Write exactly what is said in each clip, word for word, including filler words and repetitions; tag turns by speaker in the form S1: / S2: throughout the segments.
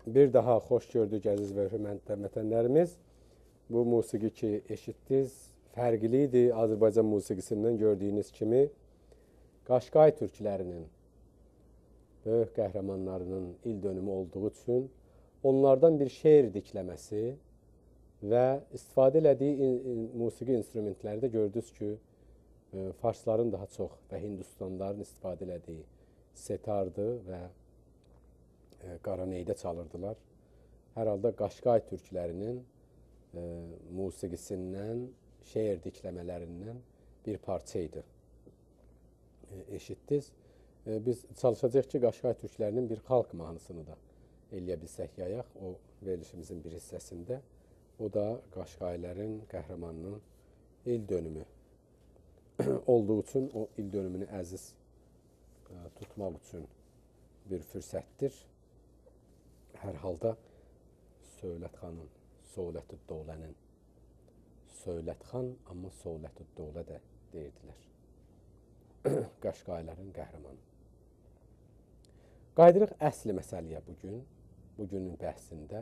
S1: Bir daha xoş gördük əziz və hörmətli vətənlərimiz. Bu musiqi ki eşitdiniz, fərqli idi. Azərbaycan musiqisindən gördüyünüz kimi Qaşqay türklərinin, böyük qəhrəmanlarının il dönümü olduğu üçün onlardan bir şeir dikləməsi və istifadə elədiyi musiqi instrumentlərdə gördünüz ki, farsların daha çox və hindustanların istifadə elədiyi setardı və qaraneydə çalırdılar. Hər halda Qaşqay türklərinin e, musiqisindən, şeir dikləmələrindən bir parça idi. E, eşitdiniz. E, biz çalışacağıq ki, Qaşqay türklərinin bir xalq mahnısını da eləyə bilsək yayaq, o verilişimizin bir hissəsində. O da Qaşqaylərin, qəhrəmanının il dönümü olduğu üçün, o il dönümünü əziz e, tutmaq üçün bir fürsətdir. Hər halda Söylətxanın, Soğlətüddövlənin, Söylətxan, amma Soğlətüddövlə də deyirdilər. Qaşqaylərin qəhrəmanı. Qaydırıq əsli məsələyə bugün, bugünün bəhsində.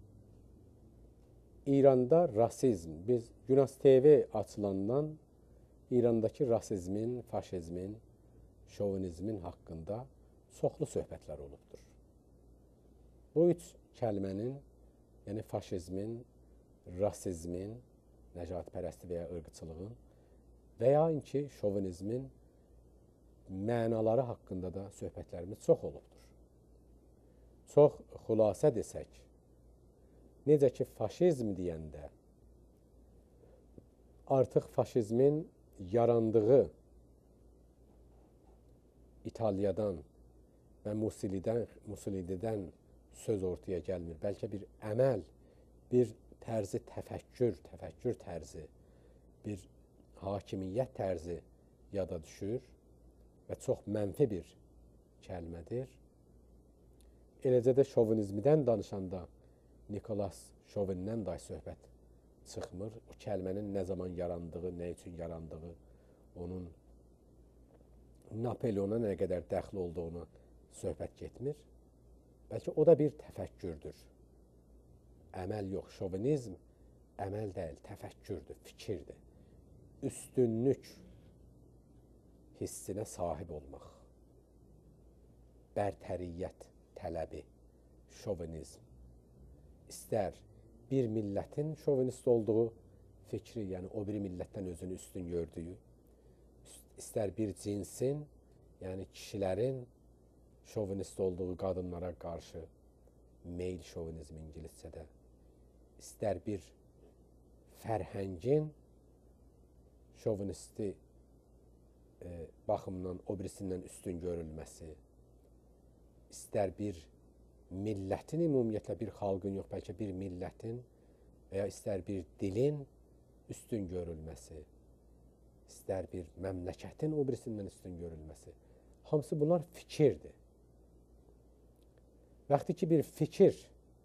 S1: İranda rasizm, biz Günas T V açılandan İrandakı rasizmin, faşizmin, şovinizmin haqqında çoxlu söhbətlər olubdur. Bu üç kəlmənin, yəni faşizmin, rasizmin, nəcatpərəsti və ya ırqçılığın və ya ki, şovinizmin mənaları haqqında da söhbətlərimiz çox olubdur. Çox xülasə desək, necə ki, faşizm deyəndə artıq faşizmin yarandığı İtaliyadan və Musolidən, Musolidən söz ortaya gəlmir. Bəlkə bir əməl, bir tərzi təfəkkür, təfəkkür tərzi, bir hakimiyyət tərzi yada düşür və çox mənfi bir kəlmədir. Eləcə də şovinizmdən danışanda Nikolas Şovindən dahi söhbət çıxmır. O kəlmənin nə zaman yarandığı, nə üçün yarandığı, onun Napoleona nə qədər dəxli olduğunu söhbət getmir. Bəlkə o da bir təfəkkürdür. Əməl yox, şovinizm əməl deyil, təfəkkürdür, fikirdir. Üstünlük hissinə sahib olmaq. Bərtəriyyət tələbi, şovinizm. İstər bir millətin şovinist olduğu fikri, yəni o biri millətdən özünü üstün gördüyü, istər bir cinsin, yəni kişilərin şovinist olduğu qadınlara qarşı meyl şovinizm ingiliscədə, istər bir fərhəngin şovinisti e, baxımdan o birisindən üstün görülməsi, istər bir millətin, ümumiyyətlə bir xalqın yox, bəlkə bir millətin və ya istər bir dilin üstün görülməsi, istər bir məmləkətin o birisindən üstün görülməsi, hamısı bunlar fikirdir. Vaxtı ki, bir fikir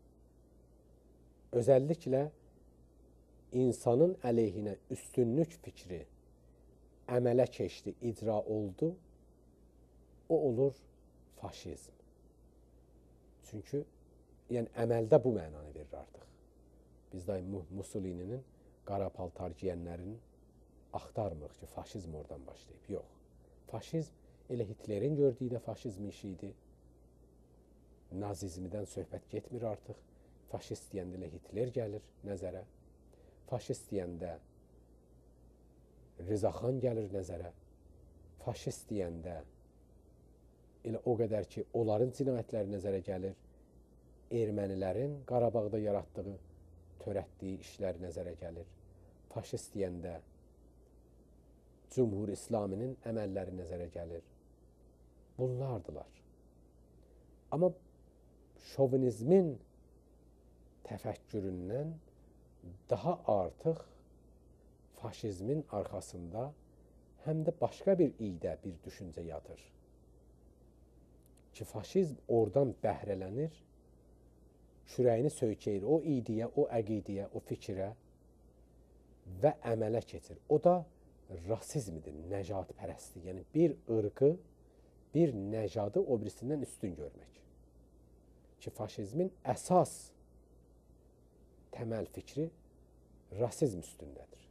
S1: özəlliklə insanın əleyhinə üstünlük fikri əmələ keçdi, icra oldu, o olur faşizm. Çünki yəni, əməldə bu mənanı verir artıq. Biz də Mussolini'nin qara paltar giyənlərin axtarmırıq ki, faşizm oradan başlayıb. Yox, faşizm elə Hitlerin gördüyü də faşizm işi idi. Nazizmdən söhbət getmir artıq. Faşist deyəndə elə Hitler gəlir nəzərə. Faşist deyəndə Rızaxan gəlir nəzərə. Faşist deyəndə elə o qədər ki, onların cinayətləri nəzərə gəlir. Ermənilərin Qarabağda yaratdığı, törətdiyi işlər nəzərə gəlir. Faşist deyəndə Cumhur İslaminin əməlləri nəzərə gəlir. Bunlardılar. Amma şovinizmin təfəkküründən daha artıq faşizmin arxasında həm də başqa bir idə, bir düşüncə yatır. Ki, faşizm oradan bəhrələnir, kürəyini söykəyir o idiyə, o əqidiyə, o fikirə və əmələ keçir. O da rasizmdir, nəcatpərəstlik. Yəni, bir ırqı, bir nəcadı o birisindən üstün görmək. ki, faşizmin əsas təməl fikri rasizm üstündədir.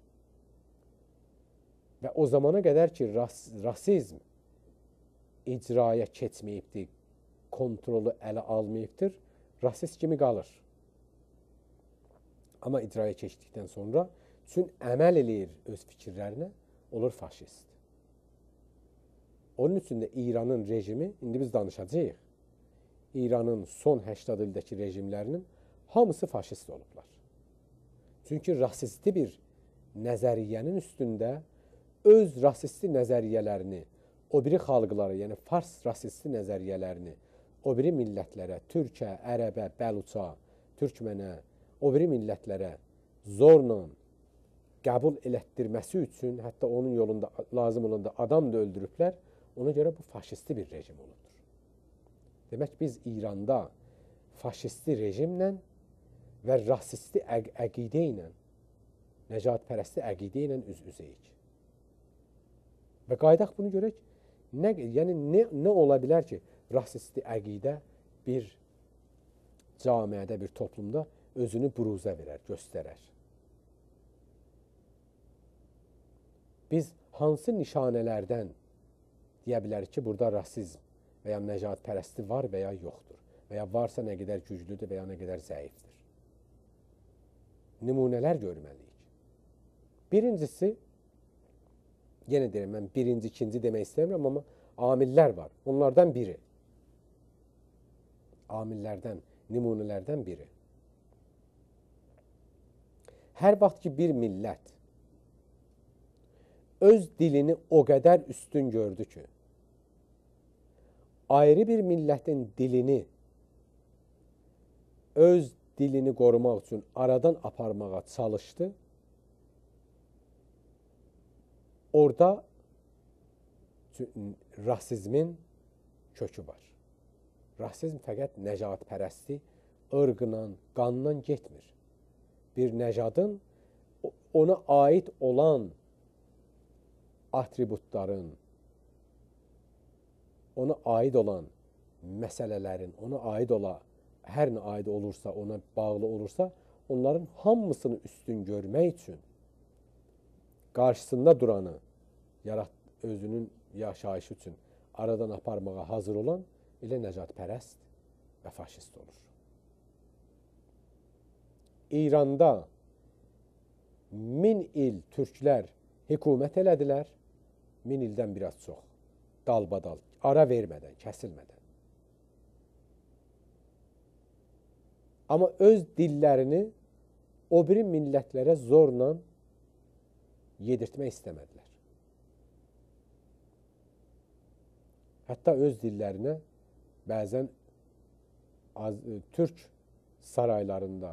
S1: Və o zamana qədər ki, ras rasizm icraya keçməyibdir, kontrolu ələ almayıbdır, rasist kimi qalır. Amma icraya keçdikdən sonra üçün əməl eləyir öz fikirlərinə, olur faşist. Onun üçün də İranın rejimi, indi biz danışacağıq, İranın son səksən ildəki rejimlərinin hamısı faşist olublar. Çünki rasisti bir nəzəriyyənin üstündə öz rasisti nəzəriyyələrini o biri xalqlara, yəni fars rasisti nəzəriyyələrini o biri millətlərə, türkə, ərəbə, bəluça, türkmənə, o biri millətlərə zorla qəbul elətdirməsi üçün, hətta onun yolunda lazım olanda adam da öldürüblər, ona görə bu faşisti bir rejim olubdur. Demək, biz İranda faşisti rejimlə və rasisti əq əqidə ilə, nəcatpərəsti əqidə ilə üz-üzəyik. Və qaydaq bunu görək, nə, yəni nə, nə ola bilər ki, rasisti əqidə bir camiədə, bir toplumda özünü buruzə verər, göstərər. Biz hansı nişanələrdən deyə bilərik ki, burada rasizm və ya nəcatpərəsti var və ya yoxdur və ya varsa nə qədər güclüdür və ya nə qədər zəifdir. Nümunələr görməliyik. Birincisi, yenə deyirəm, mən birinci, ikinci demək istəmirəm, amma amillər var. Onlardan biri. Amillərdən, nümunələrdən biri. Hər vaxt ki, bir millət öz dilini o qədər üstün gördü ki, ayrı bir millətin dilini, öz dilini qorumaq üçün aradan aparmağa çalışdı, orada rasizmin kökü var. Rasizm fəqət nəcatpərəsti, ırqla, qanla getmir. Bir nəcadın ona aid olan atributların, ona aid olan məsələlərin, ona aid olan, hər nə aid olursa, ona bağlı olursa, onların hamısını üstün görmək üçün qarşısında duranı, yarat, özünün yaşayışı üçün aradan aparmağa hazır olan elə nəcatpərəst və faşist olur. İranda min il türklər hökumət elədilər, min ildən biraz çox, dalbadal, ara vermədən, kəsilmədən. Amma öz dillərini o biri millətlərə zorla yedirtmək istəmədilər. Hətta öz dillərinə bəzən az, türk saraylarında,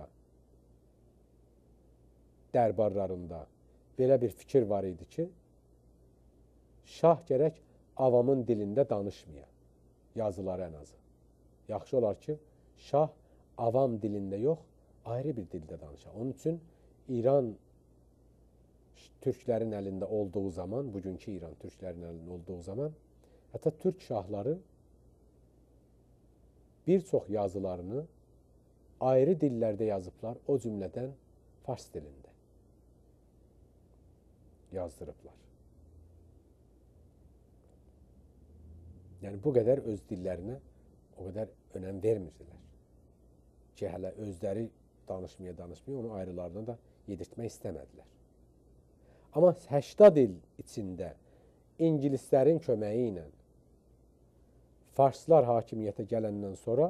S1: dərbarlarında belə bir fikir var idi ki, şah gərək avamın dilində danışmaya, yazıları ən azı. Yaxşı olar ki, şah avam dilində yox, ayrı bir dildə danışa. Onun üçün İran türklərin əlində olduğu zaman, bugünkü İran türklərin əlində olduğu zaman, hətta türk şahları bir çox yazılarını ayrı dillərdə yazıblar, o cümlədən fars dilində yazdırıblar. Yəni, bu qədər öz dillərinə o qədər önəm vermirdilər ki, hələ özləri danışmaya danışmaya, onu ayrılarına da yedirtmək istəmədilər. Amma səksən il içində İngilislərin köməyi ilə farslar hakimiyyətə gələndən sonra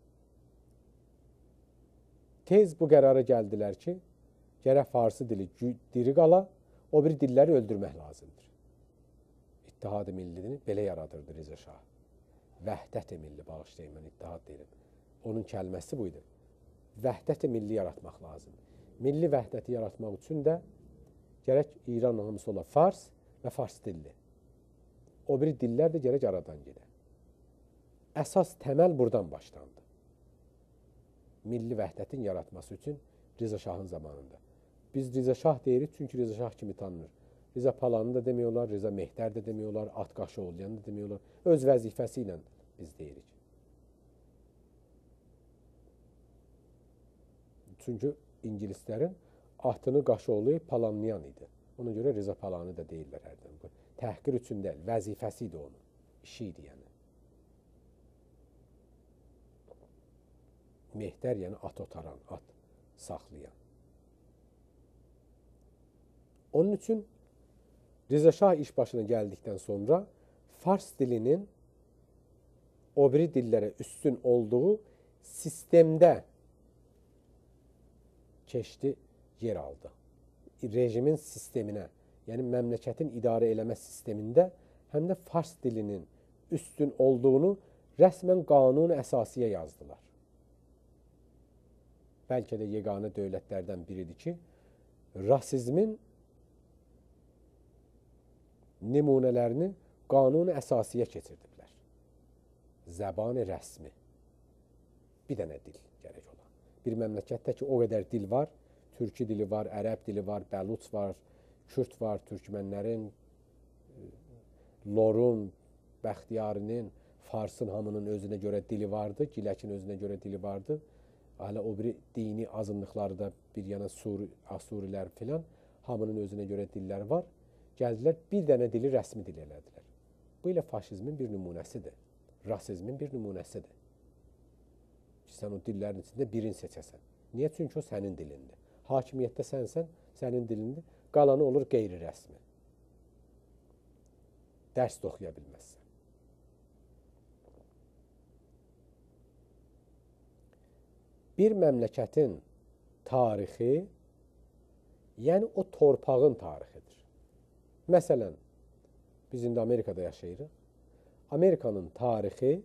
S1: tez bu qərara gəldilər ki, gərək farsı dili diri qala, o bir dilləri öldürmək lazımdır. İttihad-ı millini belə yaradırdı Rza Şah. Vəhdət-i milli, bağışlayın, mən ittihad deyirəm. Onun kəlməsi buydu. Vəhdət-i milli yaratmaq lazım. Milli vəhdəti yaratmaq üçün də gərək İran hamısı ola fars və fars dilli. O biri dillər də gərək aradan gedə. Əsas təməl buradan başlandı. Milli vəhdətin yaratması üçün Rza Şahın zamanında. Biz Rza Şah deyirik çünki Rza Şah kimi tanınır. Rza Palanı da demiyorlar, Rza Mehdər də demiyorlar, Atqaşı Olyanı da demiyorlar. Öz vəzifəsi ilə biz deyirik. Çünki ingilislərin atını qaşoğlayıb palanlayan idi. Ona görə Rza Palanı da deyirlər hərdən. Bu təhqir üçün deyil, vəzifəsi idi onun. İşi idi yəni. Mehdər yəni at otaran, at saxlayan. Onun üçün Rza Şah iş başına gəldikdən sonra fars dilinin o biri dillərə üstün olduğu sistemdə keçdi, yer aldı. Rejimin sisteminə, yəni məmləkətin idarə eləmə sistemində həm də fars dilinin üstün olduğunu rəsmən qanun əsasiyə yazdılar. Bəlkə də yeganə dövlətlərdən biridir ki, rasizmin nümunələrini qanun əsasiyə keçirdiblər. Zəban-ı rəsmi. Bir dənə dil gərək olan. Bir məmləkətdə ki, o qədər dil var, türkü dili var, ərəb dili var, bəluç var, kürd var, türkmənlərin, lorun, bəxtiyarinin, farsın hamının özünə görə dili vardı, giləkin özünə görə dili vardı. Hələ o biri dini azınlıqları da bir yana Sur, Asurilər filan, hamının özünə görə dilləri var. Gəldilər, bir dənə dili rəsmi dil elədilər. Bu ilə faşizmin bir nümunəsidir. Rasizmin bir nümunəsidir. Ki, sən o dillərin içində birini seçəsən. Niyə? Çünki o sənin dilindir. Hakimiyyətdə sənsən, sənin dilindir. Qalanı olur qeyri-rəsmi. Dərs də oxuya bilməzsən. Bir məmləkətin tarixi, yəni o torpağın tarixidir. Məsələn, biz indi Amerikada yaşayırıq. Amerikanın tarixi,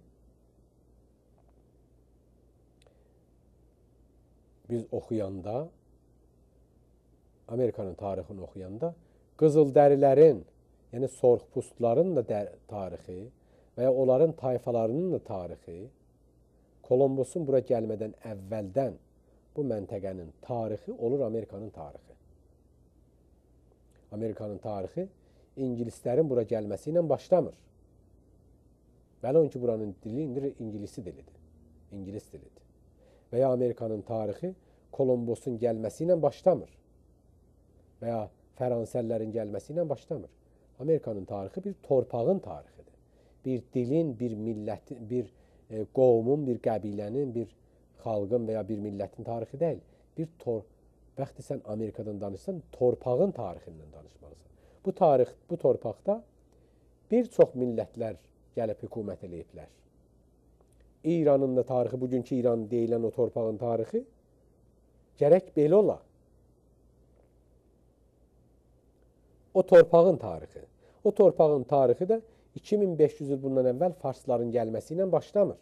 S1: biz oxuyanda, Amerikanın tarixini oxuyanda, qızıldərilərin, yəni sorğpustların da tarixi və ya onların tayfalarının da tarixi, Kolombosun bura gəlmədən əvvəldən bu məntəqənin tarixi olur Amerikanın tarixi. Amerikanın tarixi ingilislərin bura gəlməsi ilə başlamır. Bəli, on ki, buranın dili indi İngilisi dilidir. İngilis dilidir. Və ya Amerikanın tarixi Kolombosun gəlməsi ilə başlamır. Və ya Fransəllərin gəlməsi ilə başlamır. Amerikanın tarixi bir torpağın tarixidir. Bir dilin, bir millətin, bir e, qovmun, bir qəbilənin, bir xalqın və ya bir millətin tarixi deyil. Bir tor Bəxti sən Amerikadan danışsan, torpağın tarixindən danışmalısan. Bu tarix, bu torpaqda bir çox millətlər gəlib hökumət eləyiblər. İranın da tarixi, bugünkü İran deyilən o torpağın tarixi gərək belə ola. O torpağın tarixi. O torpağın tarixi də iki min beş yüz il bundan əvvəl farsların gəlməsi ilə başlamır.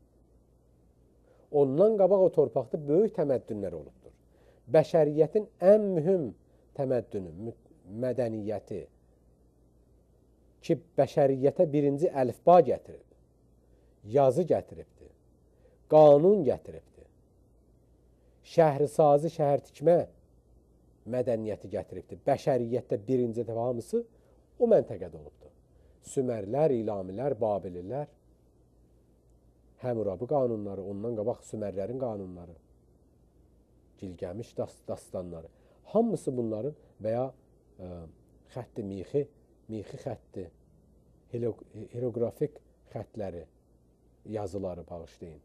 S1: Ondan qabaq o torpaqda böyük təməddünlər olubdur. Bəşəriyyətin ən mühüm təməddünü, mədəniyyəti ki, bəşəriyyətə birinci əlifba gətirib, yazı gətiribdir, qanun gətiribdir, şəhri-sazı, şəhər tikmə mədəniyyəti gətiribdir. Bəşəriyyətdə birinci dəfə hamısı o məntəqədə olubdur. Sümerlər, İlamilər, Babililər, Həmmurabi qanunları, ondan qabaq Sümerlərin qanunları, Gilgəmiş dastanları, hamısı bunların və ya ə, xətti mixi, mixi xətti, hieroqrafik xətləri, yazıları bağışlayın.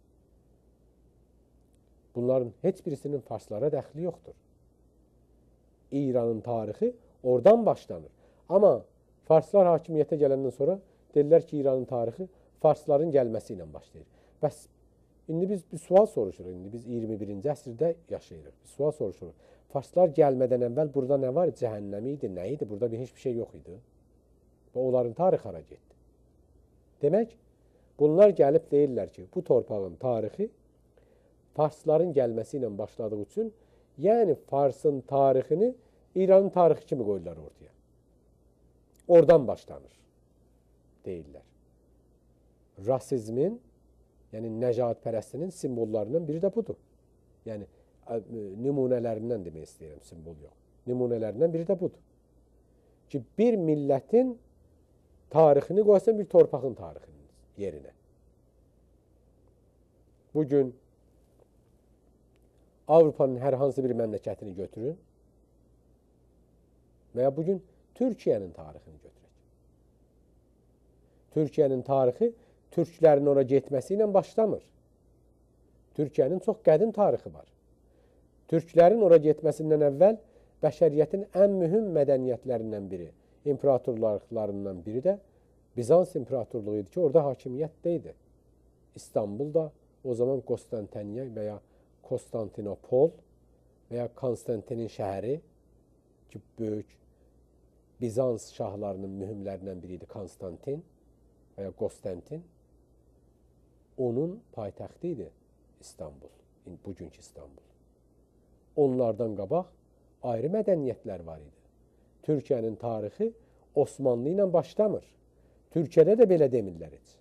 S1: Bunların heç birisinin farslara dəxli yoxdur. İranın tarixi oradan başlanır. Amma farslar hakimiyyətə gələndən sonra dedilər ki, İranın tarixi farsların gəlməsi ilə başlayır. Bəs indi biz bir sual soruşuruq. İndi biz iyirmi birinci əsrdə yaşayırıq. Bir sual soruşuruq. Farslar gəlmədən əvvəl burada nə var? Cəhənnəmi idi, nə idi? Burada bir heç bir şey yox idi. Və onların tarixi hara getdi? Demək, bunlar gəlib deyirlər ki, bu torpağın tarixi farsların gəlməsi ilə başladığı üçün, yəni farsın tarixini İranın tarixi kimi qoyurlar ortaya. Oradan başlanır, deyirlər. Rasizmin, yəni nəcatpərəstinin simvollarından biri də budur. Yəni, nümunələrindən demək istəyirəm, simvol yox. Nümunələrindən biri də budur. Ki, bir millətin tarixini qoysan bir torpağın tarixinin yerinə. Bugün Avropanın hər hansı bir məmləkətini götürün və ya bugün Türkiyənin tarixini götürək. Türkiyənin tarixi türklərin ora getməsi ilə başlamır. Türkiyənin çox qədim tarixi var. Türklərin ora getməsindən əvvəl bəşəriyyətin ən mühüm mədəniyyətlərindən biri, imperatorlarından biri də Bizans imperatorluğu idi ki, orada hakimiyyətdə idi. İstanbulda o zaman Konstantiniya və ya Konstantinopol və ya Konstantinin şəhəri ki, böyük Bizans şahlarının mühümlərindən biri idi Konstantin və ya Konstantin. Onun paytaxtı idi İstanbul, bugünkü İstanbul. Onlardan qabaq ayrı mədəniyyətlər var idi. Türkiyənin tarixi Osmanlı ilə başlamır. Türkiyədə də belə demirlər heç.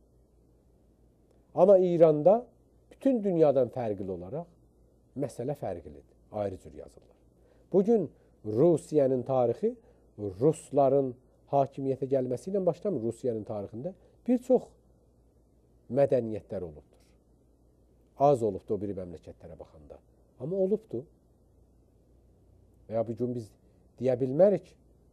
S1: Amma İranda bütün dünyadan fərqli olaraq məsələ fərqlidir, ayrı cür yazırlar. Bugün Rusiyanın tarixi Rusların hakimiyyətə gəlməsi ilə başlamır. Rusiyanın tarixində bir çox mədəniyyətlər olubdur. Az olubdur o biri məmləkətlərə baxanda. Amma olubdur. Və ya bugün biz deyə bilmərik,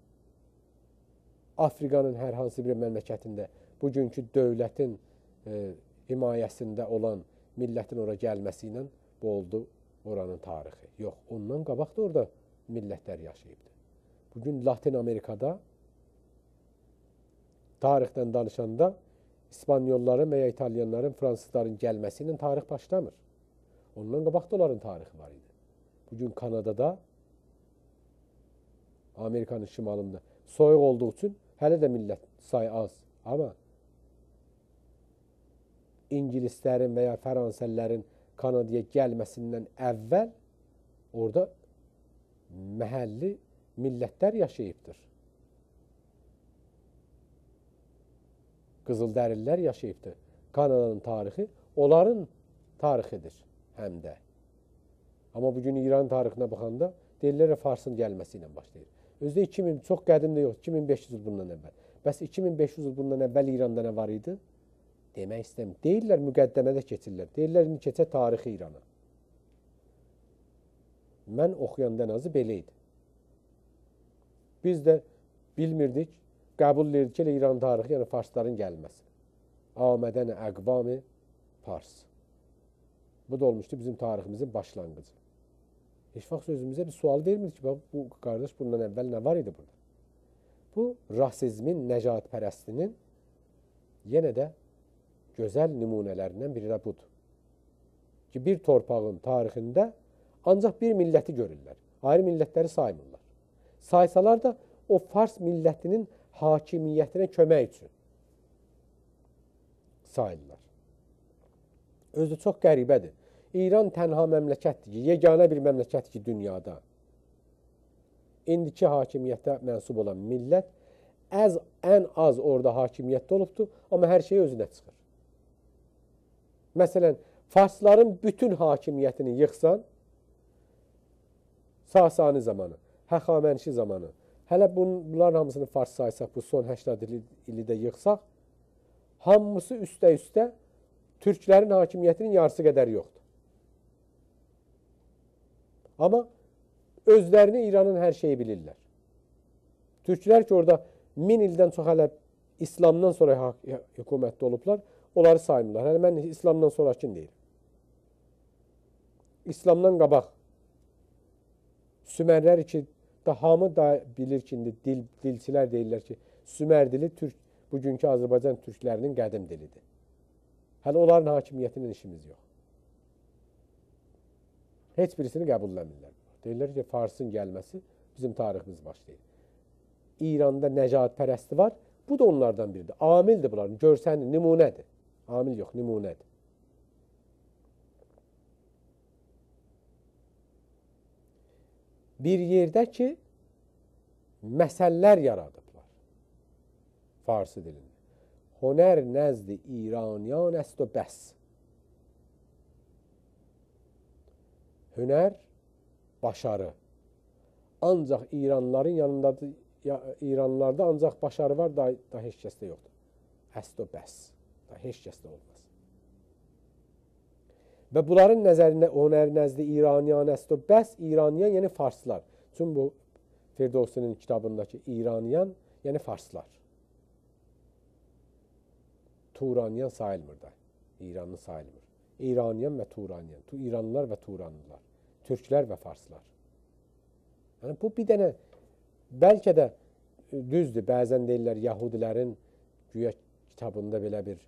S1: Afrikanın hər hansı bir məmləkətində bugünkü dövlətin e, himayəsində olan millətin ora gəlməsi ilə bu oldu oranın tarixi. Yox, ondan qabaq da orada millətlər yaşayıbdır. Bugün Latin Amerikada tarixdən danışanda İspanyolların və ya İtalyanların, Fransızların gəlməsi ilə tarix başlamır. Ondan qabaq da onların tarixi var idi. Bugün Kanadada, Amerikanın şimalında soyuq olduğu üçün hələ də millət sayı az. Amma İngilislərin və ya Fransızların Kanadaya gəlməsindən əvvəl orada məhəlli millətlər yaşayıbdır. Qızıldərililər yaşayıbdır. Kanadanın tarixi onların tarixidir həm də. Amma bugün İran tarixinə baxanda deyirlər Farsın gəlməsi ilə başlayır. Özdə iki min, çox qədim də yox, iki min beş yüz il bundan əvvəl. Bəs iki min beş yüz il bundan əvvəl İranda nə var idi? Demək istəmir. Deyirlər müqəddəmədə keçirlər. Deyirlər indi keçə tarixi İrana. Mən oxuyandan azı belə idi. Biz də bilmirdik, qəbul edirdik ki, İran tarixi, yəni Farsların gəlməsi. Amədən əqvami Fars. Bu da olmuşdu bizim tariximizin başlanğıcı. Heç vaxt özümüzə bir sual vermirdik ki, bu qardaş bundan əvvəl nə var idi burada? Bu, rasizmin, nəcatpərəstinin yenə də gözəl nümunələrindən biri də budur. Ki, bir torpağın tarixində ancaq bir milləti görürlər. Ayrı millətləri saymırlar. Saysalar da o Fars millətinin hakimiyyətinə kömək üçün sayırlar. Özü çox qəribədir. İran tənha məmləkətdir ki, yeganə bir məmləkətdir ki, dünyada indiki hakimiyyətə mənsub olan millət əz, ən az orada hakimiyyətdə olubdur, amma hər şey özünə çıxır. Məsələn, Farsların bütün hakimiyyətini yıxsan, Sasani zamanı, Həxamənşi zamanı, hələ bunların hamısını Fars saysaq, bu son səksən ili də yıxsaq, hamısı üstə-üstə türklərin hakimiyyətinin yarısı qədər yoxdur. Amma özlərini İranın hər şeyi bilirlər. Türklər ki, orada min ildən çox hələ İslamdan sonra hökumətdə olublar, onları saymırlar. Hələ mən İslamdan sonrakini deyirəm. İslamdan qabaq Sümerlər ki, da hamı da bilir ki, dil, dilçilər deyirlər ki, Sümer dili Türk, bugünkü Azərbaycan türklərinin qədim dilidir. Hələ onların hakimiyyətinin işimiz yox. Heç birisini qəbulləmirlər. Deyirlər ki, Farsın gəlməsi bizim tariximiz başlayır. İranda nəcatpərəsti var. Bu da onlardan biridir. Amildir bunların. Görsəni, nümunədir. Amil yox, nümunədir. Bir yerdə ki, məsəllər yaradıblar. Farsı dilində. Honər nəzdi İraniyan əst o bəs. Hünər, başarı. Ancaq İranlıların yanındadır, ya, İranlılarda ancaq başarı var, da, da heç kəsdə yoxdur. Əst o bəs. Da heç kəsdə olmaz. Və bunların nəzərində, onlar nəzdi İraniyan əsto, bəs İraniyan, yəni farslar. Çünki bu Firdovsinin kitabındakı İraniyan, yəni farslar. Turaniyan sayılmır da, İranlı sayılmır. İraniyan və Turaniyan, İranlılar və Turanlılar, Türklər və farslar. Yəni, bu bir dənə, bəlkə də düzdür, bəzən deyirlər, Yahudilərin güya kitabında belə bir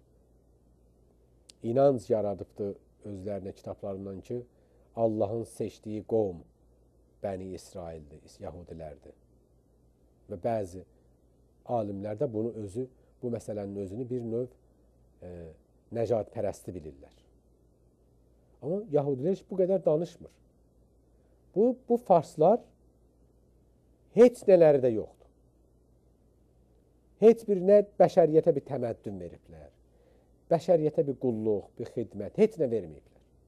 S1: inanc yaradıbdır özlərinə kitablarından ki, Allahın seçdiyi qovm Bəni İsraildir, Yahudilərdir. Və bəzi alimlər də bunu özü, bu məsələnin özünü bir növ e, nəcat pərəsti bilirlər. Amma Yahudilər heç bu qədər danışmır. Bu, bu farslar heç nələri də yoxdur. Heç bir nə bəşəriyyətə bir təməddün veriblər. Bəşəriyyətə bir qulluq, bir xidmət, heç nə verməyiblər.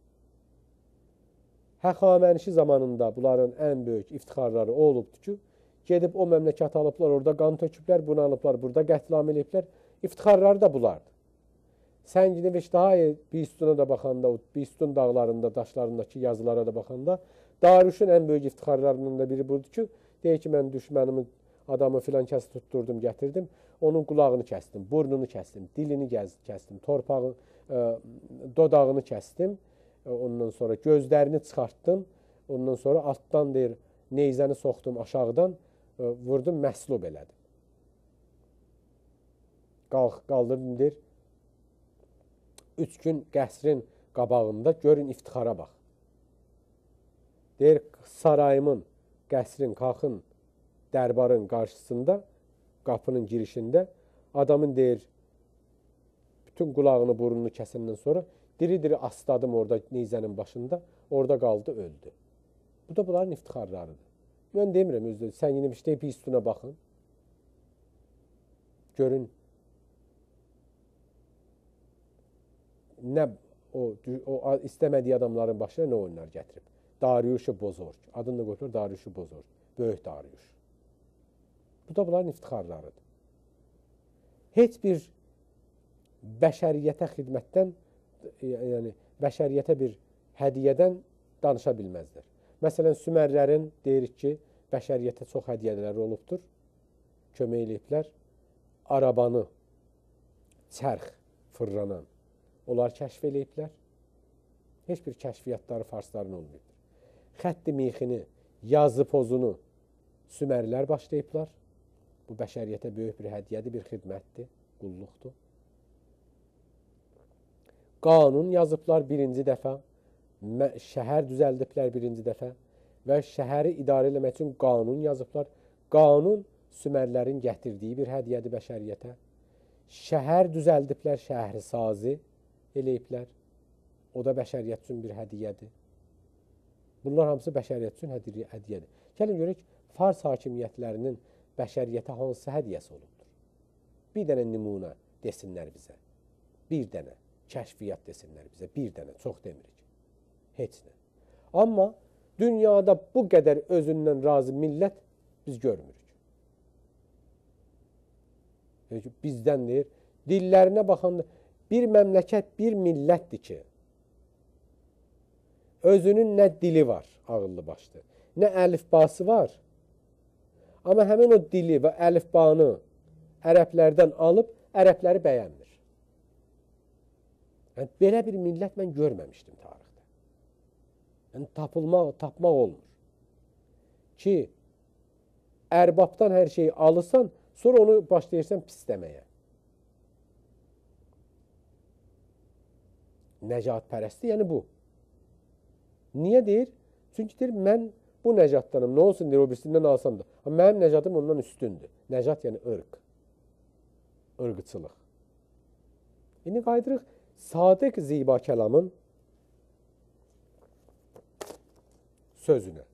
S1: Həxamənişi zamanında bunların ən böyük iftixarları o olubdur ki, gedib o məmləkət alıblar, orada qan töküblər, bunu alıblar, burada qətlam ediblər. İftixarları da bunlardır. Sən gidib heç daha Bistuna da baxanda, Bistun dağlarında, daşlarındakı yazılara da baxanda, Darüşün ən böyük iftixarlarından da biri budur ki, deyir ki, mən düşmənimi, adamı filan kəsi tutdurdum, gətirdim, onun qulağını kəsdim, burnunu kəsdim, dilini kəsdim, torpağı, e, dodağını kəsdim, e, ondan sonra gözlərini çıxartdım, ondan sonra altdan deyir, neyzəni soxdum aşağıdan, e, vurdum, məslub elədim. Qalx, qaldırdım, deyir, üç gün qəsrin qabağında görün iftixara bax. Deyir, sarayımın, qəsrin, qaxın, dərbarın qarşısında, qapının girişində adamın deyir, bütün qulağını, burnunu kəsəndən sonra diri-diri asladım orada neyzənin başında, orada qaldı, öldü. Bu da bunların iftixarlarıdır. Mən demirəm özdə, sən yine bir şey bir üstüne baxın. Görün, nə o, o istəmədiyi adamların başına nə oyunlar gətirib. Dariuş-u Bozorg. Adını da qoyurlar Dariuş-u Bozorg. Böyük Dariuş. Bu da bunların iftixarlarıdır. Heç bir bəşəriyyətə xidmətdən, yəni bəşəriyyətə bir hədiyyədən danışa bilməzlər. Məsələn, Sümerlərin deyirik ki, bəşəriyyətə çox hədiyyələri olubdur. Kömək eləyiblər. Arabanı, çərx fırlanan, onlar kəşf eləyiblər. Heç bir kəşfiyyatları farsların olmayıbdır. Xətti mixini, yazı pozunu Sümerlər başlayıblar. Bu bəşəriyyətə böyük bir hədiyyədir, bir xidmətdir, qulluqdur. Qanun yazıblar birinci dəfə, şəhər düzəldiblər birinci dəfə və şəhəri idarə eləmək üçün qanun yazıblar. Qanun Sümerlərin gətirdiyi bir hədiyyədir bəşəriyyətə. Şəhər düzəldiblər, şəhri sazi eləyiblər. O da bəşəriyyət üçün bir hədiyyədir. Bunlar hamısı bəşəriyyət üçün hədiyyədir. Gəlin görək, Fars hakimiyyətlərinin bəşəriyyətə hansı hədiyyəsi olubdur? Bir dənə nümunə desinlər bizə. Bir dənə kəşfiyyat desinlər bizə. Bir dənə, çox demirik. Heç nə. Amma dünyada bu qədər özündən razı millət biz görmürük. Bizdən deyir, dillərinə baxanda bir məmləkət, bir millətdir ki, özünün nə dili var, ağıllı başlı, nə əlifbası var, amma həmin o dili və əlifbanı ərəblərdən alıb, ərəbləri bəyənmir. Yəni, belə bir millət mən görməmişdim tarixdə. Yəni, tapılmaq, tapmaq olmur. Ki, ərbabdan hər şeyi alırsan, sonra onu başlayırsan pisləməyə. Nəcat pərəsti, yəni bu. Niyə deyir? Çünki deyir, mən bu nəcatdanım. Nə olsun deyir, o birisindən alsam da. Amma mənim nəcadım ondan üstündür. Nəcat yəni ırq. Irqçılıq. İndi qaydırıq Sadiq Ziba Kəlamın sözünə.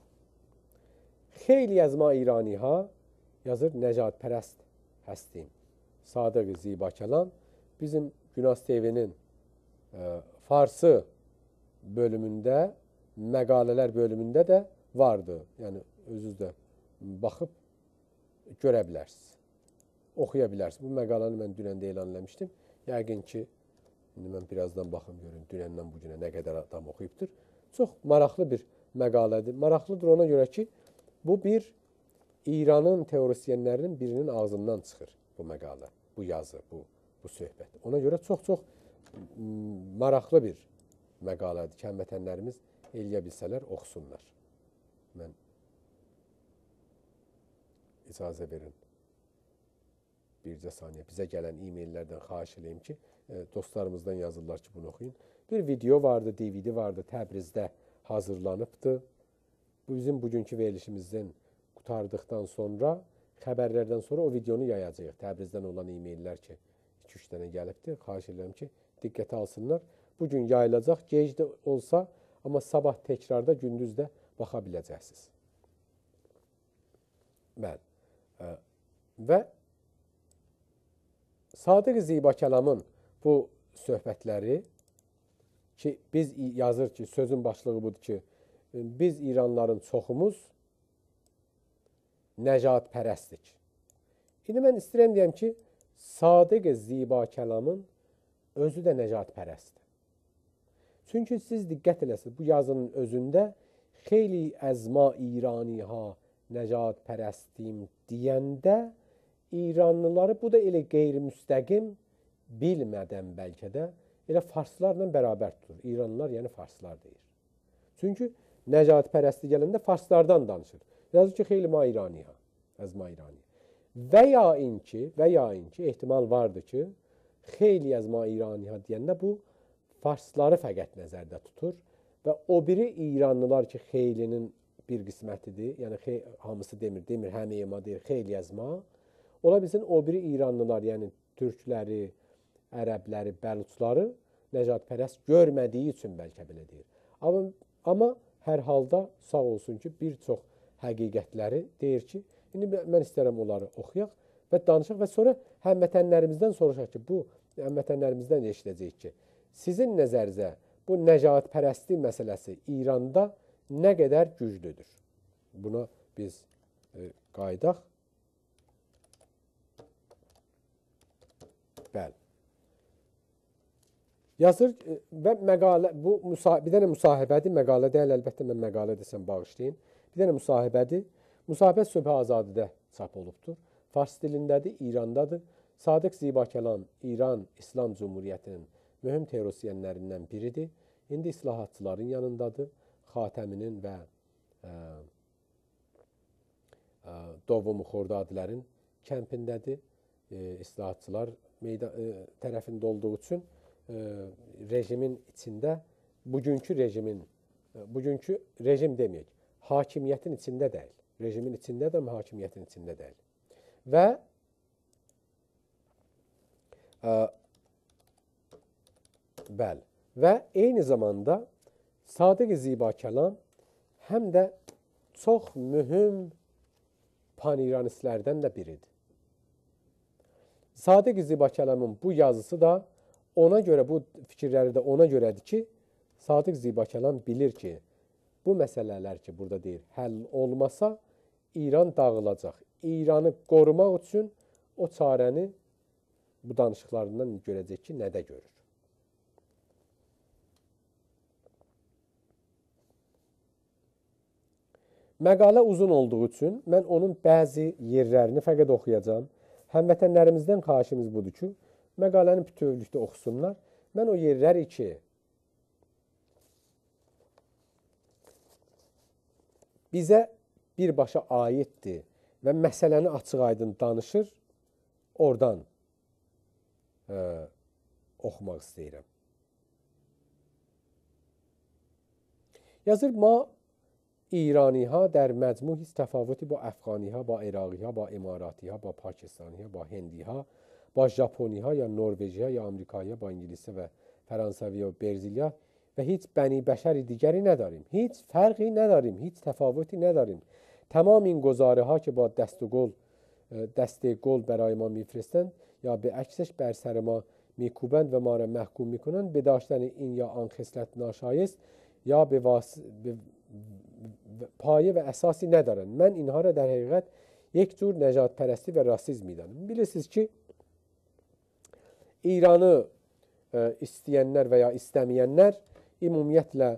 S1: Xeyli yazma İraniha yazır Nəcat pərəst həstin. Sadiq Ziba Kəlam bizim Günas T V-nin e, Farsı bölümündə, məqalələr bölümündə də vardı. Yəni, özünüz də baxıb görə bilərsiniz. Oxuya bilərsiniz. Bu məqaləni mən dünən də elan eləmişdim. Yəqin ki, İndi mən birazdan baxım görün, dünəndən bu günə nə qədər adam oxuyubdur. Çox maraqlı bir məqalədir. Maraqlıdır ona görə ki, bu bir İranın teorisyenlərinin birinin ağzından çıxır bu məqalə, bu yazı, bu, bu söhbət. Ona görə çox-çox maraqlı bir məqalədir ki, həmvətənlərimiz eləyə bilsələr, oxusunlar. Mən icazə verin. Bircə saniyə. Bizə gələn e-maillərdən xahiş edeyim ki, dostlarımızdan yazırlar ki, bunu oxuyun. Bir video vardı, D V D vardı, Təbrizdə hazırlanıbdı. Bu bizim bugünkü verilişimizdən qutardıqdan sonra, xəbərlərdən sonra o videonu yayacağıq. Təbrizdən olan e-maillər ki, iki üç dənə gəlibdir. Xahiş edirəm ki, diqqətə alsınlar. Bugün yayılacaq, gec də olsa, amma sabah təkrarda, gündüz də baxa biləcəksiniz. Bəli. Və Sadiq Ziba Kəlamın bu söhbətləri ki, biz yazır ki, sözün başlığı budur ki, biz İranlıların çoxumuz nəcat pərəstik. İndi mən istəyirəm deyəm ki, Sadiq Ziba Kəlamın özü də nəcat pərəsdir. Çünki siz diqqət eləsiniz, bu yazının özündə xeyli əzma İraniha nəcat pərəstim deyəndə İranlıları bu da elə qeyri-müstəqim bilmədən bəlkə də elə farslarla bərabər tutur. İranlılar yəni farslar deyir. Çünki nəcat pərəsti gələndə farslardan danışır. Yazır ki, xeyli ma İraniha, əzma İraniha. Və ya inki, və ya inki, ehtimal vardır ki, xeyli əzma İraniha deyəndə bu farsları fəqət nəzərdə tutur və o biri İranlılar ki, xeylinin bir qismətidir, yəni xey, hamısı demir, demir, həmiyema deyir, xeyli əzma. Ola bilsin, o biri İranlılar, yəni türkləri, ərəbləri, bəluçları nəcatpərəst görmədiyi üçün bəlkə belə deyir. Amma, amma hər halda sağ olsun ki, bir çox həqiqətləri deyir ki, indi mən istərəm onları oxuyaq və danışaq və sonra həmvətənlərimizdən soruşaq ki, bu həmvətənlərimizdən eşidəcəyik ki, sizin nəzərinizə bu nəcatpərəstlik məsələsi İranda nə qədər güclüdür? Buna biz e, qaydaq. Bəli. Yazır və məqalə, bu bir dənə müsahibədir, məqalə deyil, əlbəttə mən məqalə desəm bağışlayın. Bir dənə müsahibədir. Müsahibət Söbhə Azadıdə çap olubdur. Fars dilindədir, İrandadır. Sadiq Ziba Kəlam İran İslam Cumhuriyyətinin mühüm teorisyenlərindən biridir. İndi islahatçıların yanındadır. Xatəminin və ə, ə, Dovumu Xordadilərin kəmpindədir. E, islahatçılar meydan, e, tərəfində olduğu üçün e, rejimin içində, bugünkü rejimin, e, bugünkü rejim deməyək, hakimiyyətin içində deyil. Rejimin içində də, hakimiyyətin içində deyil. Və e, bəli, və eyni zamanda Sadiq Ziba Kəlam həm də çox mühüm pan-İranistlərdən də biridir. Sadiq Ziba Kəlamın bu yazısı da ona görə, bu fikirləri də ona görədir ki, Sadiq Ziba Kəlam bilir ki, bu məsələlər ki, burada deyir, həll olmasa İran dağılacaq. İranı qorumaq üçün o çarəni bu danışıqlarından görəcək ki, nədə görür. Məqalə uzun olduğu üçün mən onun bəzi yerlərini fəqət oxuyacağam. Həmvətənlərimizdən xahişimiz budur ki, məqaləni bütövlükdə oxusunlar. Mən o yerləri ki, bizə birbaşa aiddir və məsələni açıq-aydın danışır, oradan e, oxumaq istəyirəm. Yazır, ma İraniha در مجموع هیچ تفاوتی با افغانیها، با عراقیها، با اماراتیها، با پاکستانیها، با هندیها، با ژاپنیها یا نروژیها یا آمریکاییها، با انگلیسی و فرانسوی و برزیلیا و هیچ بنی بشری دیگری نداریم. هیچ فرقی نداریم، هیچ تفاوتی نداریم. تمام این گزاره ها که با دست و گل دست گل برای ما میفرستند یا به عکسش بر سر ما میکوبند و ما را محکوم میکنند به داشتن این یا آن خصلت ناشایست یا به واس... به payə və əsası nədarən. Mən inhara در həqiqət یک cür nəcatpərəsti və rasizm idanım. Bilirsiniz ki, İranı istəyənlər və ya istəməyənlər ümumiyyətlə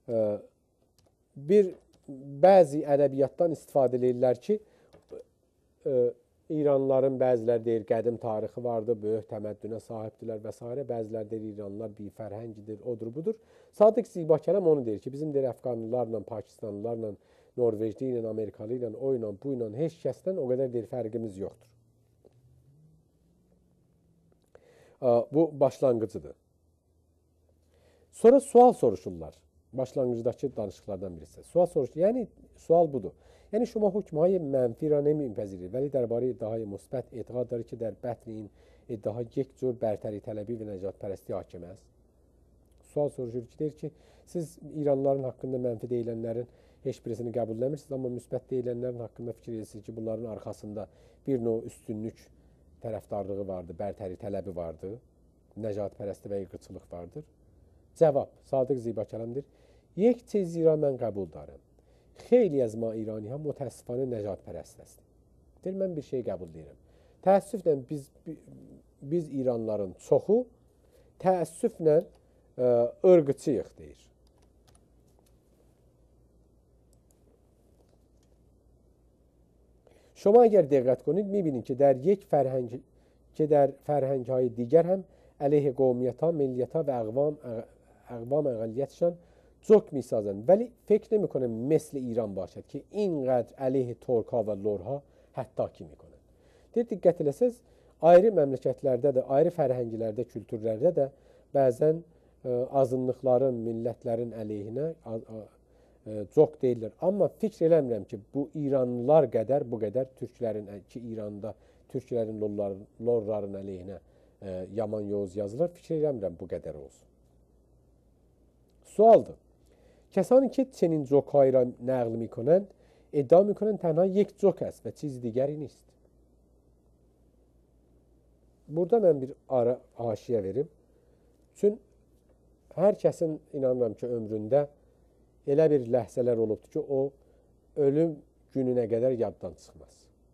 S1: bir bəzi ədəbiyyatdan istifadə edirlər ki, İranlıların bəziləri deyir qədim tarixi vardır, böyük təməddünə sahibdirlər və s. Bəziləri deyir İranlılar bir fərhəngidir, odur budur. Sadiq Ziba Kələm onu deyir ki, bizim deyir Əfqanlılarla, Pakistanlılarla, Norvejli ilə, Amerikalı ilə, o ilə, bu ilə heç kəsdən o qədər deyir fərqimiz yoxdur. Bu başlanğıcıdır. Sonra sual soruşurlar. Başlanğıcdakı danışıqlardan birisi. Sual soruşur. Yəni sual budur. Yəni şuma hukmay mənfi را نمیپذیرید ولی درباره ادعاهای مثبت اعتقاد دارید که در بطن این ادعاها یک جور برتری طلبی və نجات پرستی hakim است. Sual soruşur ki, deyir ki, siz İranlıların haqqında mənfi deyilənlərin heç birisini qəbul etmirsiniz, amma müsbət deyilənlərin haqqında fikir edirsiniz ki, bunların arxasında bir növ üstünlük tərəfdarlığı vardır, bərtəri tələbi vardır, nəcat pərəsti və yıqıcılıq vardır. Cavab, Sadiq Ziba Kələmdir. یک چیزی را من قبول دارم. خیلی از ما ایرانی ها متاسفانه نجات پرست هستیم. Deyir, mən bir şey qəbul edirəm. Təəssüflə biz, biz İranlıların çoxu təəssüflə ırqçıyıq deyir. شما اگر دقت کنید میبینید که در یک فرهنگ که در فرهنگ های دیگر هم علیه قومیت ها، ملیت ها و اقوام اقوام اقلیتشان جوک میسازند ولی فکر نمیکنه مثل ایران باشد که اینقدر علیه ترک ها و لور ها həttaki میکنند. Deyir, diqqət eləsəz, ayrı məmləkətlərdə də, ayrı fərhəngilərdə, kültürlərdə də bəzən azınlıqların, millətlərin əleyhinə çox deyirlər. Amma fikr eləmirəm ki, bu İranlılar qədər, bu qədər türklərin, ki İranda türklərin, lorların əleyhinə yaman yoz yazılır, fikr eləmirəm bu qədər olsun. Sualdır. کسانی که چنین جوک‌هایی را نقل می‌کنند ادعا می‌کنند تنها یک جوک است و چیز دیگری نیست. Burada mən bir ara haşiyə verim. Çünki hər kəsin inanıram ki, ömründə elə bir ləhzələr olubdur ki, o ölüm gününə qədər yaddan çıxmaz.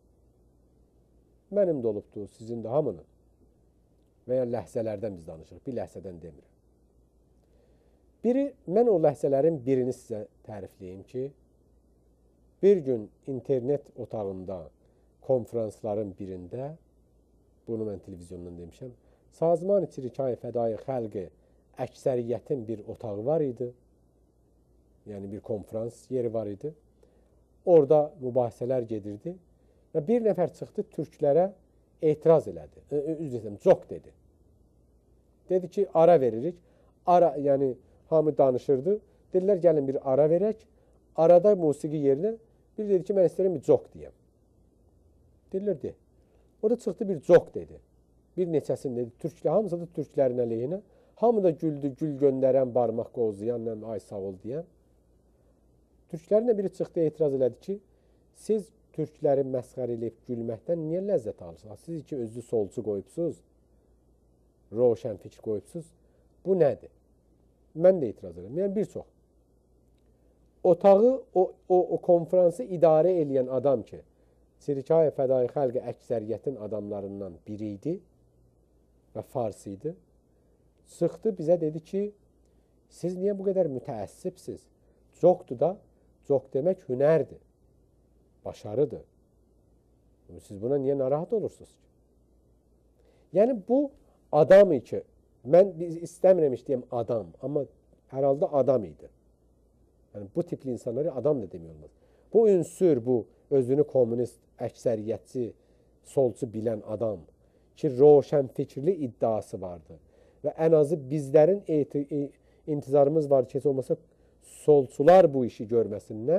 S1: Mənim də olubdur, sizin də hamının. Və ya ləhzələrdən biz danışırıq, bir ləhzədən demirəm. Biri, mən o ləhzələrin birini sizə tərifləyim ki, bir gün internet otağında, konferansların birində, bunu mən televizyondan demişəm, Sazman-ı Çirkay Fədai Xəlqi əksəriyyətin bir otağı var idi. Yəni bir konferans yeri var idi. Orada mübahisələr gedirdi və bir nəfər çıxdı türklərə etiraz elədi. Üzr istəyirəm, çox dedi. Dedi ki, ara veririk. Ara, yəni hamı danışırdı. Dedilər, gəlin bir ara verək. Arada musiqi yerinə bir dedi ki, mən istəyirəm bir çox deyəm. Dedilər, de. O da çıxdı bir çox dedi. Bir neçəsini dedi. Türklər, hamısı da türklərin əleyhinə. Hamı da güldü, gül göndərən, barmaq qozlayan, ay sağ ol deyən. Türklərin biri çıxdı, etiraz elədi ki, siz türkləri məsxər eləyib gülməkdən niyə ləzzət alırsınız? Siz ki, özü solcu qoyubsuz, roşən fikir qoyubsuz. Bu nədir? Mən də etiraz edirəm. Yəni, bir çox. Otağı, o, o, o konferansı idarə eləyən adam ki, Çirkay Fədai Xəlqi əksəriyyətin adamlarından biri idi və Fars idi. Çıxdı, bizə dedi ki, siz niyə bu qədər mütəəssibsiz? Çoxdur da, çox demək hünərdir, başarıdır. Siz buna niyə narahat olursunuz ki? Yəni, bu adam ki, mən istəmirəm işləyəm adam, amma hər halda adam idi. Yəni, bu tipli insanları adam da demiyorlar. Bu ünsür, bu özünü komünist, əksəriyyətçi, solcu bilən adam ki, roşən fikirli iddiası vardı. Və ən azı bizlərin intizarımız var ki, heç olmasa solçular bu işi görməsinlər.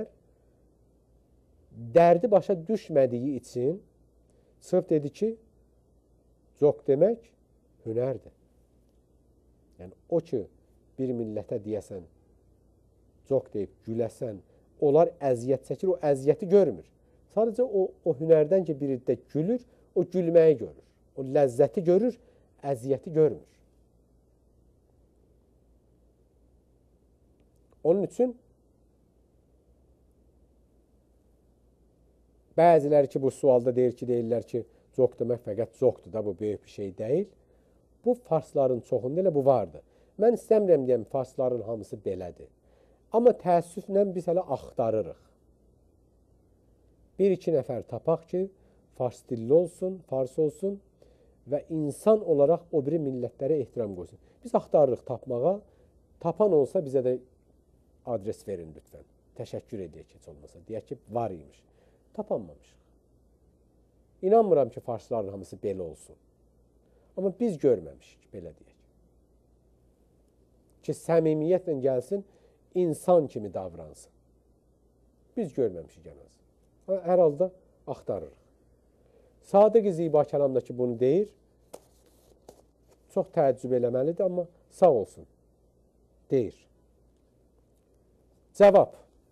S1: Dərdi başa düşmədiyi üçün sırf dedi ki, çox demək hünərdir. Yəni, o ki, bir millətə deyəsən, çox deyib güləsən, onlar əziyyət çəkir, o əziyyəti görmür. Sadəcə o, o hünərdən ki, biri də gülür, o gülməyi görür. O ləzzəti görür, əziyyəti görmür. Onun üçün bəziləri ki, bu sualda deyir ki, deyirlər ki, çox demək fəqət çoxdur da, bu böyük bir şey deyil. bu farsların çoxunda elə bu vardı. Mən istəmirəm deyəm, farsların hamısı belədir. Amma təəssüflə biz hələ axtarırıq. Bir iki nəfər tapaq ki, fars dilli olsun, fars olsun və insan olaraq o biri millətlərə ehtiram qoysun. Biz axtarırıq tapmağa. Tapan olsa bizə də adres verin lütfən. Təşəkkür edək heç olmasa. Deyək ki, var imiş. Tapanmamışıq. İnanmıram ki, farsların hamısı belə olsun. Amma biz görməmişik, belə deyək. Ki, səmimiyyətlə gəlsin, insan kimi davransın. Biz görməmişik ən az. Hər halda axtarırıq. Sadiq-i Ziba kəlamdakı bunu deyir. Çox təəccüb eləməlidir, amma sağ olsun. Deyir. Cavab.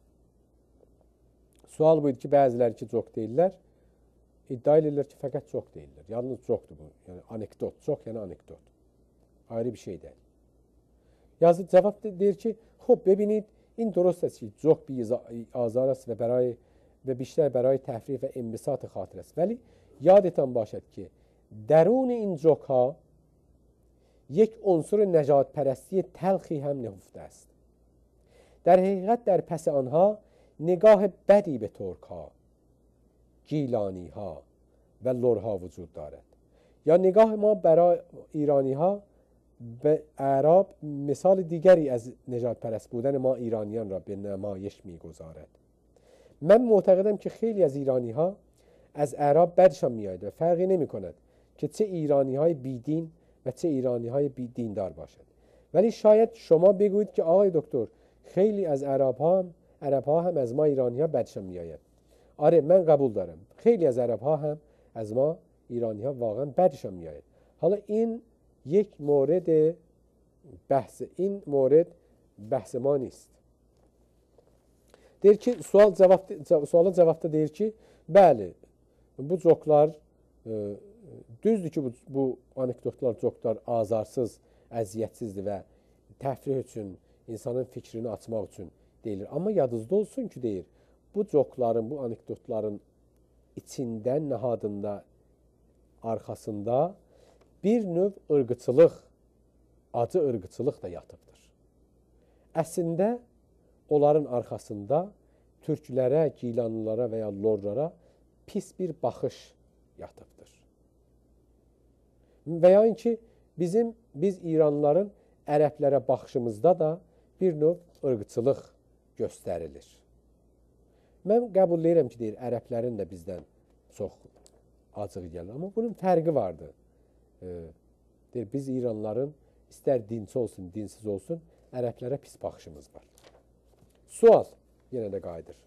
S1: Sual buydu ki, bəziləri ki, çox deyirlər. İddia edirlər ki, fəqət çox deyirlər. Yalnız çoxdur bu. Yəni anekdot. Çox, yəni anekdot. Ayrı bir şey deyil. Yazı cevap deyir ki, خب ببینید این درست است که جوک بی آزار است و برای و بیشتر برای تفریح و انبساط خاطر است. ولی یادتان باشد که درون این جوک ها یک عنصر نجات پرستی تلخی هم نهفته است. در حقیقت در پس آنها نگاه بدی به ترک ها، گیلانی ها و لرها وجود دارد. یا نگاه ما برای ایرانی ها به اعراب مثال دیگری از نجات پرست بودن ما ایرانیان را به نمایش میگذارد. من معتقدم که خیلی از ایرانی ها از اعراب بدشان میآید و فرقی نمی کند که چه ایرانی های بیدین و چه ایرانی های بیدیندار باشد. ولی شاید شما بگویید که آقای دکتر خیلی از عرب ها هم عرب ها هم از ما ایرانی ها بدشان میآید. آره من قبول دارم. خیلی از عرب ها هم از ما ایرانی ها واقعا بدشان میآید. حالا این یک مورد بحث این مورد بحث ما نیست. Deyir ki, sual cavab suala cavabda deyir ki, bəli, bu coklar e, düzdür ki, bu, bu anekdotlar, coklar azarsız, əziyyətsizdir və təfrih üçün, insanın fikrini açmaq üçün deyilir. Amma yadınızda olsun ki, deyir, bu cokların, bu anekdotların içində, nəhadında, arxasında bir növ ırqıçılıq, acı ırqıçılıq da yatıbdır. Əslində, onların arxasında türklərə, gilanlılara və ya lorlara pis bir baxış yatıbdır. Və ya ki, bizim, biz İranlıların ərəblərə baxışımızda da bir növ ırqıçılıq göstərilir. Mən qəbul edirəm ki, deyir, ərəblərin də bizdən çox acığı gəlir. Amma bunun fərqi vardır. Deyir, biz İranlıların istər dinçi olsun, dinsiz olsun, ərəblərə pis baxışımız var. Sual yenə də qayıdır.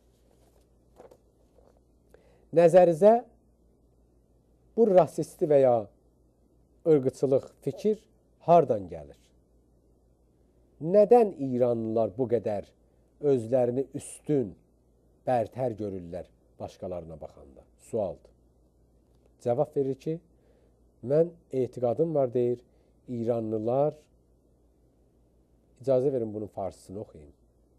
S1: Nəzərinizə bu rasisti və ya ırqıçılıq fikir hardan gəlir? Nədən İranlılar bu qədər özlərini üstün, bərtər görürlər başqalarına baxanda? Sualdır. Cavab verir ki, mən etiqadım var deyir, İranlılar, icazə verin bunun farsısını oxuyayım.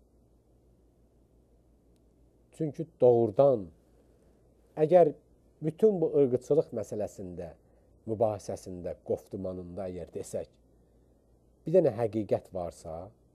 S1: Çünki doğrudan, əgər bütün bu ırqıçılıq məsələsində, mübahisəsində, qoftumanında əgər desək, bir dənə həqiqət varsa,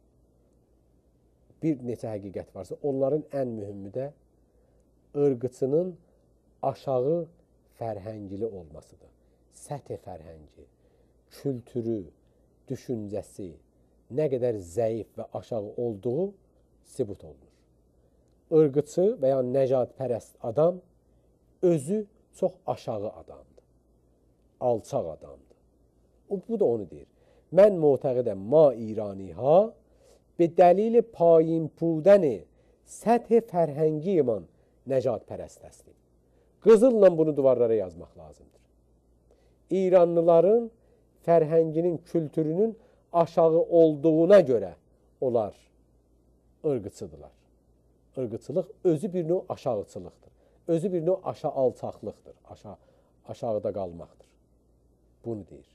S1: bir neçə həqiqət varsa, onların ən mühümü də ırqıçının aşağı fərhəngili olmasıdır. Səthi fərhəngi, kültürü, düşüncəsi nə qədər zəif və aşağı olduğu sübut olunur. Irqıçı və ya nəcatpərəst adam özü çox aşağı adamdır. Alçaq adamdır. O, bu da onu deyir. Mən mu'təqidəm ma İraniha به دلیل پایین بودن سطح فرهنگی من نجات پرست هستیم. Qızılla bunu duvarlara yazmaq lazımdır. İranlıların fərhənginin, kültürünün aşağı olduğuna görə onlar ırqıçıdırlar. Irqıçılıq özü bir növ aşağıçılıqdır. Özü bir növ aşağı alçaqlıqdır. Aşağı, aşağıda qalmaqdır. Bunu deyir.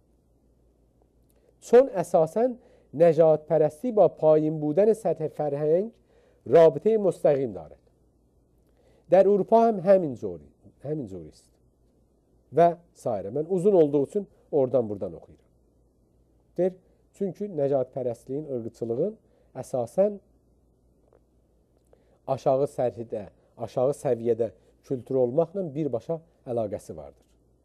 S1: چون اساساً نجات پرستی با پایین بودن سطح فرهنگ رابطه مستقیم دارد. در اروپا هم همین جوری همین جوری است. و saire. Ben uzun olduğu için oradan buradan okuyuram. ver. Çünki nəcatpərəstliyin, ırqçılığın əsasən aşağı sərhidə, aşağı səviyyədə kültür olmaqla birbaşa əlaqəsi vardır.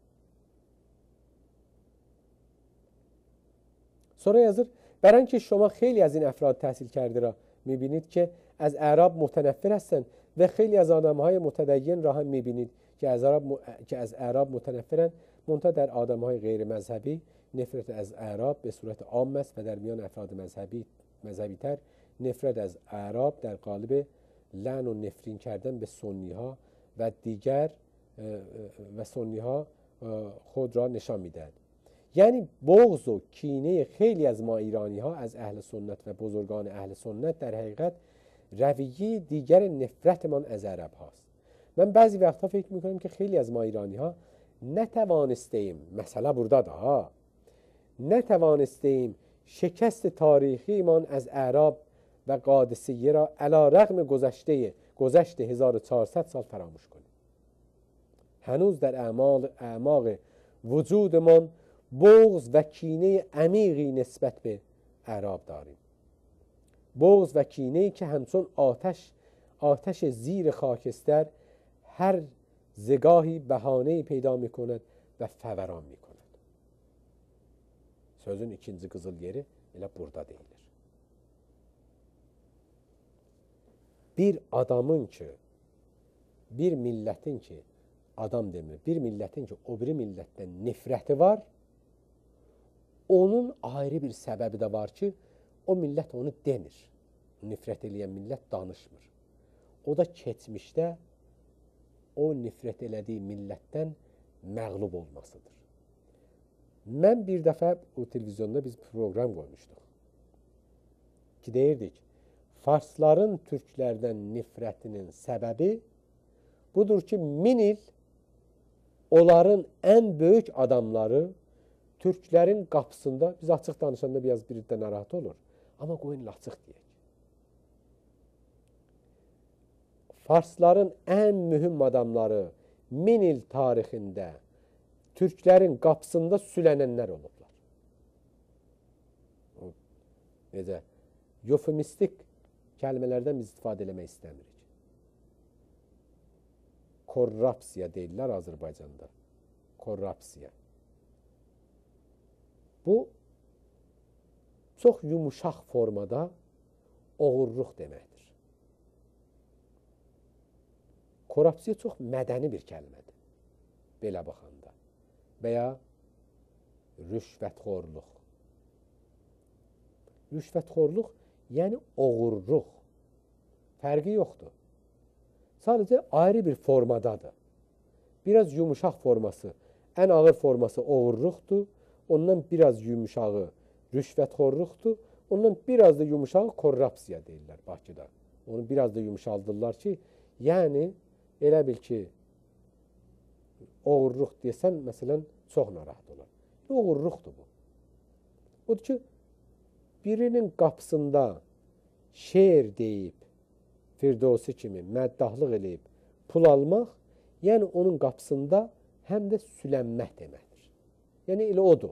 S1: Sonra yazır, برای که شما خیلی از این افراد تحصیل کرده را میبینید که از اعراب متنفر هستند و خیلی از آدمهای متدین را هم میبینید که از اعراب م... که از اعراب متنفرند، منتها در آدمهای غیر مذهبی نفرت از اعراب به صورت عام است و در میان افراد مذهبی مذهبی تر نفرت از اعراب در قالب لعن و نفرین کردن به سنی ها و دیگر و سنی ها خود را نشان میدهد. یعنی بغض و کینه خیلی از ما ایرانی ها از اهل سنت و بزرگان اهل سنت در حقیقت رویه دیگر نفرتمان از عرب هاست. من بعضی وقتا فکر میکنم که خیلی از ما ایرانی ها نتوانستیم، مثلا برداد ها نتوانستیم شکست تاریخیمان از اعراب و قادسیه را علی رغم گذشته گذشت هزار و چهارصد سال فراموش کنیم. هنوز در اعماق اعماق وجودمان بغض و کینه عمیقی نسبت به اعراب داریم. بغض و کینه‌ای که همچون آتش آتش زیر خاکستر هر زگاهی بهانه‌ای پیدا می‌کند و فوران می‌کند. Sözün ikinci qızıl yeri elə burada deyilir. Bir adamın ki, bir millətin ki, adam demir, bir millətin ki, o biri millətdən nifrəti var, onun ayrı bir səbəbi də var ki, o millət onu demir. Nifrət eləyən millət danışmır. O da keçmişdə o nifrət elədiyi millətdən məğlub olmasıdır. Mən bir dəfə o televizyonda biz proqram qoymuşduq. Ki deyirdik, Farsların türklərdən nifrətinin səbəbi budur ki, min il onların ən böyük adamları türklərin qapısında, biz açıq danışanda biraz bir də narahat olur, amma qoyun açıq deyək. Farsların ən mühüm adamları min il tarixində türklərin qapısında sülənənlər olublar. Necə? Eufemistik kəlmələrdən biz istifadə eləmək istəmirik. Korrupsiya deyirlər Azərbaycanda. Korrupsiya. Bu, çox yumuşaq formada oğurluq deməkdir. Korrupsiya çox mədəni bir kəlmədir. Belə baxanda. Və ya rüşvətxorluq. Rüşvətxorluq, yəni oğurluq. Fərqi yoxdur. Sadəcə ayrı bir formadadır. Biraz yumuşaq forması, ən ağır forması oğurluqdur. Ondan biraz yumuşağı rüşvətxorluqdur. Ondan biraz da yumuşağı korrupsiya deyirlər Bakıda. Onu biraz da yumuşaldırlar ki, yəni elə bil ki, oğurluq desən, məsələn, çox narahat olar. Oğurluqdur bu. Odur ki, birinin qapısında şeir deyib, Firdevsi kimi məddahlıq eləyib, pul almaq, yəni onun qapısında həm də sülənmək deməkdir. Yəni elə odur.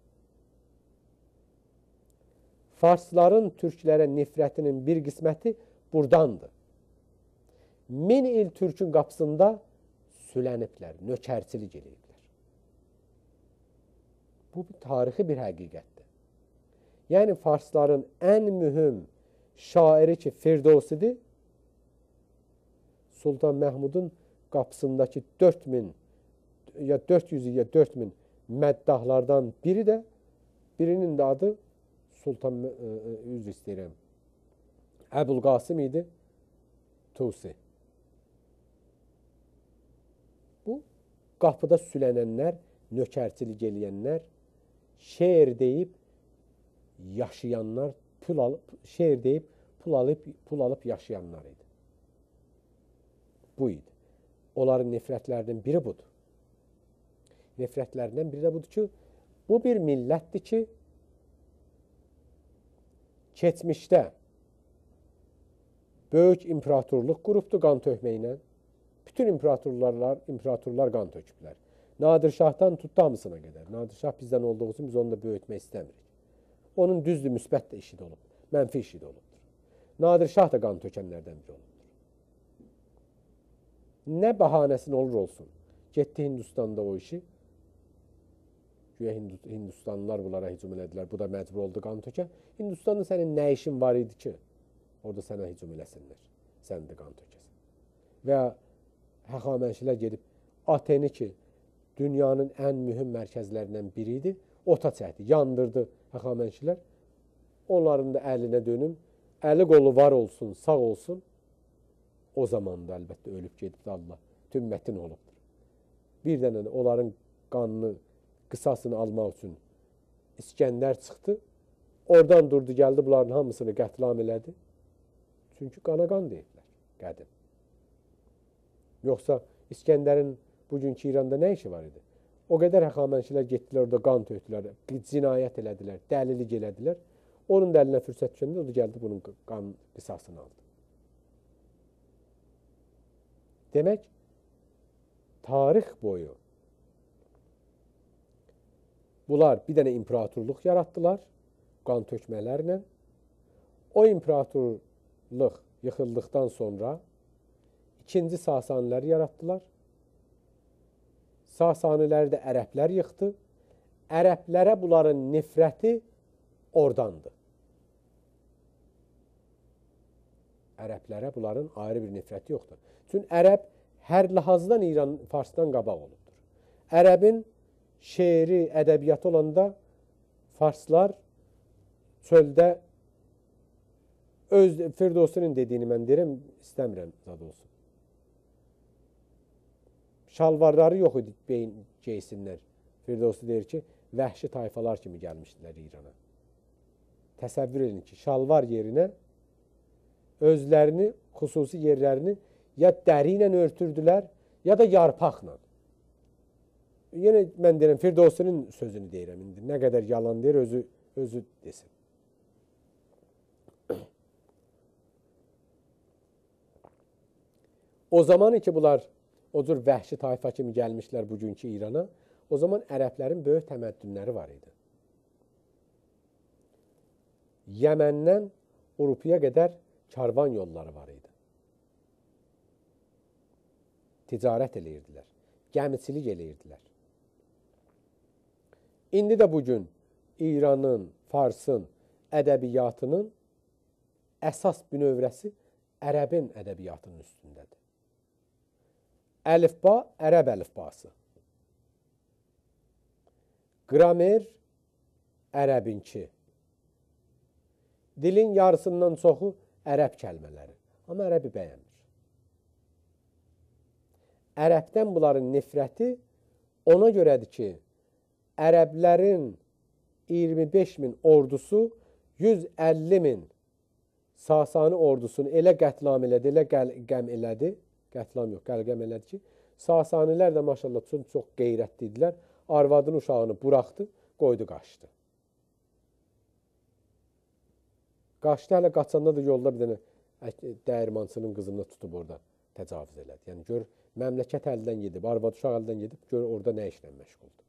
S1: Farsların türklərə nifrətinin bir qisməti buradandır. Min il türkün qapısında süləniblər, nökərçilik eləyiblər. Bu tarixi bir həqiqətdir. Yəni Farsların ən mühüm şairi ki Firdevsidir, Sultan Məhmudun qapısındakı dörd min ya dörd yüz ya dörd min məddahlardan biri də, birinin də adı Sultan, yüz istəyirəm, Əbülqasım idi, Tusi. Bu, qapıda sülənənlər, nökərçilik eləyənlər, şeir deyib, yaşayanlar, pul alıb, şeir deyib, pul alıb, pul alıb yaşayanlar idi. Bu idi. Onların nifrətlərinin biri budur. Nifrətlərindən biri də budur ki, bu bir millətdir ki, keçmişdə böyük imperatorluq qurubdur qan tökməklə. Bütün imperatorlar, imperatorlar qan töküblər. Nadir Şahdan tutdu hamısına qədər. Nadir Şah bizdən olduğu üçün biz onu da böyütmək istəmirik. Onun düzdür, müsbət də işi də olubdur, mənfi işi də olubdur. Nadir Şah da qan tökənlərdən biri olubdur. Nə bahanəsin olur olsun, getdi Hindistanda o işi, güya Hindistanlılar bunlara hücum elədilər, bu da məcbur oldu qan tökən. Hindistanda sənin nə işin var idi ki, orada sənə hücum eləsinlər, sən də qan tökəsən. Və həxamənşilər gedib Ateni ki, dünyanın ən mühüm mərkəzlərindən biri idi, ota çəkdi, yandırdı həxamənşilər. Onların da əlinə dönüm, əli qolu var olsun, sağ olsun. O zaman da əlbəttə ölüb gedib Allah, tümmətin olubdur. Bir dənə onların qanını, qısasını almaq üçün İskəndər çıxdı. Oradan durdu, gəldi, bunların hamısını qətlam elədi. Çünki qana qan deyiblər, qədim. Yoxsa İskəndərin bugünkü İranda nə işi var idi? O qədər həxamənşilər getdilər, orada qan tökdülər, cinayət elədilər, dəlilik elədilər. Onun da əlinə fürsət düşəndə, o da gəldi, bunun qan qısasını aldı. Demək, tarix boyu bunlar bir dənə imperatorluq yaratdılar, qan tökmələrlə. O imperatorluq yıxıldıqdan sonra ikinci Sasaniləri yaratdılar. Sasaniləri də ərəblər yıxdı. Ərəblərə bunların nifrəti oradandır. Ərəblərə bunların ayrı bir nifrəti yoxdur. Çünki ərəb hər lahazdan İran, Farsdan qabaq olubdur. Ərəbin şeiri, ədəbiyyatı olanda Farslar çöldə öz Firdosinin dediyini mən deyirəm, istəmirəm zad olsun. Şalvarları yox idi, beyin geysinlər. Firdevsi deyir ki, vəhşi tayfalar kimi gəlmişdilər İrana. Təsəvvür edin ki, şalvar yerinə özlərini, xüsusi yerlərini ya dəri ilə örtürdülər, ya da yarpaqla. Yenə mən deyirəm, Firdevsinin sözünü deyirəm indi. Nə qədər yalan deyir, özü, özü desin. O zaman ki, bunlar o cür vəhşi tayfa kimi gəlmişlər bugünkü İrana, o zaman ərəblərin böyük təməddünləri var idi. Yəməndən Avropaya qədər karvan yolları var idi. Ticarət eləyirdilər, gəmiçilik eləyirdilər. İndi də bugün İranın, Farsın ədəbiyyatının əsas bünövrəsi ərəbin ədəbiyyatının üstündədir. Əlifba, ərəb əlifbası. Qramer, ərəbinki. Dilin yarısından çoxu ərəb kəlmələri. Amma ərəbi bəyənmir. Ərəbdən bunların nifrəti ona görədir ki, ərəblərin iyirmi beş min ordusu yüz əlli min Sasani ordusunu elə qətlam elədi, elə qəm elədi, qətlam yox, qəlqəm elədi ki, Sasanilər də maşallah çox, çox qeyrətli idilər. Arvadın uşağını buraxdı, qoydu, qaçdı. Qaçdı, hələ qaçanda da yolda bir dənə dəyirmançının qızını tutub orada təcavüz elədi. Yəni, gör, məmləkət əldən gedib, arvad uşaq əldən gedib, gör, orada nə işlə məşğuldur.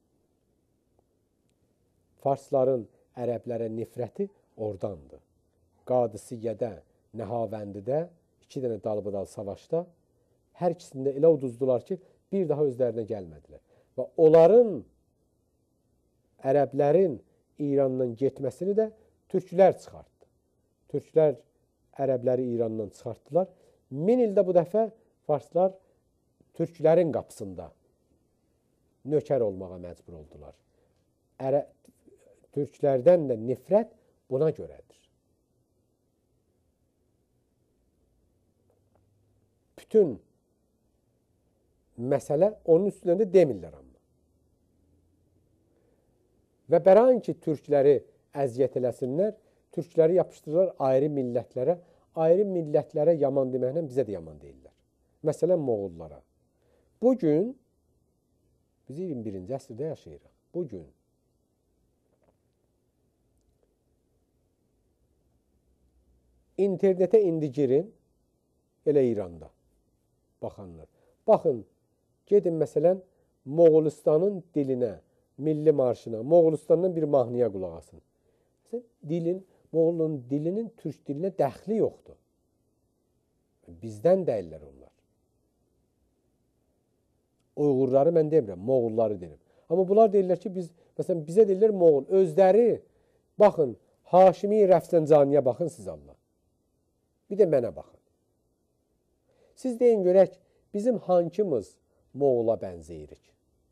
S1: Farsların ərəblərə nifrəti oradandır. Qadisiyyədə, Nəhavəndidə, iki dənə dalbadal savaşda hər ikisində elə uduzdular ki, bir daha özlərinə gəlmədilər. Və onların, ərəblərin İrandan getməsini də türklər çıxartdı. Türklər ərəbləri İrandan çıxartdılar. Min ildə bu dəfə farslar türklərin qapısında nökər olmağa məcbur oldular. Ərə, türklərdən də nifrət buna görədir. Bütün məsələ onun üstündə demirlər amma. Və bəran ki, türkləri əziyyət eləsinlər, türkləri yapışdırırlar ayrı millətlərə, ayrı millətlərə yaman deməklə bizə də yaman deyirlər. Məsələn, Moğollara. Bugün, biz iyirmi birinci əsrdə yaşayırıq. Bugün internetə indi girin, elə İranda baxanlar. Baxın, gedin məsələn, Moğolistanın dilinə, milli marşına, Moğolistandan bir mahnıya qulaq asın. Dilin, Moğolun dilinin Türk dilinə dəxli yoxdur. Bizdən deyirlər onlar. Uyğurları mən demirəm, Moğolları deyirəm. Amma bunlar deyirlər ki, biz, məsələn, bizə deyirlər Moğol. Özləri, baxın, Haşimi Rəfsəncaniyə baxın siz Allah. Bir də mənə baxın. Siz deyin görək, bizim hankımız Moğola bənzeyirik?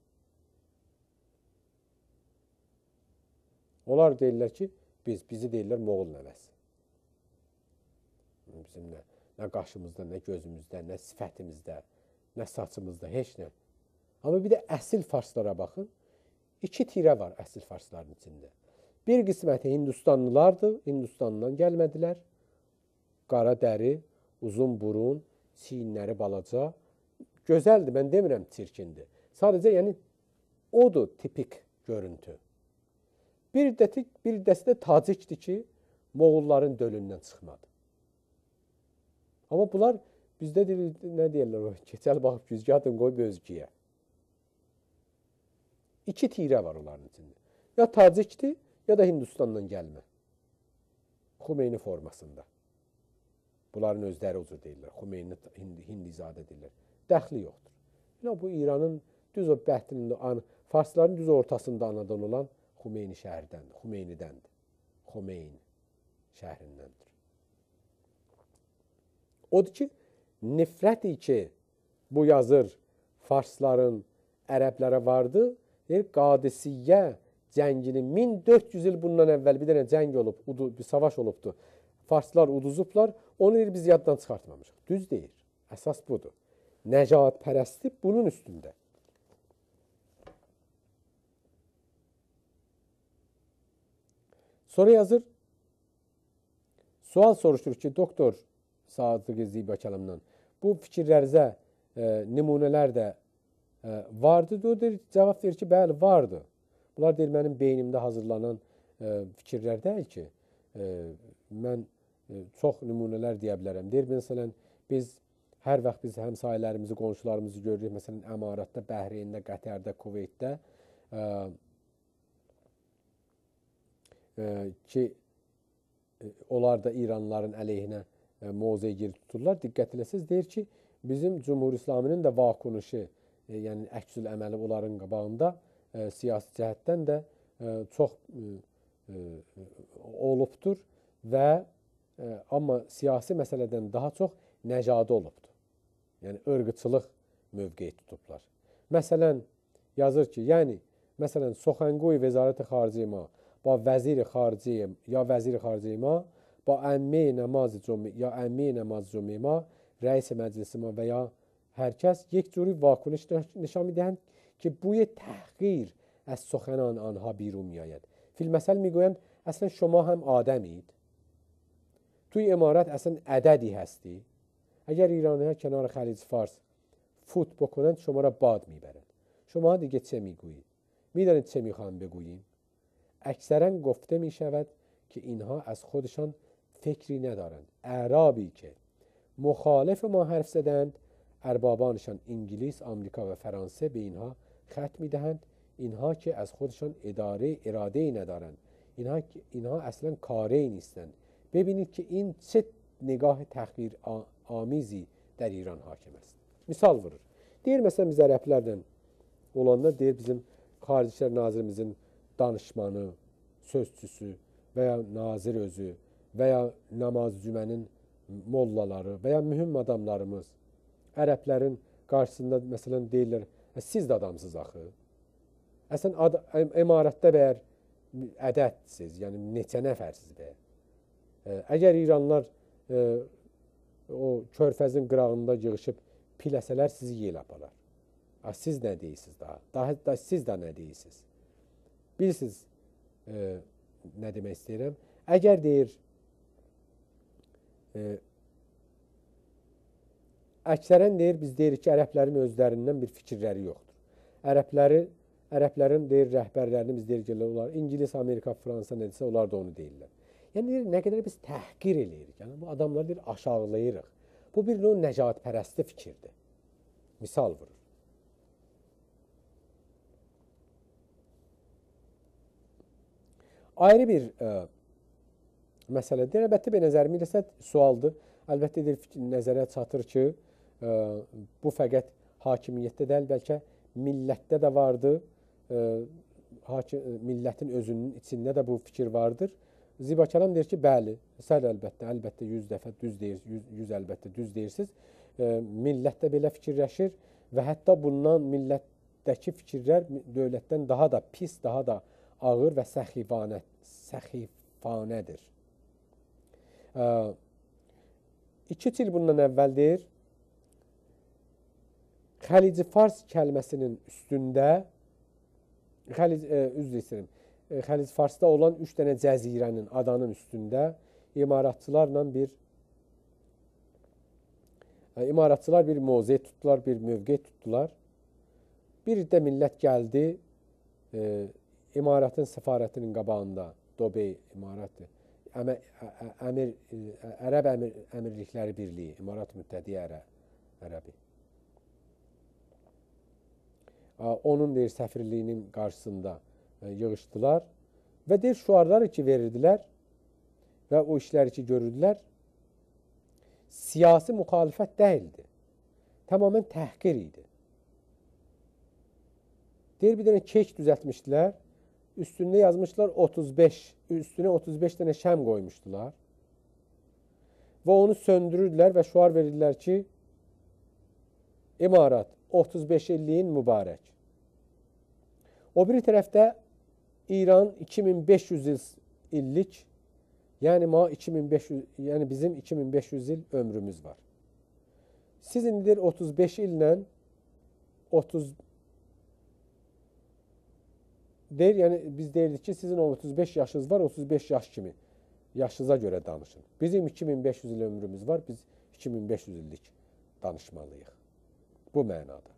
S1: Onlar deyirlər ki, biz, bizi deyirlər Moğol nəvəsi. Bizim nə, nə qaşımızda, nə gözümüzdə, nə sifətimizdə, nə saçımızda, heç nə. Amma bir də əsil farslara baxın. İki tirə var əsil farsların içində. Bir qisməti Hindistanlılardır, Hindistandan gəlmədilər. Qara dəri, uzun burun, çiyinləri balaca. Gözəldir, mən demirəm çirkindir. Sadəcə, yəni, odur tipik görüntü. Bir dəsi, bir dəsi də tacikdir ki, Moğolların dölündən çıxmadı. Amma bunlar, bizdə deyil, nə deyirlər o, keçəl baxıb güzgahdan qoyub özgüyə. İki tirə var onların içində. Ya tacikdir, ya da Hindistandan gəlmə. Xumeyni formasında. Bunların özləri ucur deyirlər. Xumeyni Hindizadə deyirlər. Dəxli yoxdur. Yəni, bu İranın düz o bəhtinin, farsların düz ortasında anadan olan Xumeyni şəhərdəndir. Xumeynidəndir. Xumeyni şəhrindəndir. Odur ki, nifrəti ki, bu yazır farsların ərəblərə vardı, deyir, Qadisiyyə cəngini min dörd yüz il bundan əvvəl bir dənə cəng olub, bir savaş olubdur. Farslar uduzublar, onu deyir, biz yaddan çıxartmamışıq. Düz deyir. Əsas budur. Nəcat pərəsti bunun üstündə. Sonra yazır, sual soruşur ki, doktor Sadiq Ziba Kəlamdan, bu fikirlərinizə e, nümunələr də e, vardı. O deyir, cavab verir ki, bəli, vardı. Bunlar deyir, mənim beynimdə hazırlanan e, fikirlər deyil ki, e, mən e, çox nümunələr deyə bilərəm. Deyir, məsələn, biz hər vaxt biz həmsayələrimizi, qonşularımızı görürük. Məsələn, Əmaratda, Bəhreyndə, Qətərdə, Kuveytdə e, e, ki, e, onlar da İranlıların əleyhinə e, mövzeye geri tuturlar. Diqqət eləsəz, deyir ki, bizim Cumhur İslaminin də vakunuşu, e, yəni əksül əməli onların qabağında e, siyasi cəhətdən də e, çox e, e, olubdur və e, amma siyasi məsələdən daha çox nəcadə olubdur. Yəni, ırqıçılıq mövqeyi tutublar. Məsələn, yazır ki, yəni, məsələn, Soxanqoy Vəzarət-i Xarici ma, ba vəzir-i xarici, ya vəzir-i xarici ma, ba əmmi namaz cümə, ya əmmi namaz cümə ma, rəis məclisi ma və ya hər kəs یک جوری واکنش نشان میدهند که بوی تحقیر از سخنان آنها بیرون میآید. فی المثل میگویند اصلا شما هم آدمید. توی امارت اصلا عددی هستی. اگر ایرانی‌ها کنار خلیج فارس فوت بکنند شما را باد میبرند. شما دیگه چه میگویید؟ میدانید چه میخوام بگوییم؟ اکثرا گفته میشود که اینها از خودشان فکری ندارند. اعرابی که مخالف ما حرف زدند، اربابانشان انگلیس، آمریکا و فرانسه به اینها خط میدهند. اینها که از خودشان اداره اراده‌ای ندارند. اینها اینها اصلا کاری نیستند. ببینید که این چه نگاه تحقیر آمیزی در ایران hakim است. Misal vurur. Deyir, məsələn, biz ərəblərdən olanda, deyir, bizim Xarici İşlər Nazirimizin danışmanı, sözçüsü və ya nazir özü və ya namaz cümənin mollaları və ya mühüm adamlarımız ərəblərin qarşısında, məsələn, deyirlər, siz də adamsız axı. Əslən, emarətdə bəyər ədədsiniz, yəni neçə nəfərsiz bəyər. Əgər İranlar e, o körfəzin qırağında yığışıb piləsələr, sizi yel aparar. Siz nə deyirsiniz daha? Daha da siz də nə deyirsiniz? Bilirsiniz, e, nə demək istəyirəm? Əgər deyir, e, əksərən deyir, biz deyirik ki, ərəblərin özlərindən bir fikirləri yoxdur. Ərəbləri, ərəblərin deyir, rəhbərlərini biz deyir ki, onlar İngilis, Amerika, Fransa nədirsə, onlar da onu deyirlər. Yəni, deyir, nə qədər biz təhqir eləyirik. Yəni, bu adamları deyir, aşağılayırıq. Bu bir növ nəcatpərəsti fikirdir. Misal vurur. Ayrı bir e, məsələdir. Əlbəttə, bir nəzərimi eləsə sualdır. Əlbəttə, nəzərə çatır ki, ə, bu fəqət hakimiyyətdə deyil, bəlkə millətdə də vardır. Ə, hakim, millətin özünün içində də bu fikir vardır. Ziba Kəlam deyir ki, bəli, sən əlbəttə, əlbəttə yüz dəfə düz deyir, yüz, yüz əlbəttə düz deyirsiniz. E, millət də belə fikirləşir və hətta bundan millətdəki fikirlər dövlətdən daha da pis, daha da ağır və səxifanə, səxifanədir. E, iki il bundan əvvəl deyir, Xəlici Fars kəlməsinin üstündə, Xəlic, e, üzr istəyirəm, Xəlic Farsda olan üç dənə cəzirənin adanın üstündə imaratçılarla bir imaratçılar bir mövqe tutdular, bir mövqe tutdular. Bir də millət gəldi, e, imaratın səfarətinin qabağında, Dobey imaratı, əmə, ə, əmir, ə, Ərəb əmir, Əmirlikləri Birliyi, İmarat Müttəhdiyə Ərə, Ərəbi. Onun deyir, səfirliyinin qarşısında yığışdılar və deyir, şuarları ki verirdilər və o işləri ki görürdülər, siyasi müxalifət deyildi. Tamamən təhqir idi. Deyir, bir dənə keç düzəltmişdilər, üstündə yazmışlar otuz beş, üstünə otuz beş dənə şəm qoymuşdular və onu söndürürdülər və şuar verirdilər ki, İmarat otuz beş illiyin mübarək. O bir tərəfdə İran iki min beş yüz illik, yəni, iki min beş yüz, yəni bizim iki min beş yüz il ömrümüz var. Siz indi otuz beş illə otuz deyir, yəni biz deyirdik ki, sizin otuz beş yaşınız var, otuz beş yaş kimi yaşınıza görə danışın. Bizim iki min beş yüz il ömrümüz var, biz iki min beş yüz illik danışmalıyıq. Bu mənada.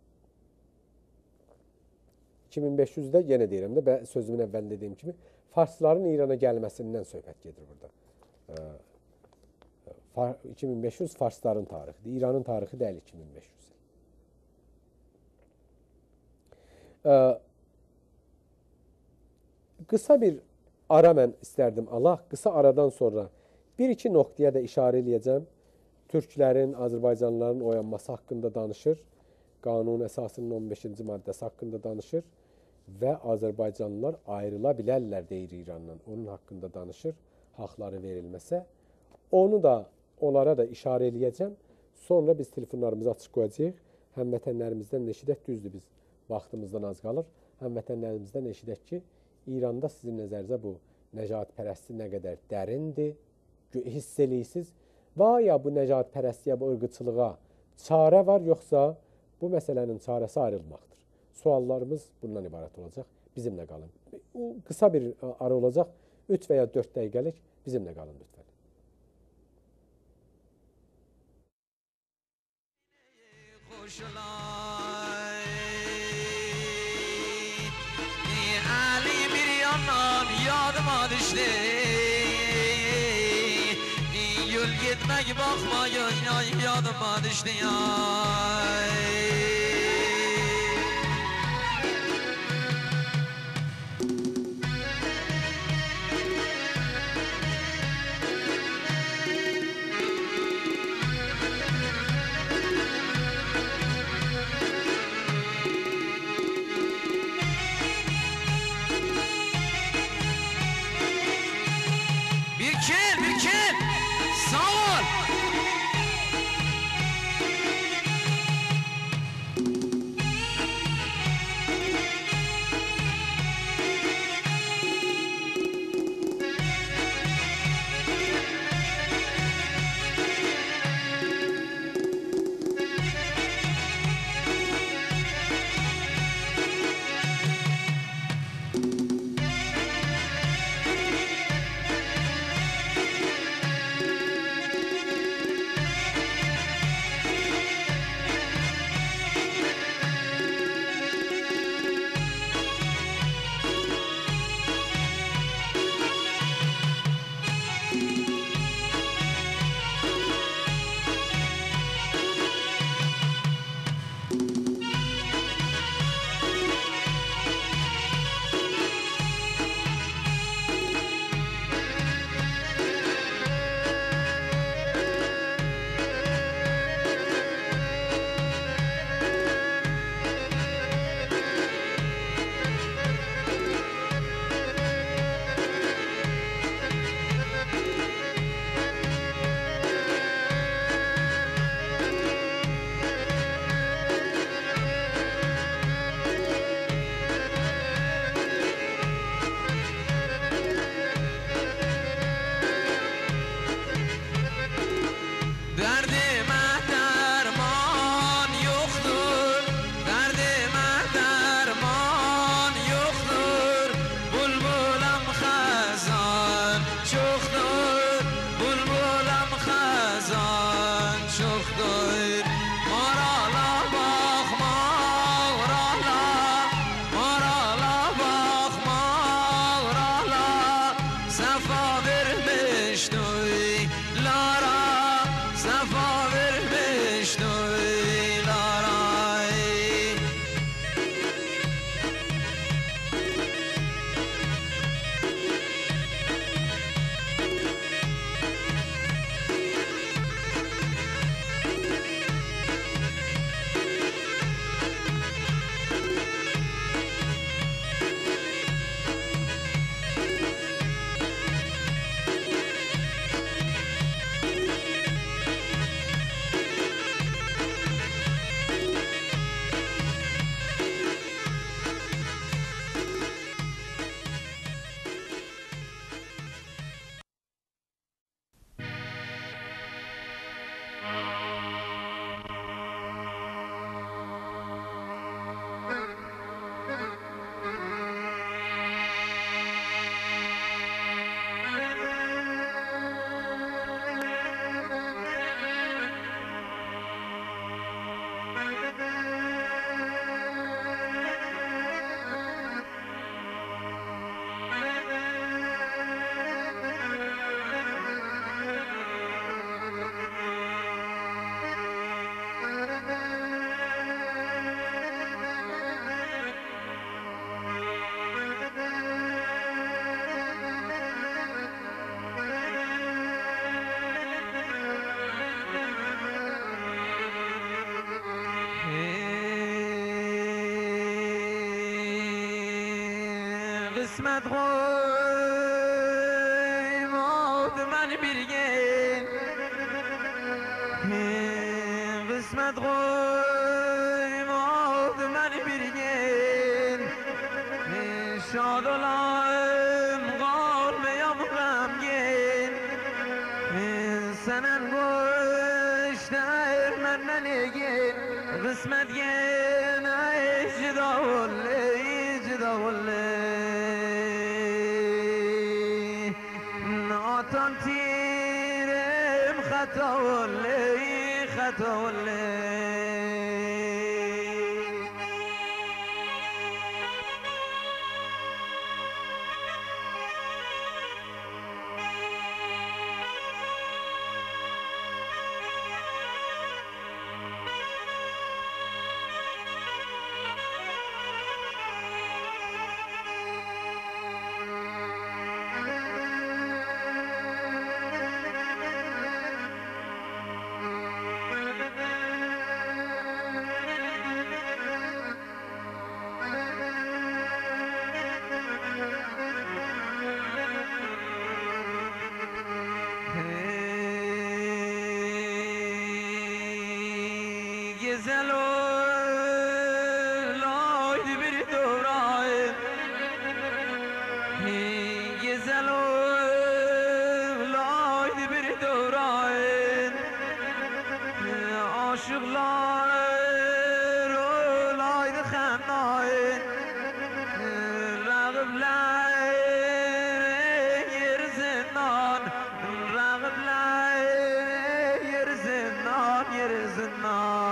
S1: iki min beş yüzdə yenə deyirəm də, sözümün əvvəl dediyim kimi, Farsların İrana gəlməsindən söhbət gedir burada. iki min beş yüz Farsların tarixidir. İranın tarixi deyil iki min beş yüz. Qısa bir ara mən istərdim Allah. Qısa aradan sonra bir-iki nöqtəyə də işarə eləyəcəm. Türklərin, Azərbaycanlıların oyanması haqqında danışır. Qanun əsasının on beşinci maddəsi haqqında danışır. Və Azərbaycanlılar ayrıla bilərlər deyir İrandan. Onun haqqında danışır, haqları verilməsə. Onu da, onlara da işarə eləyəcəm. Sonra biz telefonlarımızı açıq qoyacağıq. Həmvətənlərimizdən eşidək, düzdür, biz vaxtımızdan az qalır. Həmvətənlərimizdən eşidək ki, İranda sizin nəzərinizə bu nəcatpərəstlik nə qədər dərindir, hiss eləyirsiniz. Və ya bu nəcatpərəstliyə, bu ırqıçılığa çarə var, yoxsa bu məsələnin çarəsi ayrılmaqdır. Suallarımız bundan ibarət olacaq. Bizimlə qalın. Qısa bir ara olacaq. üç və ya dörd dəqiqəlik bizimlə qalın lütfən.
S2: Ali bir yandan yadıma düştü. Yol gitmek bakmayın yadıma düştü ya. قسمت قویماد من بیرگین قسمت قویماد من بیرگین شاد اولم قلبیم غمگین سنن گشتر من ننگین قسمت گین اجدا ولی اجدا ولی ناتان تیرم خطا ولی خطا ولی Güzel olaydı bir dövrayım Güzel olaydı bir dövrayım Aşıklar olaydı xemnayım Rağıblar yer zindan Rağıblar yer zindan yer zindan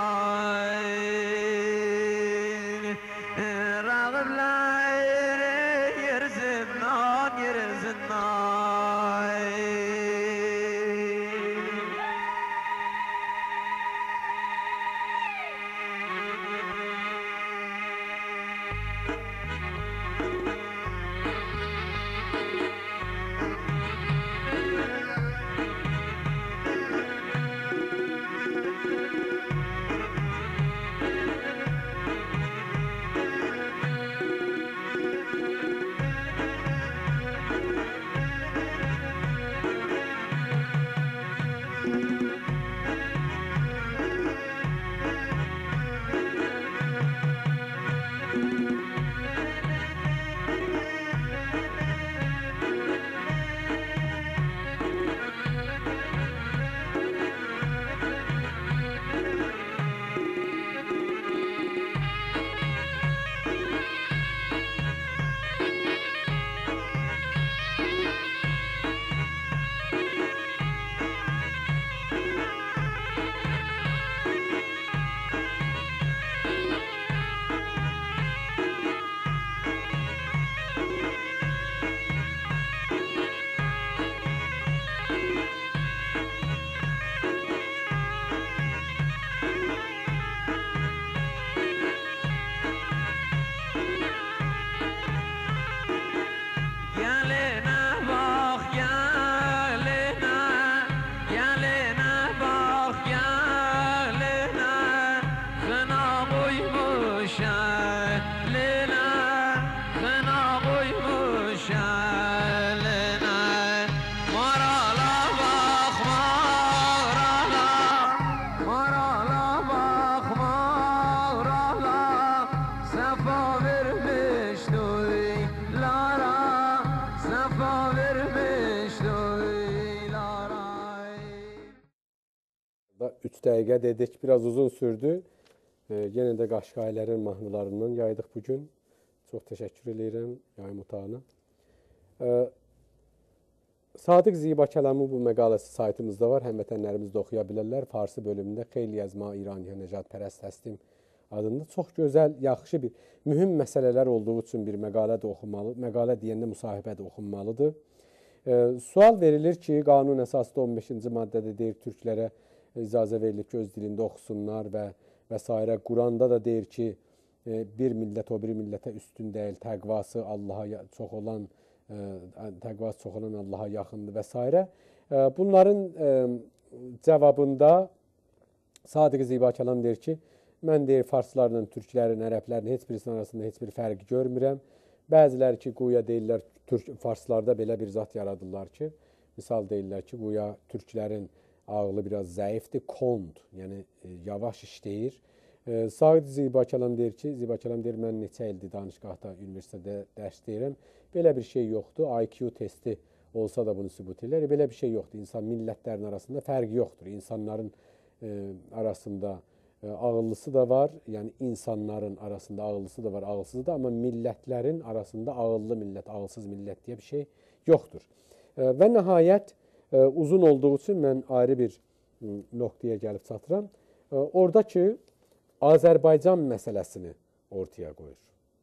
S1: üç dəqiqə dedik, biraz uzun sürdü. E, yenə də Qaşqayların mahnılarından yaydıq bugün. Çox təşəkkür edirəm yayım otağına. E, Sadiq Ziba Kəlamı bu məqaləsi saytımızda var. Həmvətənlərimiz də oxuya bilərlər. Farsı bölümündə Xeyli Yazma İraniyə Necat Pərəst Təslim adında çox gözəl, yaxşı bir, mühüm məsələlər olduğu üçün bir məqalə də oxunmalı. Məqalə deyəndə müsahibə də oxunmalıdır. E, sual verilir ki, qanun əsasında on beşinci maddədə deyir, türklərə icazə verilir ki, öz dilində oxusunlar və və s. Quranda da deyir ki, e, bir millət o bir millətə üstün deyil, təqvası Allaha çox olan, e, təqvası çox olan Allaha yaxındır və s. E, bunların e, cavabında Sadiq Ziba Kəlam deyir ki, mən deyir, farslarla türklərin, ərəblərin heç birisinin arasında heç bir fərqi görmürəm. Bəziləri ki, quya deyirlər, türk, farslarda belə bir zat yaradırlar ki, misal deyirlər ki, quya türklərin ağlı biraz zəifdir, kond, yəni e, yavaş işləyir. E, Sadiq Ziba Kəlam deyir ki, Ziba Kəlam deyir, mən neçə ildir danışqahda, üniversitədə dərs deyirəm, belə bir şey yoxdur, I Q testi olsa da bunu sübut edir, belə bir şey yoxdur, insan millətlərin arasında fərqi yoxdur, insanların e, arasında ağıllısı da var, yəni insanların arasında ağıllısı da var, ağılsızı da, amma millətlərin arasında ağıllı millət, ağılsız millət deyə bir şey yoxdur. Və nəhayət, uzun olduğu üçün mən ayrı bir nöqtəyə gəlib çatıram. Oradakı Azərbaycan məsələsini ortaya qoyur.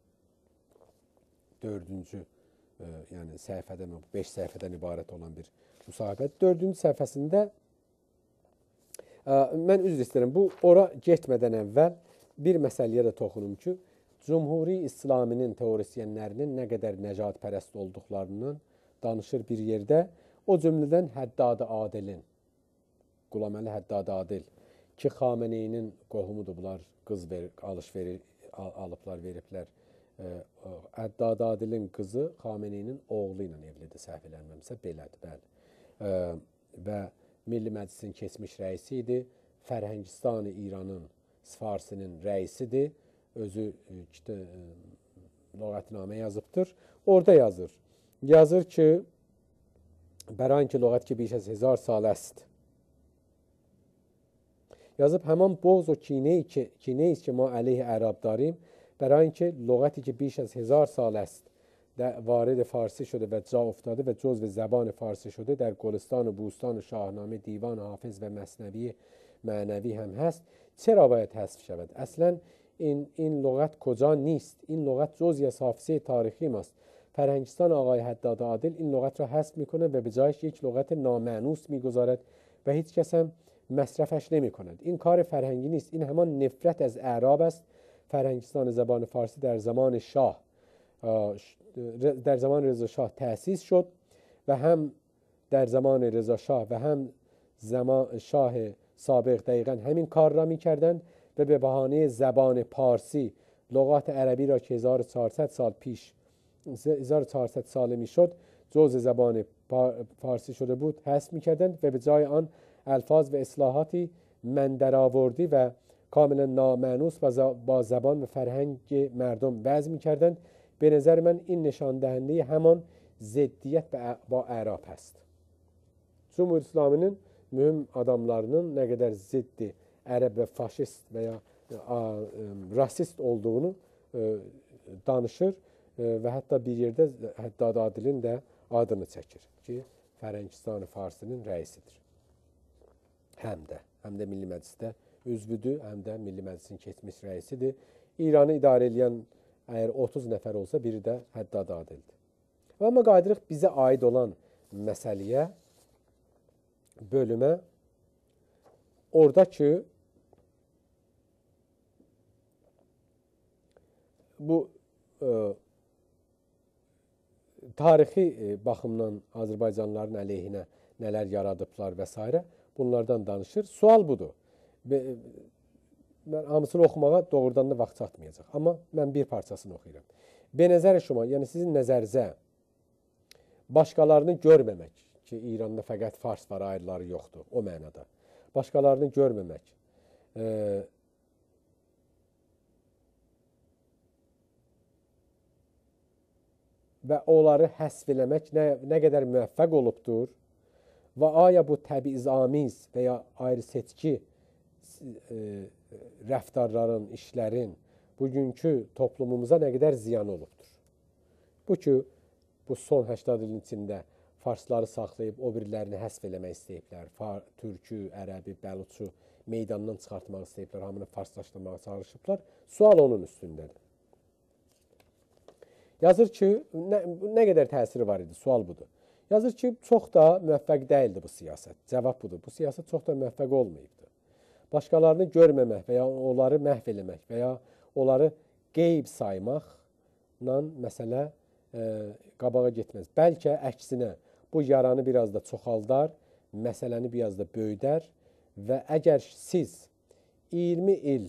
S1: Dördüncü, yəni səhifədən, beş səhifədən ibarət olan bir müsahibət. Dördüncü səhifəsində mən üzr istəyirəm, bu ora getmədən əvvəl bir məsələyə də toxunum ki, Cumhuri İslaminin teorisyenlərinin nə qədər nəcat pərəst olduqlarından danışır bir yerdə. O cümlədən Həddad-ı Adilin, Qulaməli Həddad Adil ki, Xameneyinin qohumudur, bunlar qız verir, alış verir, alıblar, veriblər. Həddad Adilin qızı Xameneyinin oğlu ilə evlidir, səhv eləmirəmsə, belədir, bəli. Və Milli Məclisin keçmiş rəisi idi, Fərhəngistan-ı İranın Farsinin rəisidir, özü işte, lüğətnamə yazıbdır. Orada yazır, yazır ki, bəran ki, lüğət ki, بیش از هزار سال است. yazıb, həman boğz o kineyi ki, kineyiz ki, ma əleyh ərab darim, bəran ki, lüğəti ki, بیش از هزار سال است. وارد فارسی شده و جا افتاده و جزو زبان فارسی شده در گلستان و بوستان و شاهنامه دیوان حافظ و مثنوی معنوی هم هست، چرا باید حذف شود؟ اصلا این این لغت کجا نیست؟ این لغت جزئی از حافظه تاریخی ماست. فرهنگستان آقای حداد عادل این لغت را حذف میکنه و به جایش یک لغت نامعنوس میگذارد و هیچ کس هم مصرفش نمیکند. این کار فرهنگی نیست، این همان نفرت از اعراب است. فرهنگستان زبان فارسی در زمان شاه در زمان رضا شاه تأسیس شد و هم در زمان رضا شاه و هم زمان شاه سابق دقیقا همین کار را میکردند و به بهانه زبان پارسی لغات عربی را که هزار و چهارصد سال پیش هزار و چهارصد ساله میشد جزء زبان فارسی شده بود حذف میکردند و به جای آن الفاظ و اصلاحاتی من درآوردی و کاملا نامعنوس با زبان و فرهنگ مردم وضع میکردند. به نظر من این نشان دهنده همان ضدیت با اعراب است. Cumhur İslamının mühüm adamlarının ne kadar ziddi, Ərəb və faşist veya a, a, rasist olduğunu e, danışır e, ve hatta bir yerde Həddad Adilin de adını çəkir ki, Fərəngistan-ı Farsinin rəisidir. Həm də, həm də Milli Məclisdə üzvüdür, həm də Milli Məclisin keçmiş rəisidir. İranı idarə edən əgər otuz nəfər olsa, biri də Həddad Adildir. Amma qaydırıq bizə aid olan məsələyə, bölümə, oradakı bu e, tarixi e, baxımdan Azərbaycanlıların əleyhinə nələr yaradıblar və s. bunlardan danışır. Sual budur. Be, mən hamısını oxumağa doğrudan da vaxt çatmayacaq. Amma mən bir parçasını oxuyuram. Benəzər şuma, yəni sizin nəzərinizə başqalarını görməmək ki, İranda fəqət Fars var, ayrıları yoxdur, o mənada. Başqalarını görməmək. E, və onları həsf eləmək nə, nə qədər müvəffəq olubdur və aya bu təbiizamiz və ya ayrı seçki e, rəftarların, işlərin bugünkü toplumumuza nə qədər ziyanı olubdur. Bu ki, bu son səksən ilin içində farsları saxlayıb o birilərini həsf eləmək istəyiblər. Far, türkü, ərəbi, bəluçu meydandan çıxartmaq istəyiblər, hamını farslaşdırmağa çalışıblar. Sual onun üstündədir. Yazır ki, nə, nə qədər təsiri var idi? Sual budur. Yazır ki, çox da müvəffəq deyildi bu siyasət. Cavab budur. Bu siyasət çox da müvəffəq olmayıbdır. Başqalarını görməmək və ya onları məhv eləmək və ya onları qeyb saymaqla məsələ e, qabağa getməz. Bəlkə əksinə bu yaranı biraz da çoxaldar, məsələni biraz da böyüdər və əgər siz iyirmi il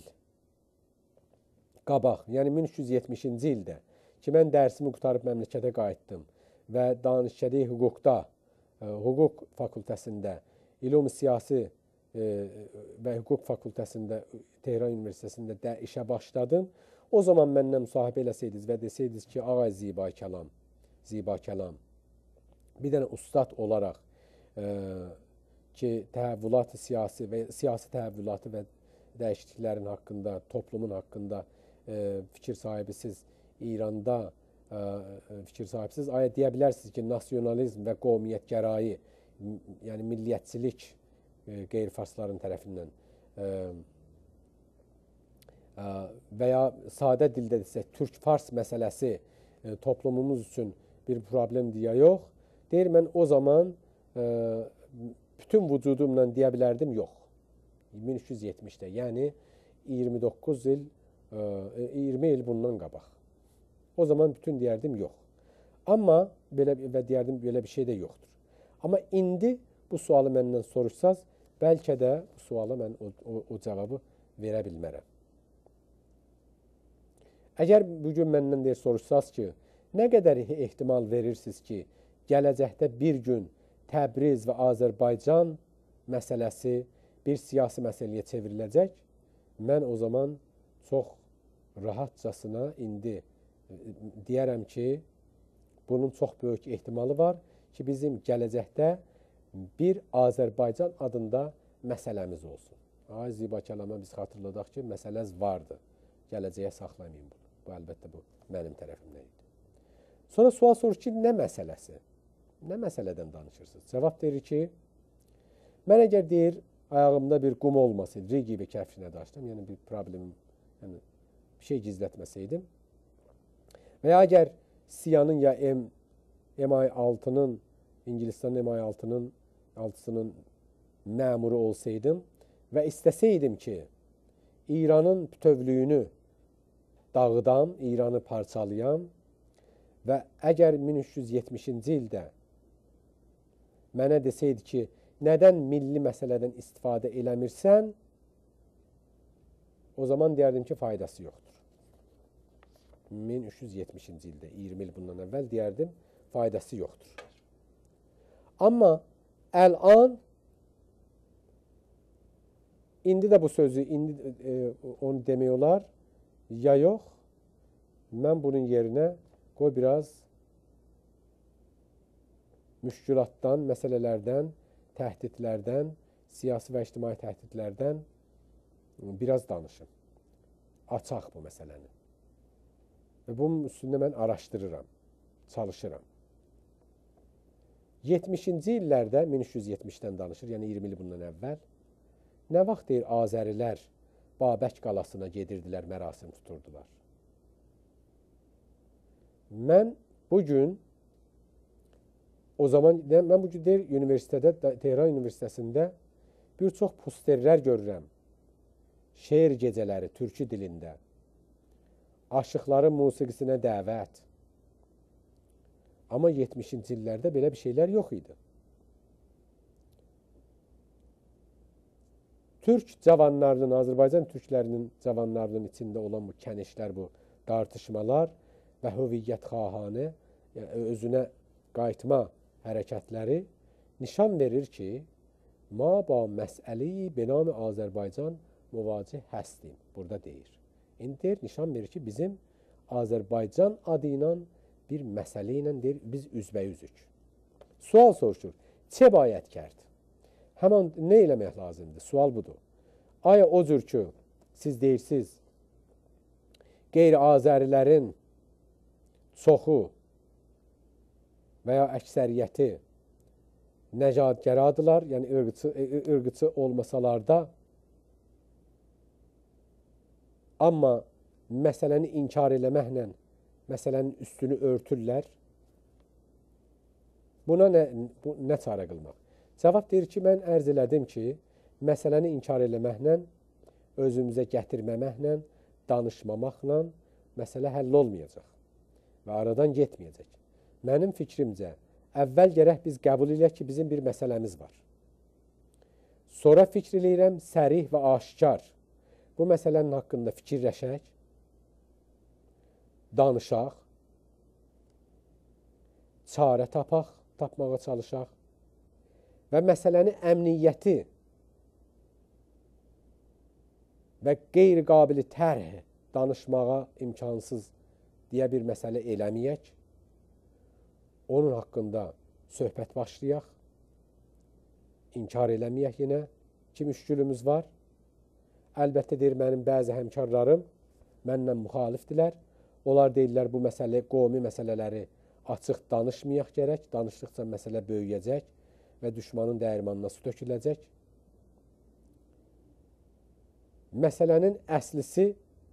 S1: qabaq, yəni min üç yüz yetmişinci ildə ki, mən dərsimi qutarıb məmləkətə qayıtdım və danışkədə hüquqda, e, hüquq fakültəsində, İlum Siyasi e, və hüquq fakültəsində Tehran Universitetində də işə başladım. O zaman məndən müsahibə eləsəydiniz və desəydiniz ki, ağay Ziba Kəlam, Ziba Kəlam, bir dənə ustad olaraq e, ki, təhəvvülat siyasi və siyasi təhəvvülatı və dəyişikliklərin haqqında, toplumun haqqında e, fikir sahibisiz, İranda e, fikir sahibisiz, aya deyə bilərsiniz ki, nasionalizm və qovmiyyətgərayi, yəni milliyyətçilik e, qeyri-farsların tərəfindən e, e, və ya sadə dildə desək, türk-fars məsələsi e, toplumumuz üçün bir problemdir ya yox, deyir, mən o zaman e, bütün vücudumla deyə bilərdim, yox. min üç yüz yetmişdə, yəni iyirmi doqquz il, e, iyirmi il bundan qabaq. O zaman bütün deyərdim, yox. Amma belə və deyərdim, belə bir şey də yoxdur. Amma indi bu sualı məndən soruşsaz, bəlkə də bu suala mən o, o, o cavabı verə bilmərəm. Əgər bugün məndən deyir, soruşsaz ki, nə qədər ehtimal verirsiniz ki, gələcəkdə bir gün Təbriz və Azərbaycan məsələsi bir siyasi məsələyə çevriləcək, mən o zaman çox rahatcasına indi deyərəm ki, bunun çox böyük ehtimalı var ki, bizim gələcəkdə bir Azərbaycan adında məsələmiz olsun. Ay Ziba Kəlama biz xatırladaq ki, məsələz vardı. Gələcəyə saxlamayın bunu. Bu, əlbəttə, bu mənim tərəfimdən idi. Sonra sual sorur ki, nə məsələsi? Nə məsələdən danışırsınız? Cavab verir ki, mən əgər deyir, ayağımda bir qum olmasaydı, Rigi və kəfrinə daşdım, yəni bir problemim, yəni bir şey gizlətməsəydim və ya əgər Siyanın ya M I altının, İngilistanın M I altının altısının məmuru olsaydım və istəsəydim ki, İranın bütövlüyünü dağıdam, İranı parçalayam və əgər min üç yüz yetmişinci ildə mənə desəydi ki, nədən milli məsələdən istifadə eləmirsən, o zaman deyərdim ki, faydası yoxdur. min üç yüz yetmişinci ildə, iyirmi il bundan əvvəl deyərdim, faydası yoxdur. Amma əl-an, indi də bu sözü, indi e, onu demək olar, ya yox, mən bunun yerinə qoy biraz müşkülatdan, məsələlərdən, təhdidlərdən, siyasi və ictimai təhdidlərdən biraz danışım. Açaq bu məsələni. Və bunun üstündə mən araşdırıram, çalışıram. yetmişinci illərdə, min üç yüz yetmişdən danışır, yəni iyirmi il bundan əvvəl, nə vaxt deyir, Azərilər Babək qalasına gedirdilər, mərasim tuturdular. Mən bugün, o zaman, mən bugün deyir, universitetdə, Tehran Universitetəsində bir çox posterlər görürəm. Şeir gecələri, türkü dilində. Aşıqların musiqisinə dəvət. Amma yetmişinci illərdə belə bir şeylər yox idi. Türk cavanlarının, Azərbaycan türklərinin cavanlarının içində olan bu kənişlər, bu tartışmalar və hüviyyət xahanə, yəni özünə qayıtma hərəkətləri nişan verir ki, ma ba məsələ-i benam Azərbaycan müvacih həstin, burada deyir. İndi deyir, nişan verir ki, bizim Azərbaycan adı ilə bir məsələ ilə deyir, biz üzbəyüzük. Sual soruşur, çə bayət kərd? Həman nə eləmək lazımdır? Sual budur. aya o cür ki, siz deyirsiniz, qeyri-Azərilərin çoxu və ya əksəriyyəti nəcadgəradırlar, yəni ırqçı, ırqçı olmasalar da, amma məsələni inkar eləməklə məsələnin üstünü örtürlər. Buna nə, bu, nə çarə qılmaq? Cavab deyir ki, mən ərz elədim ki, məsələni inkar eləməklə, özümüzə gətirməməklə, danışmamaqla məsələ həll olmayacaq və aradan getməyəcək. Mənim fikrimcə, əvvəl gərək biz qəbul edək ki, bizim bir məsələmiz var. Sonra fikr eləyirəm, sərih və aşikar bu məsələnin haqqında fikirləşək, danışaq, çarə tapaq, tapmağa çalışaq və məsələni əmniyyəti və qeyri-qabili tərh danışmağa imkansız deyə bir məsələ eləməyək. Onun haqqında söhbət başlayaq. İnkar eləməyək yenə ki, müşkülümüz var. Əlbəttə deyir, mənim bəzi həmkarlarım mənlə müxalifdirlər. Onlar deyirlər, bu məsələ, qomi məsələləri açıq danışmayaq gərək. Danışdıqca məsələ böyüyəcək və düşmanın dəyirmanına su töküləcək. Məsələnin əslisi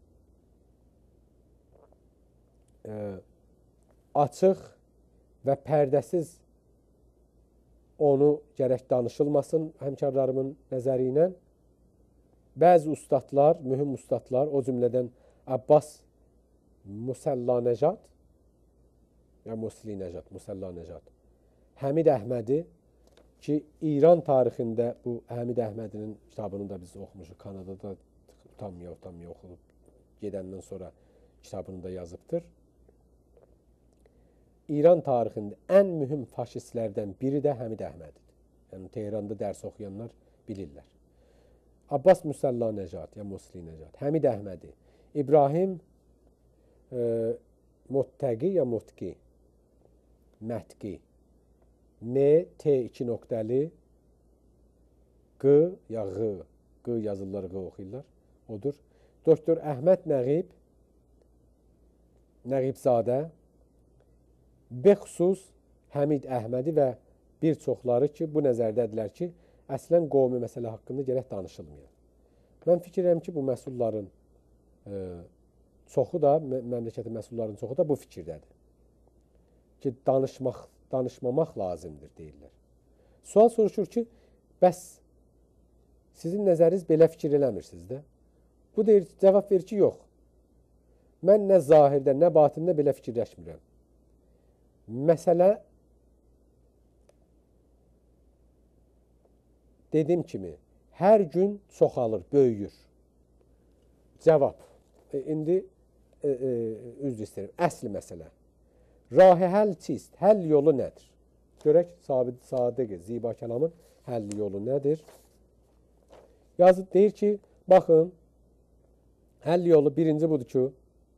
S1: e, açıq və pərdəsiz onu gərək danışılmasın həmkarlarımın nəzəri ilə. Bəzi ustadlar, mühüm ustadlar, o cümlədən Abbas Musalla Necat, ya Musli Necat, Musalla Necat, Həmid Əhmədi ki, İran tarixində bu Həmid Əhmədinin kitabını da biz oxumuşuq, Kanadada utanmaya, utanmaya oxudub, gedəndən sonra kitabını da yazıbdır. İran tarixində ən mühüm faşistlərdən biri də Həmid Əhmədidir. Yəni, Tehranda dərs oxuyanlar bilirlər. Abbas Musalla Necat, ya Musli Necat, Həmid Əhmədi, İbrahim e, Mottəqi ya Motqi, Mətqi, M, T iki nöqtəli, Q ya Q, Q yazırlar, Q oxuyurlar, odur. Doktor Əhməd Nəğib, Nəğibzadə, Bexsus Həmid Əhmədi və bir çoxları ki, bu nəzərdədirlər ki, əslən qovmi məsələ haqqında gərək danışılmıyor. Mən fikirəm ki, bu məsulların e, çoxu da, məmləkətin məsulların çoxu da bu fikirdədir. Ki, danışmaq, danışmamaq lazımdır, deyirlər. Sual soruşur ki, bəs sizin nəzəriniz belə fikir eləmirsiniz də? Bu deyir, cavab verir ki, yox. Mən nə zahirdə, nə batində belə fikirləşmirəm. Məsələ dediyim kimi, hər gün çoxalır, böyüyür. Cavab. E, indi e, e, üzr istəyirəm. Əsli məsələ. Rah-ı həll çist, həll yolu nədir? Görək, Sabit Sadiq, Ziba Kəlamın həll yolu nədir? Yazıb deyir ki, baxın, həll yolu birinci budur ki,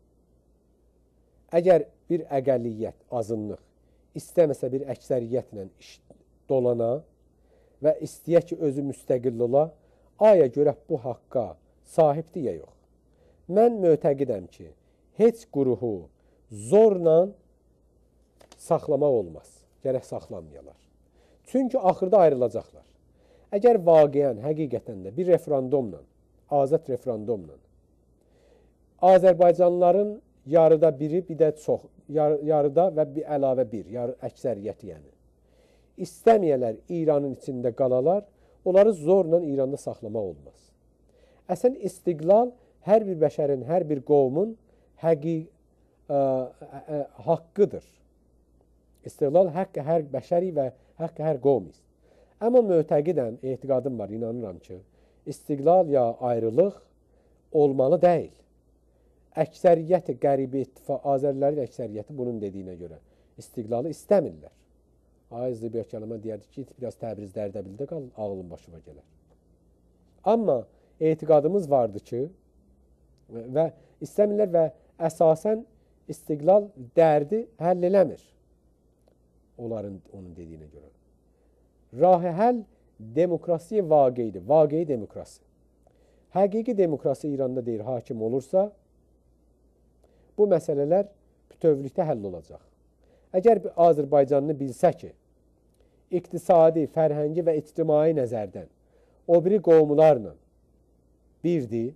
S1: əgər bir əqəlliyyət, azınlıq, istəməsə bir əksəriyyətlə dolana və istəyə ki, özü müstəqil ola, aya görə bu haqqa sahibdir ya yox. Mən mötəqidəm ki, heç quruhu zorla saxlamaq olmaz. Gərək saxlanmayalar. Çünki axırda ayrılacaqlar. Əgər vaqiən, həqiqətən də bir referendumla, azad referendumla, Azərbaycanlıların yarıda biri, bir də çox, yar, yarıda və bir əlavə bir, yarı, əksəriyyəti yəni. İstəməyələr İranın içində qalalar, onları zorla İranda saxlamaq olmaz. Əsən istiqlal hər bir bəşərin, hər bir qovmun həqi, ə, ə, ə, haqqıdır. İstiqlal haqqı hər bəşəri və haqqı hər qovmiz. Amma mötəqidəm, etiqadım var, inanıram ki, istiqlal ya ayrılıq olmalı deyil. Əksəriyyəti, qəribə ittifaq, Azərilərin əksəriyyəti bunun dediyinə görə istiqlalı istəmirlər. Ayızlı bir kəlmə deyərdi ki, biraz Təbriz Dərdəbildə qal, ağlın başıma gələr. Amma etiqadımız vardı ki, və istəmirlər və əsasən istiqlal dərdi həll eləmir. Onların, onun dediyinə görə. Rah-ı həll demokrasiyə vaqidir, vaqi demokrasi. həqiqi demokrasi İranda deyir hakim olursa, bu məsələlər bütövlükdə həll olacaq. Əgər Azərbaycanlı bilsə ki, iqtisadi, fərhəngi və ictimai nəzərdən o biri qovumlarla birdir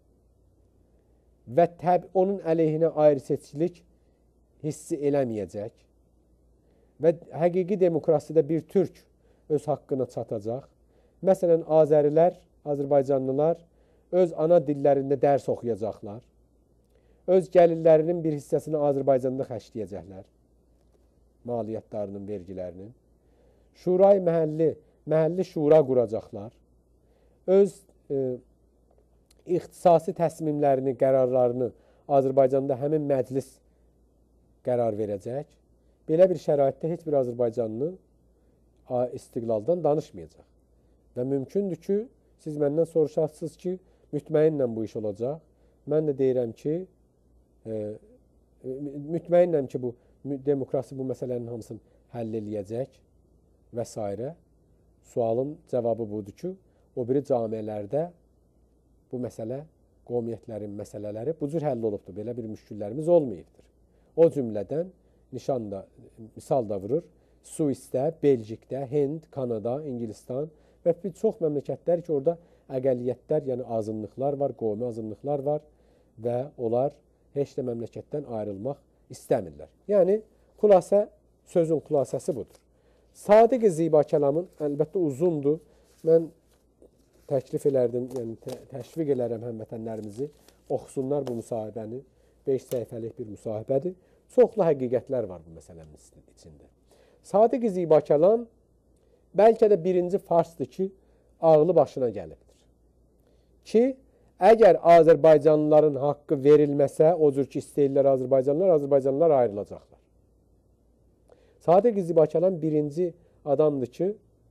S1: və təb onun əleyhinə ayrı-seçkilik hissi eləməyəcək və həqiqi demokrasiyada bir türk öz haqqına çatacaq. Məsələn, Azərilər, Azərbaycanlılar öz ana dillərində dərs oxuyacaqlar. Öz gəlirlərinin bir hissəsini Azərbaycanda xərcləyəcəklər. Maliyyətlərinin, vergilərinin. Şuray məhəlli, məhəlli şura quracaqlar. Öz e, ixtisasi təsmimlərini, qərarlarını Azərbaycanda həmin məclis qərar verəcək. Belə bir şəraitdə heç bir Azərbaycanlı istiqlaldan danışmayacaq. Və mümkündür ki, siz məndən soruşarsınız ki, mütməinlə bu iş olacaq. Mən də deyirəm ki, e, mütməinəm ki, bu demokrasi bu məsələnin hamısını həll eləyəcək və s. Sualın cavabı budur ki, o biri camiələrdə bu məsələ, qovmiyyətlərin məsələləri bu cür həll olubdur. Belə bir müşküllərimiz olmayıbdır. O cümlədən nişan da, misal da vurur. Suisdə, Belçikdə, Hind, Kanada, İngilistan və bir çox məmləkətlər ki, orada əqəlliyyətlər, yəni azınlıqlar var, qovmi azınlıqlar var və onlar heç də məmləkətdən ayrılmaq istəmirlər. Yəni, xülasə, sözün xülasəsi budur. Sadiq-i Ziba kəlamın, əlbəttə uzundur. Mən təklif elərdim, yəni tə təşviq elərəm həmvətənlərimizi, oxusunlar bu müsahibəni. beş səhifəlik bir müsahibədir. Çoxlu həqiqətlər var bu məsələnin içində. Sadiq-i Ziba kəlam bəlkə də birinci farsdır ki, ağlı başına gəlibdir. Ki, əgər Azərbaycanlıların haqqı verilməsə, o cür ki, istəyirlər Azərbaycanlılar, Azərbaycanlılar ayrılacaqlar. Sadiq-i Ziba kəlam birinci adamdır ki,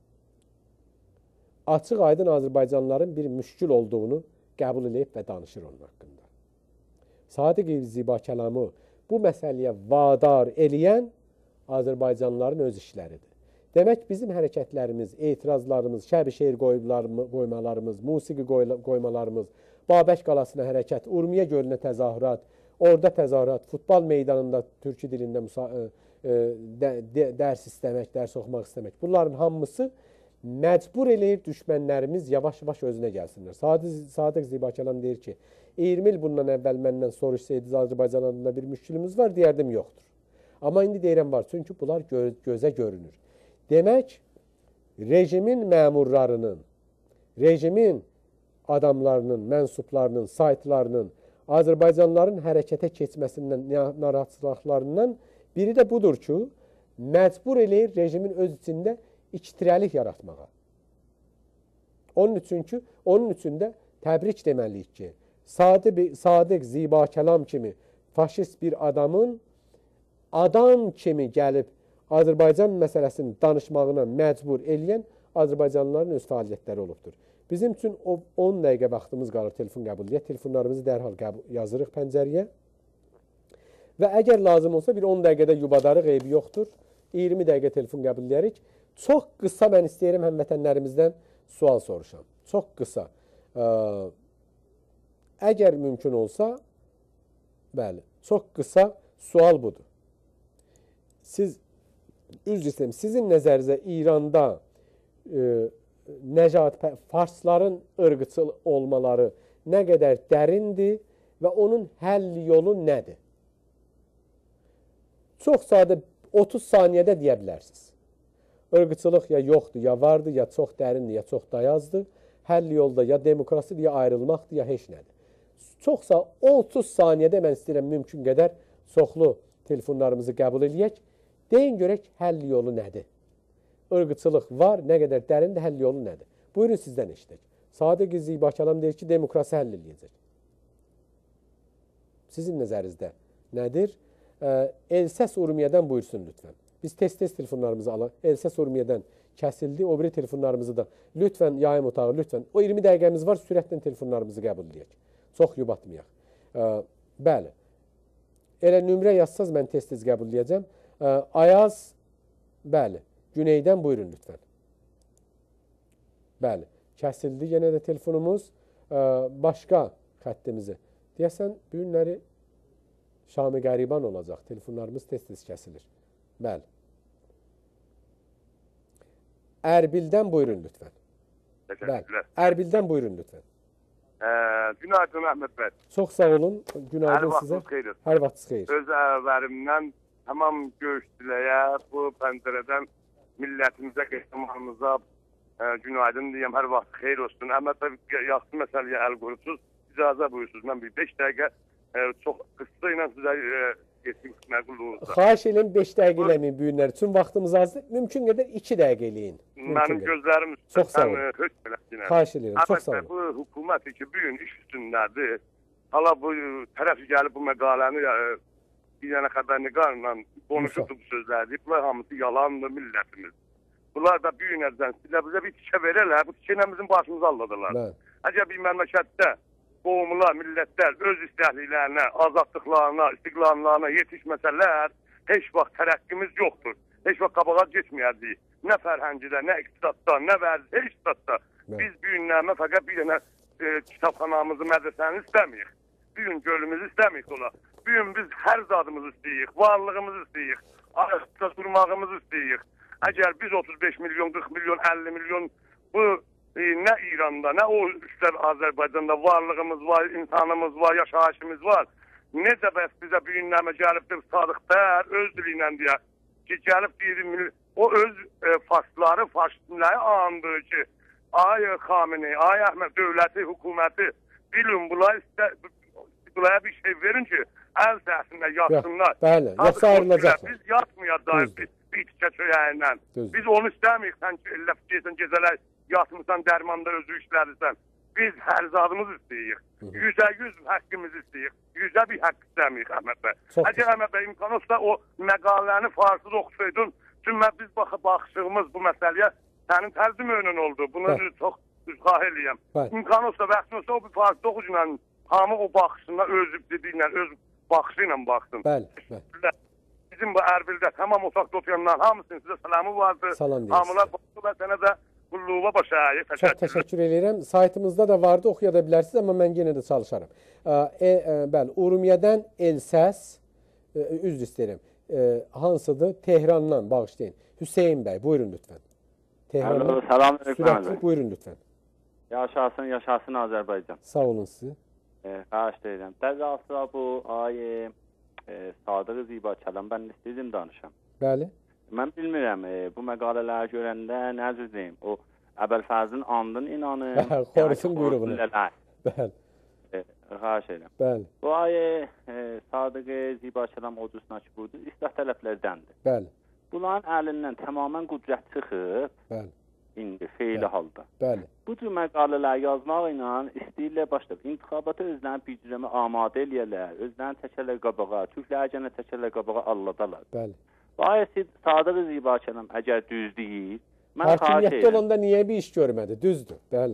S1: açıq aydın Azərbaycanlıların bir müşkül olduğunu qəbul edib və danışır onun haqqında. Sadiq-i Ziba kəlamı bu məsələyə vadar eləyən Azərbaycanlıların öz işləridir. Demək, bizim hərəkətlərimiz, etirazlarımız, şəb-i şeir qoymalarımız, musiqi qoymalarımız, Babək qalasına hərəkət, Urmiyə gölünə təzahürat, orada təzahürat, futbol meydanında türkü dilində dərs istəmək, dərs oxumaq istəmək. Bunların hamısı məcbur eləyir düşmənlərimiz yavaş-yavaş özünə gəlsinlər. Sadiq Ziba kəlam deyir ki, iyirmi il bundan əvvəl məndən soruşsaydınız Azərbaycan adında bir müşkülümüz var, deyərdim yoxdur. Amma indi deyirəm var, çünki bunlar gö gözə görünür. Demək, rejimin məmurlarının, rejimin adamlarının, mənsublarının, saytlarının, Azərbaycanlıların hərəkətə keçməsindən, narahatçılıqlarından biri də budur ki, məcbur eləyir rejimin öz içində iktirəlik yaratmağa. Onun üçün ki, onun üçün də təbrik deməliyik ki, Sadiq, Sadiq Ziba kəlam kimi faşist bir adamın adam kimi gəlib Azərbaycan məsələsinin danışmağına məcbur eləyən Azərbaycanlıların öz fəaliyyətləri olubdur. Bizim üçün on dəqiqə vaxtımız qalır telefon qəbulüyə. Telefonlarımızı dərhal yazırıq pəncəriyə. Və əgər lazım olsa bir on dəqiqədə yubadarıq, eybi yoxdur. iyirmi dəqiqə telefon qəbulləyirik. Çox qısa mən istəyirəm həmvətənlərimizdən sual soruşam. Çox qısa. Əgər mümkün olsa, bəli, çox qısa sual budur. Siz, üzr istəyirəm, sizin nəzərinizə İranda e, Necat, farsların ırqçıl olmaları nə qədər dərindir və onun həll yolu nədir? Çox sadə otuz saniyədə deyə bilərsiniz. Irqçılıq ya yoxdur, ya vardır, ya çox dərindir, ya çox dayazdır. Həll yolda ya demokrasidir, ya ayrılmaqdır, ya heç nədir. Çoxsa otuz saniyədə mən istəyirəm mümkün qədər çoxlu telefonlarımızı qəbul edək. Deyin görək, həll yolu nədir? Irqçılıq var, nə qədər dərindir, həll yolu nədir? Buyurun sizdən eşidək. Sadiq Ziba kəlam deyir ki, demokrasi həll edəcək. Sizin nəzərinizdə nədir? Elses Urmiyədən buyursun lütfən. Biz tez-tez telefonlarımızı alaq. Elses Urmiyədən kəsildi. O biri telefonlarımızı da lütfən yayım otağı, lütfən. O iyirmi dəqiqəmiz var, sürətlə telefonlarımızı qəbul edək. Çox yubatmayaq. Bəli. Elə nömrə yazsaz mən tez-tez qəbul edəcəm. Ayaz, bəli. Güneydən buyurun lütfən. Bəli. Kəsildi yenə də telefonumuz. başqa xəttimizi. Deyəsən, bu günləri Şami Qəriban olacaq. Telefonlarımız tez-tez kəsilir. Bəli. Ərbildən buyurun lütfən.
S3: Təşəkkürlər.
S1: Ərbildən buyurun lütfən.
S3: Günaydın Əhməd bəy.
S1: Çox sağ olun. Günaydın
S3: Hər
S1: sizə.
S3: vaxtınız xeyir.
S1: Hər vaxtınız xeyir.
S3: Öz əvvəlimdən tamam görüşdüləyə, bu pəncərədən millətimizə, qəhrəmanımıza günaydın deyəm, hər vaxt xeyir olsun. Əhməd bəy, yaxşı məsələyə əl qoyursunuz. İcazə buyursunuz. Mən bir beş dəqiqə çox qısa ilə sizə geçim məqul olursa.
S1: Xahiş edin beş dəqiqə eləməyin bu günlər üçün. Vaxtımız azdır. Mümkün qədər iki dəqiqə eləyin.
S3: Mənim gözlərim üstə sən hökm eləsinə.
S1: Xahiş edirəm. Çox sağ olun.
S3: Bu hökumət ki, bu gün iş üstündədir. Hala bu tərəf gəlib bu məqaləni bir dənə xəbərnigarla konuşubdu bu sözləri. Bunlar hamısı yalandır millətimiz. Bunlar da bir gün əvvəl sizə bizə bir tikə verərlər. Bu tikə ilə bizim başımızı alladılar. Əgər bir məmləkətdə qovumlar, millətlər öz istəkliklərinə, azadlıqlarına, istiqlallarına yetişməsələr, heç vaxt tərəqqimiz yoxdur. Heç vaxt qabağa geçməyəcəyik. Nə fərhəngidə, nə iqtisadda, nə vərzdə, heç iqtisadda. Biz bu günlərdə fəqət bir dənə e, kitabxanamızı, mədrəsəni istəməyik. Bir gün gölümüzü istəməyik ola. Bir gün biz hər zadımızı istəyik, varlığımızı istəyik, ayaqda durmağımızı istəyik. Əgər biz otuz beş milyon, qırx milyon, əlli milyon bu e, nə İranda, nə o üstlər Azərbaycanda varlığımız var, insanımız var, yaşayışımız var. Necə bəs bizə bu günlərə gəlibdir Sadıqdər öz diliyle deyə ki, gəlib deyir, o öz e, faşları, faşistləri andığı ki, ay Xamenei, ay Əhməd dövləti, hökuməti, bilin bunlar istə, bunlara bir şey verin ki, əl səhəsində yatsınlar.
S1: Bəli, yoxsa ayrılacaqlar.
S3: Biz yatmayacağız biz bir tikə çöyəyindən. Biz onu istəməyik, sən elə fikirsən, gecələr yatmısan, dərmanda özü işlərirsən. Biz hər zadımız istəyik. Yüzə yüz həqqimizi istəyik. Yüzə bir haqq istəməyik Əhməd bəy. Əgər Əhməd bəy imkan olsa o məqaləni farsız oxusaydın, çünki biz baxışığımız bu məsələyə sənin tərcümə oldu. Bunu çox üzqah eləyəm. İmkan olsa, bəxtin olsa o bir farsız oxucuyla hamı o baxışında öz dediylə, öz baxışı ilə baxsın.
S1: Bəli.
S3: Bizim bu Ərbildə tamam otaqda otuyanlar hamısının sizə salamı vardı.
S1: Salam deyirsin.
S3: Hamılar baxdı və sənə də qulluğa başlayır.
S1: Çox təşəkkür edirəm. Saytımızda da vardı, oxuya da bilərsiniz, amma mən yenə də çalışaram. E, e, bəli, Urumiyədən Elsəs, e, üzr istəyirəm, e, hansıdır? Tehrandan bağışlayın. Hüseyin bəy, buyurun lütfən.
S4: Tehrandan. Salam
S1: sürətli, buyurun lütfən.
S4: Yaşasın, yaşasın Azərbaycan.
S1: Sağ olun sizi.
S4: E, xahiş edirəm. Dəzasıra bu ay e, Sadığı Ziba Kəlam, mən istəyirdim danışam.
S1: Bəli.
S4: Mən bilmirəm, e, bu məqalələri görəndə nə cüzdəyim? O, Əbəlfəzin andın inanım.
S1: Xorifin quyruğunu. Bəli.
S4: E, xahiş edirəm.
S1: Bəli.
S4: Bu ay e, Sadığı Ziba Kəlam ordusuna ki, budur, islah tələblərdəndir.
S1: Bəli.
S4: Bunların əlindən tamamən qüdrət çıxıb.
S1: Bəli.
S4: İndi feyli halda.
S1: Bəli.
S4: Bu cür məqalələr yazmaq ilə istəyirlər başlayıb. İntiqabata özlərini bir cürəmə amadə eləyərlər, özlərini təkərlər qabağa, Türkləri gənə təkərlər qabağa alladalar.
S1: Bəli.
S4: Bayəsi Sadığı Ziba Kəlam əgər düz deyil, mən xahiş edirəm.
S1: Hakimiyyətdə olanda niyə bir iş görmədi? Düzdür. Bəli.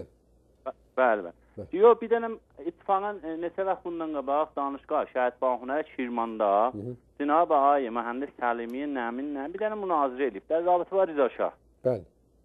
S4: Bəli, bəli. Yox, bir dənə ittifaqın e, neçə vaxt bundan qabaq danışqa Şəhid Bahunə Şirmanda Cənab Ağay Mühəndis Səlimiyə Nəminlə bir dənə münazirə edib. Zabiti var Rıza Şah.
S1: Bəli.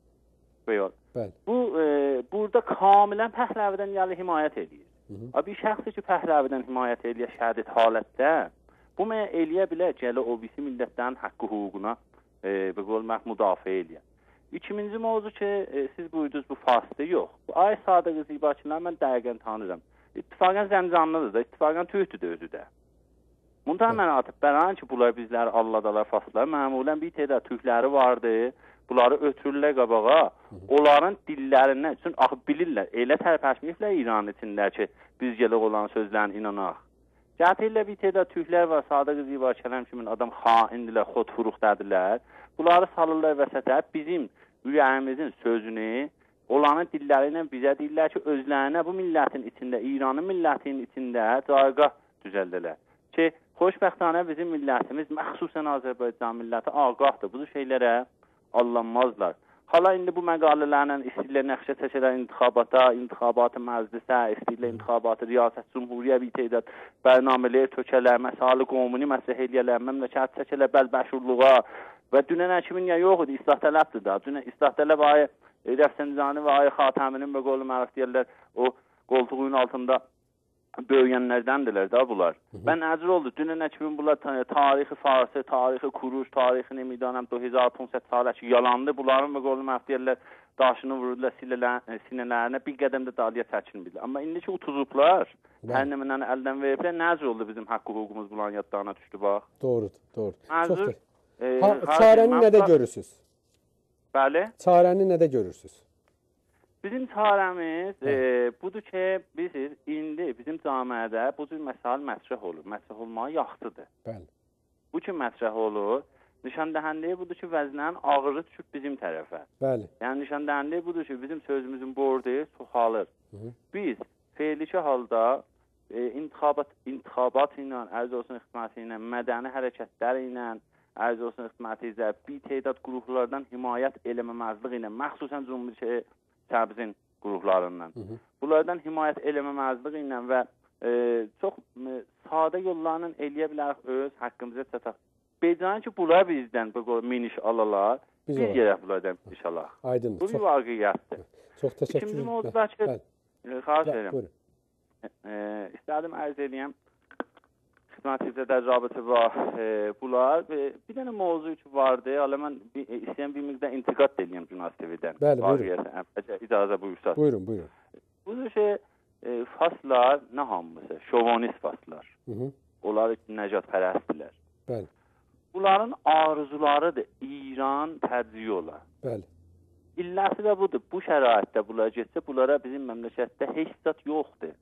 S4: Bəli.
S1: Bəli.
S4: Bu e, burada kamilən Pəhləvidən yəni himayət edir. Bir şəxsi ki Pəhləvidən himayət edir şədid halətdə, bu mənə eləyə bilər ki, elə o birisi millətlərin haqqı hüququna e, bir qolmaq müdafiə edir. İkinci mövzu ki, e, siz buyurdunuz bu fasitə yox. Bu ay Sadığı Ziba Kəlam mən dəqiqən tanırım. İttifaqən Zəmcanlıdır da, ittifaqən Türkdür də özü də. Muntah mən atıb bəlan ki, bunlar bizləri alladalar, fasitlər. Məmulən bir tədər Türkləri vardı. Bunları ötürürlər qabağa, onların dillərindən, üçün axı bilirlər, elə tərpəşməyiblər İran içində ki, biz gələk olan sözlərin inanaq. Gətirlər bir tədər Türklər var, Sadığı Ziba Kəlam kimin adam xaindilər, xod furuqdadilər. Bunları salırlar vəsətə, bizim ürəyimizin sözünü, olanın dilləri ilə bizə deyirlər ki, özlərinə bu millətin içində, İranın millətinin içində cayqah düzəldilər. Ki, xoşbəxtanə bizim millətimiz, məxsusən Azərbaycan milləti ağahdır, bu şeylərə allanmazlar. Hala indi bu məqalələrlə istəyirlər nəqşə çəkirlər intixabata, intixabatı məclisə, istəyirlər intixabatı riyasət cümhuriyyə bir tədad bərnamələr tökələr, məsələ qomuni məsələ eləyələr, məmləkət çəkirlər bəlbəşurluğa və dünən həkimin ya yox idi, islah tələbdir da. Dünən islah tələb ayı Rəfsəncani və ayı Xatəminin və qolu məruf deyərlər, o qoltuğun altında böyüyenlərdəndirlər də bunlar. Və nəcür oldu? Dünən əkibin bunlar tarixi Farsi, tarixi Kuruş, tarixi nemidanəm iki min on səkkiz salı ki yalandı. Bunların və qolum əftiyərlər daşını vururdular sinələrinə, bir qədəm də dalıya çəkilmirdi. Amma indi ki utuzublar, hər nəmənəni əldən veriblər, nəcür oldu bizim haqqı hüququmuz bunların yadlarına düşdü, bax.
S1: Doğrudur, doğrudur.
S4: Nəcür,
S1: e, ha, çarəni nədə görürsünüz?
S4: Bəli.
S1: Çarəni nədə görürsünüz?
S4: Bizim çarəmiz e, budur ki, biz indi bizim camiədə bu cür məsələ mətrəh olur. Mətrəh olmağı yaxşıdır.
S1: Bəli. Bu
S4: ki mətrəh olur. Nişandəhənliyi budur ki, vəznin ağırı düşüb bizim tərəfə.
S1: Bəli.
S4: Yəni nişandəhənliyi budur ki, bizim sözümüzün bordu çoxalır. Hı -hı. Biz feiliki halda e, intixabat, intixabat ilə, ərz olsun xidməti ilə, mədəni hərəkətlər ilə, ərz olsun xidməti ilə, bir tədad qruplardan himayət eləməməzlik ilə, məxsusən Cumhuriyyə Təbrizin qruplarından. Hı -hı. Bunlardan himayət eləməməzlik ilə və e, çox e, sadə yollarla eləyə bilərik öz haqqımıza çataq. Becan ki, bunlar bizdən bu miniş alalar, biz, biz yerək bunlardan iş alaq.
S1: Aydındır.
S4: Bu bir vaqiyyətdir.
S1: Çox təşəkkür ederim.
S4: İkinci mövzuda ki, e, xahiş edirəm. E, istədim ərz edeyim. Xidmətinizdə rabitə var e, bunlar. E, bir dənə mövzu ki vardı. Hələ mən bir, e, istəyən bir miqdar intiqad edeyim Cünas T V-dən.
S1: Bəli, buyurun.
S4: İcazə buyursaq.
S1: Buyurun, buyurun.
S4: Bu şey e, faslar nə hamısı? Şovinist faslar.
S1: Hı -hı.
S4: Onlar nəcət pərəstdirlər.
S1: Bəli.
S4: Bunların arzularıdır İran tədriyi ola.
S1: Bəli.
S4: İlləsi də budur. Bu şəraitdə bunlar getsə, bunlara bizim məmləkətdə heç zat yoxdur.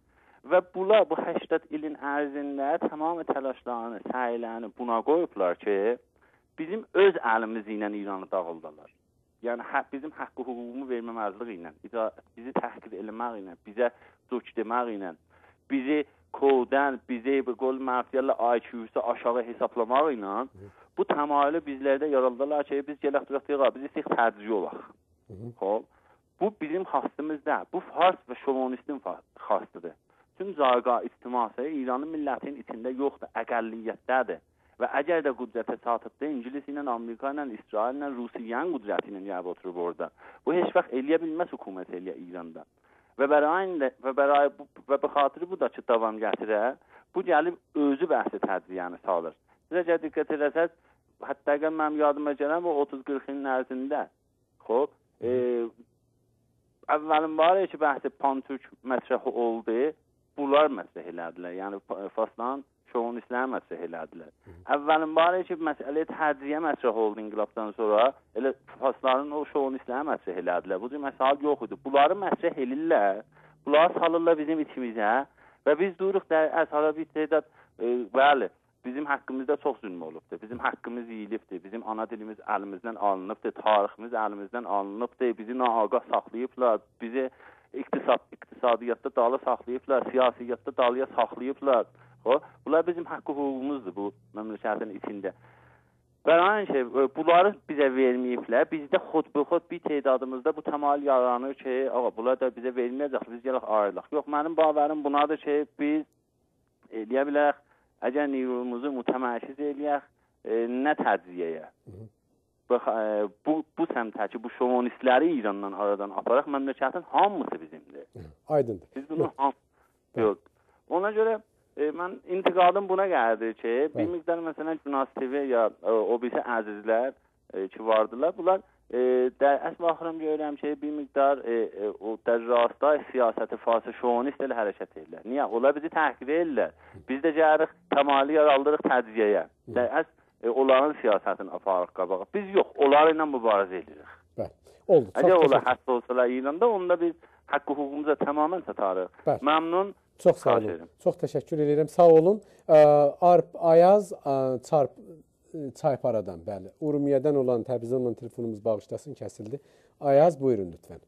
S4: Və bunlar bu səksən ilin ərzində tamam təlaşlarını, səylərini buna qoyublar ki, bizim öz əlimiz ilə İranı dağıldılar. Yəni hə, bizim haqqı hüququnu verməməzlik ilə, bizi təhqir eləmək ilə, bizə dök demək ilə, bizi koddən, bizi bu qol məfiyyə I Q-sı aşağı hesablamaq ilə bu təmayülü bizlərdə yaraldılar ki, biz gələk duraq, biz istəyik tədrici olaq. Xoş. Bu bizim xastımızda, bu Fars və şovinistin xastıdır. Tüm zarqa ictiması İranın millətinin içində yoxdur, əqəlliyyətdədir. Və əgər də qüdrətə çatıbdır, İngilis ilə, Amerika ilə, İsrail ilə, Rusiyanın qüdrəti ilə gəlib oturub orada. Bu heç vaxt eləyə bilməz hökumət eləyə İranda. Və bərayin və bərayi və bu xatırı bu da ki, davam gətirə, bu gəlib özü bəhsi tədriyəni salır. Sizə gəl diqqət edəsəz, hətta əgər mənim yadıma gələn bu otuz qırx ilin ərzində, xoş, e, əvvəlin var ki, bəhsi pan-türk mətrəhi oldu, bunlar mətrəh elədilər. Yəni faslan şovinistlər mətrəh elədilər. Əvvəlin var ki, məsələ tədriyə mətrəh oldu inqilabdan sonra, elə fasların o şovinistlər mətrəh elədilər. Bu cür məsələ yox idi. Bunları mətrəh elirlər, bunları salırlar bizim içimizə və biz duruq da əsara bir tədad, e, bəli, bizim haqqımızda çox zülm olubdur. Bizim haqqımız yiyilibdir. Bizim ana dilimiz əlimizdən alınıbdır. Tariximiz əlimizdən alınıbdır. Bizi naagah saxlayıblar. Bizi iqtisad, iqtisadiyyatda dalı saxlayıblar. Siyasiyyatda dalıya saxlayıblar. O, bunlar bizim haqqı hüququmuzdur bu məmləkətin içində. Bəli, şey, bunları bizə verməyiblər. Bizdə xod-bu-xod bir tədadımızda bu təmayül yaranır ki, ağa, bunlar da bizə verməyəcək, biz gələk ayrılaq. Yox, mənim bağlarım bunadır ki, biz eləyə bilərik, əgər nüvumuzu mütəmərkiz eləyək, e, nə tədziyəyə? Bu, e, bu, bu səmtəki, bu şovinistləri İrandan aradan aparaq, məmləkətin hamısı bizimdir.
S1: Aydındır.
S4: Biz bunu ham... Yox. Ona görə e, mən intiqadım buna gəldi ki, bir miqdar məsələn Cünas T V ya e, o birisi əzizlər e, ki vardılar, bunlar e, əsl baxıram görürəm ki, bir miqdar e, e, o dərrasta siyasəti fası şovinist elə hərəkət edirlər. Niyə? Onlar bizi təhqir edirlər. Biz də gəlirik, təmayülü yaraldırıq tədziyəyə. Əsl e, onların siyasətini aparıq qabağa. Biz yox, onları ilə mübarizə edirik.
S1: Bəli, oldu.
S4: Əgər onlar hətta olsalar İranda, onda biz haqqı hüququmuza tamamən çatarıq. Məmnun.
S1: Çox sağ olun. Çox təşəkkür edirəm. Sağ olun. Arp Ayaz Çarp Çayparadan, bəli. Urmiyədən olan Təbrizdən olan telefonumuz bağışlasın, kəsildi. Ayaz, buyurun lütfən.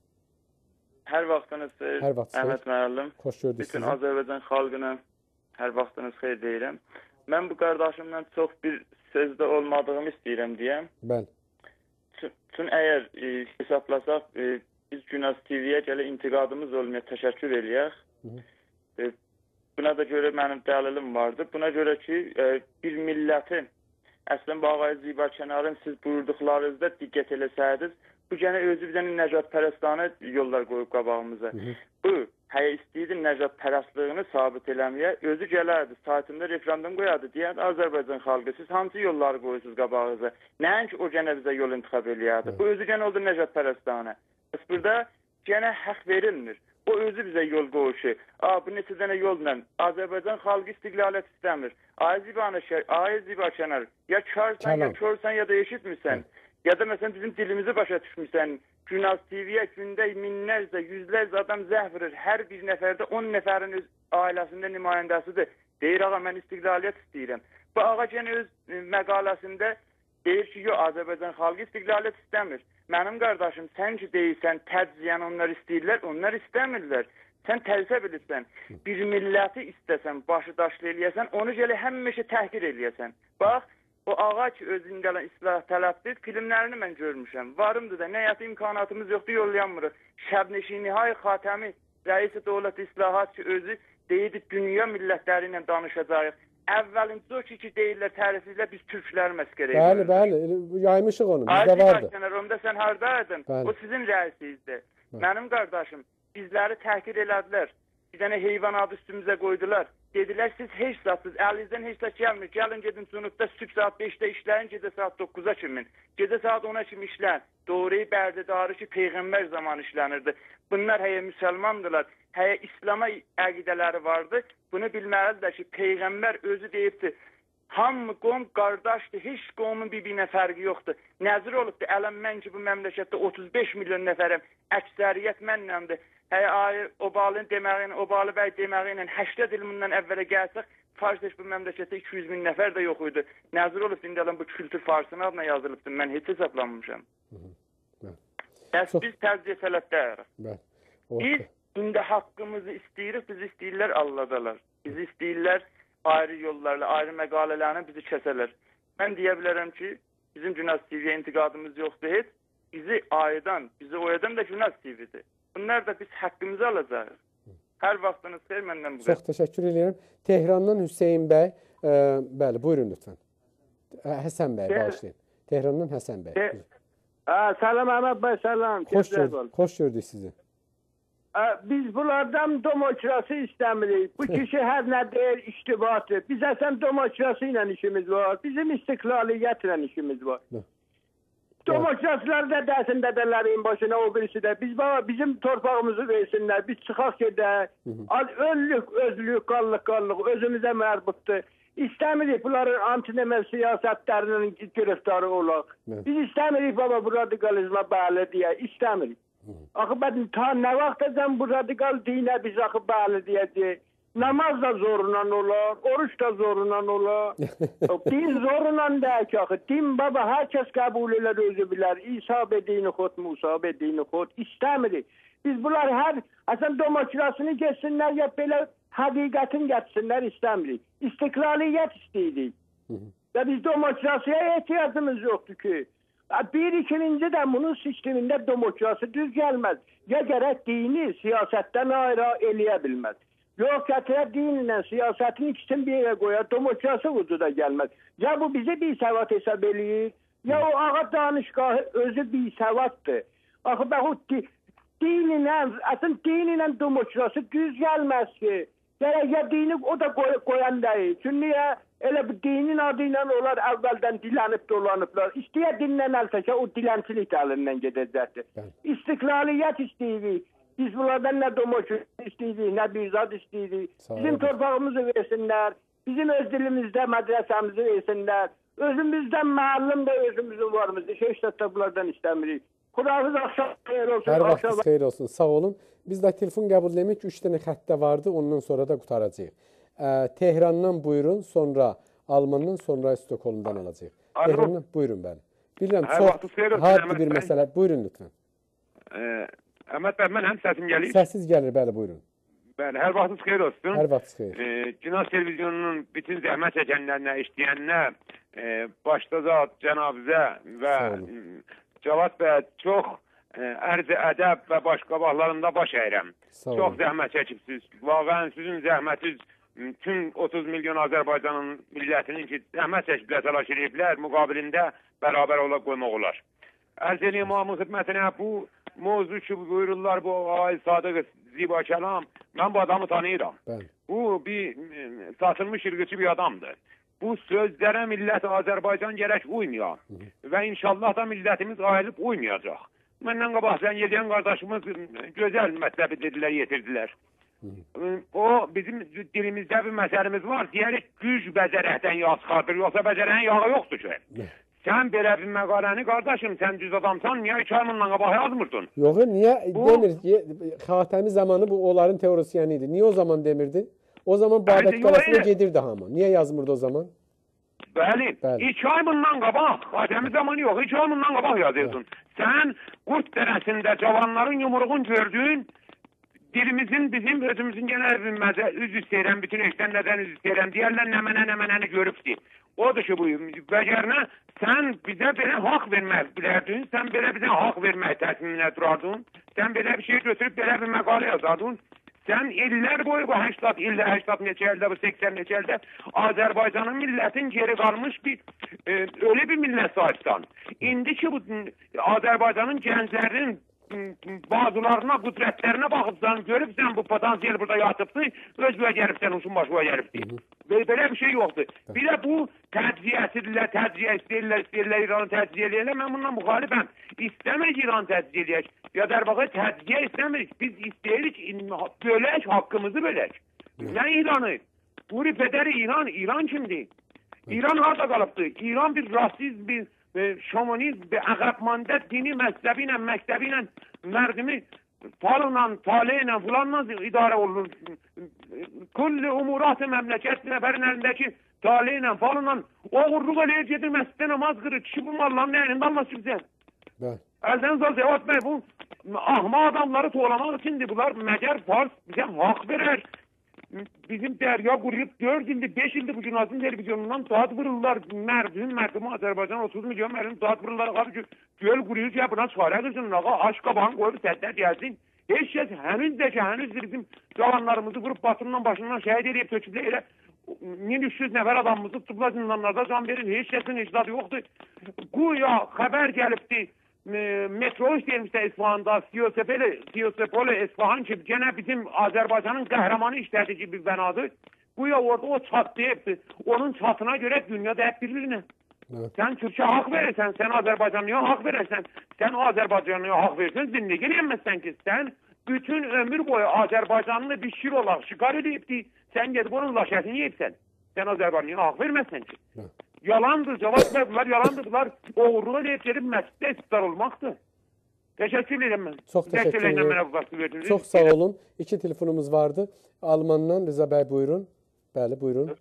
S5: Hər vaxtınız xeyir.
S1: Hər vaxt
S5: Əhməd müəllim.
S1: Xoş gördük sizi.
S5: Bütün Azərbaycan xalqına hər vaxtınız xeyir deyirəm. Mən bu qardaşımdan çox bir sözdə olmadığımı istəyirəm deyəm.
S1: Bəli.
S5: Çünki əgər e, hesablasaq, e, biz Cünas T V-yə gələ intiqadımız olmaya təşəkkür eləyək. E, buna da görə mənim dəlilim vardı. Buna görə ki, e, bir millətin, əslən Bağay Ziba Kənarın siz buyurduqlarınızda diqqət eləsəydiniz, bu gənə özü bizə nəcatpərəstanə yollar qoyub qabağımıza. Bu, həyə istəyirdi Nəcəd pərəstliyini sabit eləməyə, özü gələrdi, saytında referendum qoyardı, deyərdi, Azərbaycan xalqı, siz hansı yolları qoyursunuz qabağınıza? Nəinki o gənə bizə yol intiqab eləyərdi. Bu özü gənə oldu Nəcəd pərəstliğinə. Bəs burada gənə haqq verilmir. O özü bizə yol qoyuşu. Aa, bu neçə dənə yolla Azərbaycan xalqı istiqlaliyyət istəmir. Ay Zibanə şər, ay Ziba Kənar, ya karsan, ya körsən, ya da eşitmirsən. Ya da məsələn bizim dilimizi başa düşmürsən. Günaz T V'yə gündə minlərcə, yüzlərcə adam zəh verir. Hər bir nəfərdə on nəfərin öz ailəsində nümayəndəsidir. Deyir, ağa, mən istiqlaliyyət istəyirəm. Bu ağa gənə öz məqaləsində deyir ki, yox, Azərbaycan xalqı istiqlaliyyət istəmir. Mənim qardaşım, sən ki deyirsən, təcziyən onlar istəyirlər, onlar istəmirlər. Sən təzə bilirsən, bir milləti istəsən, başı daşlı eləyəsən, onu gələ həmişə təhqir eləyəsən. Bax, o ağa ki özünün gələn islah tələbdir, filmlərini mən görmüşəm. Varımdır da, nəyəti imkanatımız yoxdur, yollayamırıq. Şəbneşi Nihai Xatəmi, rəis-i dövlət islahat ki özü deyirdi, dünya millətləri ilə danışacaq. Əvvəlincə o ki ki deyirlər, tərifizlə biz türkləri məskərə
S1: edirik. Bəli, bəli, yaymışıq onu, bizdə vardı.
S5: Ay, onda sən haradaydın? O sizin rəisinizdir. Mənim qardaşım, bizləri təhqir elədilər. Bir dənə heyvan adı üstümüzə qoydular. Dedilər, siz heç satsız, əlinizdən heç saat gəlmir. Gəlin, gedin Cunubda sübh saat beşdə işləyin, gecə saat dokkuza kimin. Gecə saat ona kimi işləyin. Doğru bərdidarı ki, Peyğəmbər zamanı işlənirdi. Bunlar həyə müsəlmandırlar. Həyə İslam'a əqidələri vardı. Bunu bilməlidirlər ki, Peyğəmbər özü deyibdir. Hamı qom qardaşdır, heç qomun bir-birinə fərqi yoxdur. Nəzir olubdur, ələm mən ki bu məmləkətdə otuz beş milyon nəfərəm, əksəriyyət mənləmdir. Həyə ayı Obalın deməyi ilə, Obalı bəy deməyi ilə səksən il bundan əvvələ gəlsək, Fars heç bu məmləkətdə iki yüz min nəfər də yox idi. Nəzir olubdur, indi bu kültür Farsın adına yazılıbdır, mən heç hesablanmışam. Bəs biz tərziyə sələfdəyik. Biz indi haqqımızı istəyirik, biz istəyirlər alladalar. Bizi istəyirlər ayrı yollarla, ayrı məqalələrini bizi kəsələr. Mən deyə bilərəm ki, bizim Günaz T V'yə intiqadımız yoxdur heç. Bizi ayıdan, bizi oyadan da Günaz T V'dir. Bunlar da biz haqqımızı alacağıq. Hər vaxtınız xeyir, məndən bu qədər.
S1: Çox təşəkkür edirəm. Tehrandan Hüseyin bəy, e, bəli, buyurun lütfən. Həsən bəy, bağışlayın. Tehrandan Həsən bəy.
S6: Salam Əhməd bəy, salam.
S1: Xoş gördük, xoş gördük sizi.
S6: Biz bunlardan demokrasi istəmirik. Bu kişi hər nə deyir, iştibatdır. Biz əsən demokrasi ilə işimiz var. Bizim istiqlaliyyət ilə işimiz var. Demokrasiləri da dəsin dədələrin başına o birisi də. Biz baba bizim torpağımızı versinlər. Biz çıxaq gedək. Önlük, özlük, qallıq, qallıq özümüzə mərbutdur. İstəmirik bunların antinemel siyasətlərinin giriftarı olaq. Biz istəmirik baba bu radikalizmə bəli deyə. İstəmirik. Axı ben ta nə vaxtacam bu radikal dinə biz axı bəli deyəcək. Namaz da zorunla olar, oruç da zorunla olar. Din zorunla deyək ki, axı. Din baba hər kəs qəbul elər, özü bilər. İsa bedini xod, Musa bedini xod. İstəmirik. Biz bunlar hər, əsən demokrasini geçsinlər, ya belə həqiqətin geçsinlər istəmirik. İstiqlaliyyət istəyirik. Və biz demokrasiyə ehtiyacımız yoxdur ki. Bir ikinci də bunun sistemində demokrasi düz gəlməz. Ya gərək dini siyasətdən ayrı eləyə bilməz. Yox, gətirə dinlə siyasətin ikisini bir yerə qoyar, demokrasi vücuda gəlməz. Ya bu bizi bir səvat hesab eləyir, ya o ağa danışqahı özü bir səvatdır. Axı, bax, o dinlə, əslən dinlə demokrasi düz gəlməz ki. Gərək ya dini o da qoyan deyil. Çünki niyə? Elə bu dinin adı ilə onlar əvvəldən dilənib dolanıblar. İstəyə dinlən əl çəkə, o dilənçilik əlindən gedəcəkdir. İstiqlaliyyət istəyirik. Biz bunlardan nə demokrasi istəyirik, nə bir zad istəyirik. Bizim torpağımızı versinlər, bizim öz dilimizdə mədrəsəmizi versinlər. Özümüzdən müəllim də özümüzün varımızdır. Heç də bunlardan istəmirik. Xudafız axşam xeyir olsun.
S1: Hər vaxtınız xeyir olsun, sağ olun. Biz də telefon qəbul eləmək üç dənə xəttə vardı, ondan sonra da qutaracağıq. Tehrandan buyurun, sonra Almandan, sonra Stockholmdan alacağıq. Tehrandan buyurun bəli. Bilirəm, çox haddi bir məsələ. Buyurun lütfən.
S7: Əhməd bəy, mən həm səsim gəlir.
S1: Səssiz gəlir, bəli, buyurun.
S7: Bəli, hər vaxtınız xeyir olsun.
S1: Hər vaxtınız xeyir.
S7: Günaz Televizyonunun bütün zəhmət çəkənlərinə, işləyənlə, başda zat Cənabizə və Cavad bəy çox ərz-i ədəb və başqabaqlarında baş əyirəm. Çox zəhmət çəkibsiz. Vaqən sizin zəhmətiniz tüm otuz milyon Azərbaycanın millətinin ki, zəhmət çəkiblər, təlaş ediblər, müqabilində bərabər ola qoymaq olar. Ərz eləyim hamı xidmətinə bu mövzu ki, buyururlar bu Ay Sadıq Ziba Kəlam, mən bu adamı tanıyıram.
S1: Bəli.
S7: Bu bir e, satılmış irqçi bir adamdır. Bu sözlərə millət Azərbaycan gərək uymuyor. Və inşallah da millətimiz ayrılıb uymayacaq. Məndən qabaq sən yedən qardaşımız gözəl mətləbi dedilər, yetirdilər. O bizim dilimizdə bir məsəlimiz var. Deyərik, güc bəzərəkdən yağ çıxardır, yoxsa bəzərənin yağı yoxdur ki. Sən belə bir məqaləni, qardaşım, sən düz adamsan, niyə iki ay bundan qabaq yazmırdın?
S1: Yox, niyə demir ki, Xatəmi zamanı bu onların teorisyeni idi. Niyə o zaman demirdi? O zaman Babət qalasına gedirdi hamı. Niyə yazmırdı o zaman?
S7: Bəli,
S1: Bəli.
S7: iki ay bundan qabaq, Xatəmi zamanı yox, iki ay bundan qabaq yazırdın. Sən Qurt dərəsində cavanların yumruğun gördüyün, dilimizin, bizim, özümüzün genel bir məzə, üz istəyirəm, bütün eşdən nədən üz istəyirəm, deyərlər nəmənə nəmənəni görübdi. Odur ki, bu, bəgərinə sən bizə belə haqq vermək bilərdin, sən belə bizə haqq vermək təsminə durardın, sən belə bir şey götürüb belə bir məqalə yazardın. Sən illər boyu bu səksən ildə, səksən neçə ildə, bu səksən neçə ildə Azərbaycanın millətin geri qalmış bir, e, öyle bir millət sahibsən. İndi ki, bu Azərbaycanın gənclərinin bazılarına, qüdrətlərinə baxıbsan, görübsən bu potansiyel burada yatıbdı, özbəyə gəlibsən, uçun başına gəlibdi. Belə bir şey yoxdur. Bir də bu təciyyəsidirlər, təciyyə istəyirlər, istəyirlər İranı təciyyə eləyirlər. Mən bundan müxalifəm. İstəmək İranı təciyyə eləyək. Ya dərbaqa təciyyə istəmirik. Biz istəyirik, bölək, haqqımızı bölək. Nə İranı? Buri pederi İran, İran kimdir? İran harada qalıbdı? İran bir rasizm, bir şomonizm, bir əqəbmandət dini məktəbi ilə, məktəbi ilə mərdimi falanla, tale ilə, filanla idarə olunur. Kulli umurat-ı məmləkət nəfərin əlindəki tale ilə, falanla oğurluq eləyir, gedir məsciddə namaz qırır. Kişi bu malların əlində almaz kimsə. Əldən zor cevap ver, bu ahma adamları toğlamaq içindir. Bunlar məgər Fars bizə haqq verər. Bizim dərya quruyub dörd ildir, beş ildir bu Günazın televizyonundan saat vururlar. Mərdin, mərdimi Azərbaycan otuz milyon mərdin saat vururlar. Abi, göl quruyur ki, buna çarə qızın, aşk qabağın qoyub sədlər deyərsin. Heç kəs həniz də ki, hənizdir bizim cavanlarımızı vurup batından başından şəhid edib töküblə elə min üç yüz nəfər adamımızı tutubla zindanlarda can verir. Heç kəsin icdadı yoxdur. Güya xəbər gəlibdi. Metro işləyirmişsə İsfahanda, Siyosepoli, İsfahan ki, gene bizim Azərbaycanın qəhrəmanı işlədici bir bənadır. Bu ya orada o çatlayıbdır. Onun çatına göre dünyada hep birbirine. Evet. Sen Türkçe hak verirsen, sen Azerbaycanlıya hak verirsen, sen Azerbaycanlıya hak verirsen, zinni gelmezsen ki sen bütün ömür boyu Azerbaycanlı bir şir olarak şikar edipti. Sen gidip onun laşesini yiyipsen. Sen Azerbaycanlıya hak vermezsen ki. Evet. Yalandır, cevap verdiler, yalandırdılar. Oğurluğa deyip gelip mescitte istihdar olmaktı. Teşekkür ederim ben.
S1: Çok teşekkür ederim. Çok sağ olun. İki telefonumuz vardı. Almandan Rıza Bey buyurun. Bəli, buyurun.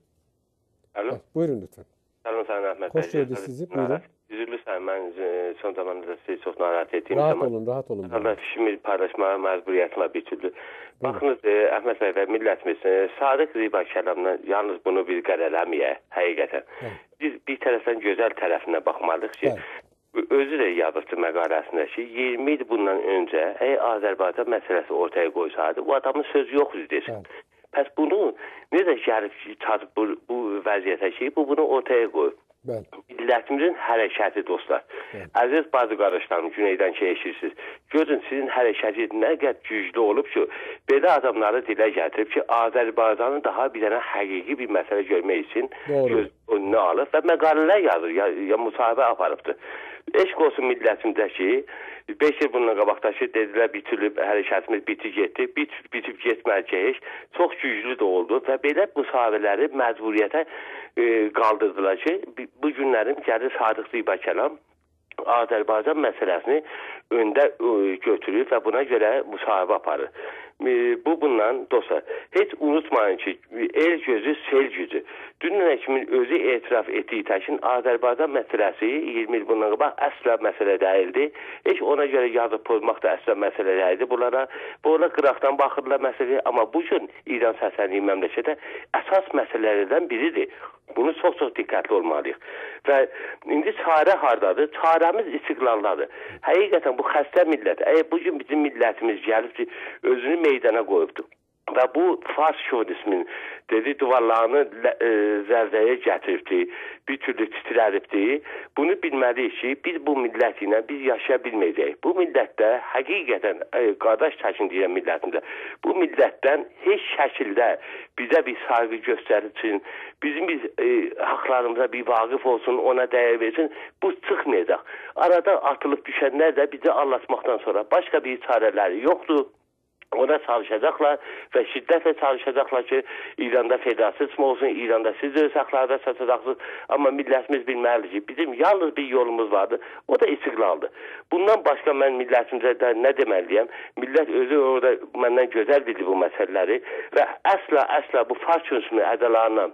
S8: Alo.
S1: Evet, buyurun lütfen.
S8: Salam, Sayın Əhməd.
S1: Xoş gördük sizi, buyurun.
S8: Üzürlüsən, mən son zamanlarda sizi çox narahat etdiyim
S1: rahat
S8: zaman.
S1: Rahat olun, rahat olun.
S8: Allah fişimi paylaşmağa məcburiyyətim var bir türlü. Baxınız, Əhməd bəy və millətimiz, Sadıq Ziba Kəlamla yalnız bunu bir qədərləməyə, həqiqətən. Hı. Biz bir tərəfdən gözəl tərəfinə baxmalıyıq ki, Hı. özü də yazıbdı məqaləsində ki, iyirmi il bundan öncə ey Azərbaycan məsələsi ortaya qoysaydı, bu adamın sözü yox idi. Pəs bunu necə gəlib çatıb bu, bu vəziyyətə ki, bu bunu ortaya qoyub. Bəli. Millətimizin hərəkəti dostlar. Bəli. Əziz bazı qardaşlarım, güneydən ki eşirsiniz. Görün sizin hərəkəti nə qədər güclü olub ki, belə adamları dilə gətirib ki, Azərbaycanı daha bir dənə həqiqi bir məsələ görmək üçün göz önünə alıb və məqalələr yazır, ya, ya müsahibə aparıbdır. Eşq olsun millətimdəki, beş il bundan qabaqdakı dedilər bitirib, hərəkətimiz bitib getdi, bit, bitib getməyəcək, çox güclü də oldu və belə müsahibələri məcburiyyətə e, qaldırdılar ki, bu günlərim gəlir Sadıq Ziba Kəlam Azərbaycan məsələsini öndə e, götürür və buna görə müsahibə aparır. E, bu bundan dostlar, heç unutmayın ki, el gözü, sel gücü. Dünən kimin özü etiraf etdiyi təkin Azərbaycan məsələsi iyirmi il bundan qabaq əsla məsələ deyildi. Heç ona görə yazıb pozmaq da əsla məsələ deyildi. Bunlara, bunlara qıraqdan baxırlar məsələyə, amma bu gün İran səsənliyi məmləkətə əsas məsələlərdən biridir. Bunu çox-çox diqqətli olmalıyıq. Və indi çarə hardadır? Çarəmiz istiqlaldadır. Həqiqətən bu xəstə millət, əgər bugün bizim millətimiz gəlib ki, özünü meydana qoyubdur və bu Fars şovinismin dedi, divarlarını e, zəlzələyə gətiribdi, bir türlü titrədibdi. Bunu bilməliyik ki, biz bu millət ilə biz yaşaya bilməyəcəyik. Bu millətdə həqiqətən, e, qardaş təkin deyən millətimizdə, bu millətdən heç şəkildə bizə bir saygı göstərsin, bizim biz e, haqlarımıza bir vaqif olsun, ona dəyər versin, bu çıxmayacaq. Arada atılıb düşənlər də bizi anlatmaqdan sonra başqa bir çarələri yoxdur. Ona çalışacaqlar və şiddətlə çalışacaqlar ki, İranda federasizm olsun, İranda siz öz haqlarda satacaqsınız. Amma millətimiz bilməlidir ki, bizim yalnız bir yolumuz vardır, o da istiqlaldır. Bundan başqa mən millətimizə də nə deməliyəm? Millət özü orada məndən gözəl bildi bu məsələləri və əsla, əsla bu fark ünsünü ədəlarla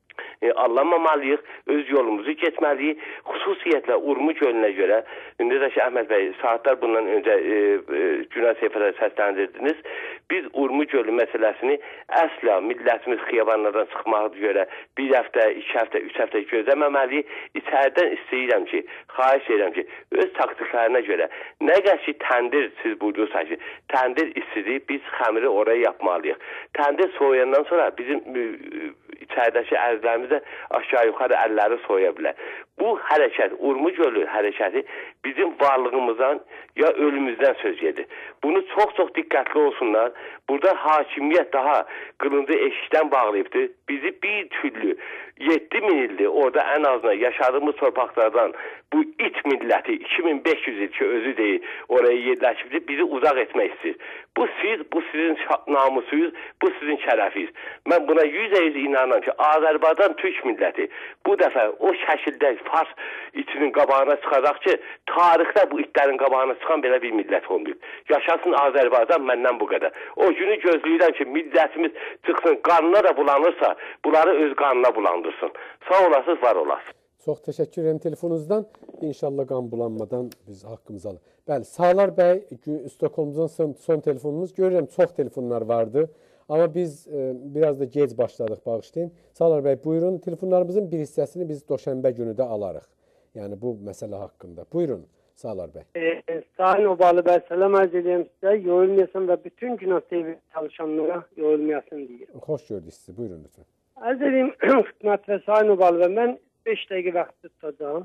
S8: E, anlamamalıyıq, öz yolumuzu geçməliyik. Xüsusiyyətlə Urmu gölünə görə, indi də ki, Əhməd bəy, saatlar bundan öncə e, e, Günah Seyfərə səsləndirdiniz. Biz Urmu gölü məsələsini əsla millətimiz xiyabanlardan çıxmağa görə bir həftə, iki həftə, üç həftə gözləməməliyik. İçəridən istəyirəm ki, xahiş edirəm ki, öz taktiklərinə görə nə qədər ki, təndir siz buyurursa ki, təndir istidir, biz xəmiri oraya yapmalıyıq. Təndir soğuyandan sonra bizim e, içəridəki ərzlərimiz də aşağı yuxarı əlləri soya bilər. Bu hərəkət, Urmu gölü hərəkəti bizim varlığımızdan ya ölümümüzdən söz gedir. Bunu çox-çox diqqətli olsunlar. Burada hakimiyyət daha qılıncı eşikdən bağlayıbdır. Bizi bir türlü yeddi min ildir orada ən azından yaşadığımız torpaqlardan bu it milləti iki min beş yüz il ki özü deyil oraya yerləşibdir, bizi uzaq etmək istəyir. Bu siz, bu sizin namusuyuz, bu sizin şərəfiniz. Mən buna yüzə yüz inanıram ki, Azərbaycan Türk milləti bu dəfə o şəkildə Fars itinin qabağına çıxacaq ki, tarixdə bu itlərin qabağına çıxan belə bir millət olmayıb. Yaşasın Azərbaycan, məndən bu qədər. O günü gözləyirəm ki, millətimiz çıxsın, qanına da bulanırsa, bunları öz qanına bulandırsın. Sağ olasınız, var olasınız.
S1: Çox təşəkkür edirəm telefonunuzdan. İnşallah qan bulanmadan biz haqqımızı alır. Bəli, Sağlar bəy, Stockholm'dan son, son telefonumuz. Görürəm, çox telefonlar vardı. Amma biz e, biraz da gec başladıq, bağışlayın. Sağlar bəy, buyurun. Telefonlarımızın bir hissəsini biz Doşənbə günü də alarıq. Yəni bu məsələ haqqında. Buyurun, Sağlar bəy.
S9: E, Sayın Obalı bəy, salam arz edirəm sizə. Yorulmayasın və bütün Günah T V çalışanlara yorulmayasın deyirəm.
S1: Xoş gördük sizi. Buyurun lütfen.
S9: Arz edeyim, Xidmət və Sayın Obalı bəy, mən beş dəqiqə vaxt tutacağım.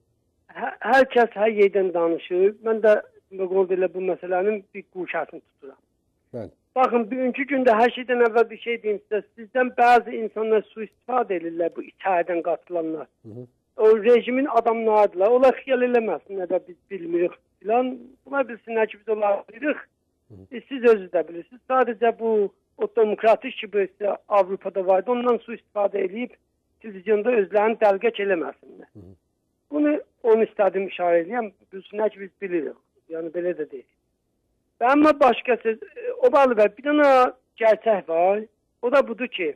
S9: Hər, hər kəs hər yerdən danışır. Mən də bu məsələnin bir quşasını tuturam.
S1: Bəli.
S9: Baxın, bugünkü gündə hər şeydən əvvəl bir şey deyim sizə. Sizdən bəzi insanlar sui-istifadə edirlər bu içəriden qatılanlar. Hı -hı. O rejimin adamlardılar. Onlar xiyal eləməsinlər də biz bilmirik filan. Buna bilsinlər ki, biz onları bilirik. E, siz özü də bilirsiniz. Sadəcə bu o demokratik ki, bu Avropada vardı. Ondan sui-istifadə edib televizyonda özlərini dəlgək eləməsinlər. Hı -hı. Bunu onu istədim işarə edeyim. Bilsinlər ki, biz bilirik. Yəni belə də deyil. Amma başqa söz, Obalı bəy, bir dənə gerçək var. O da budur ki,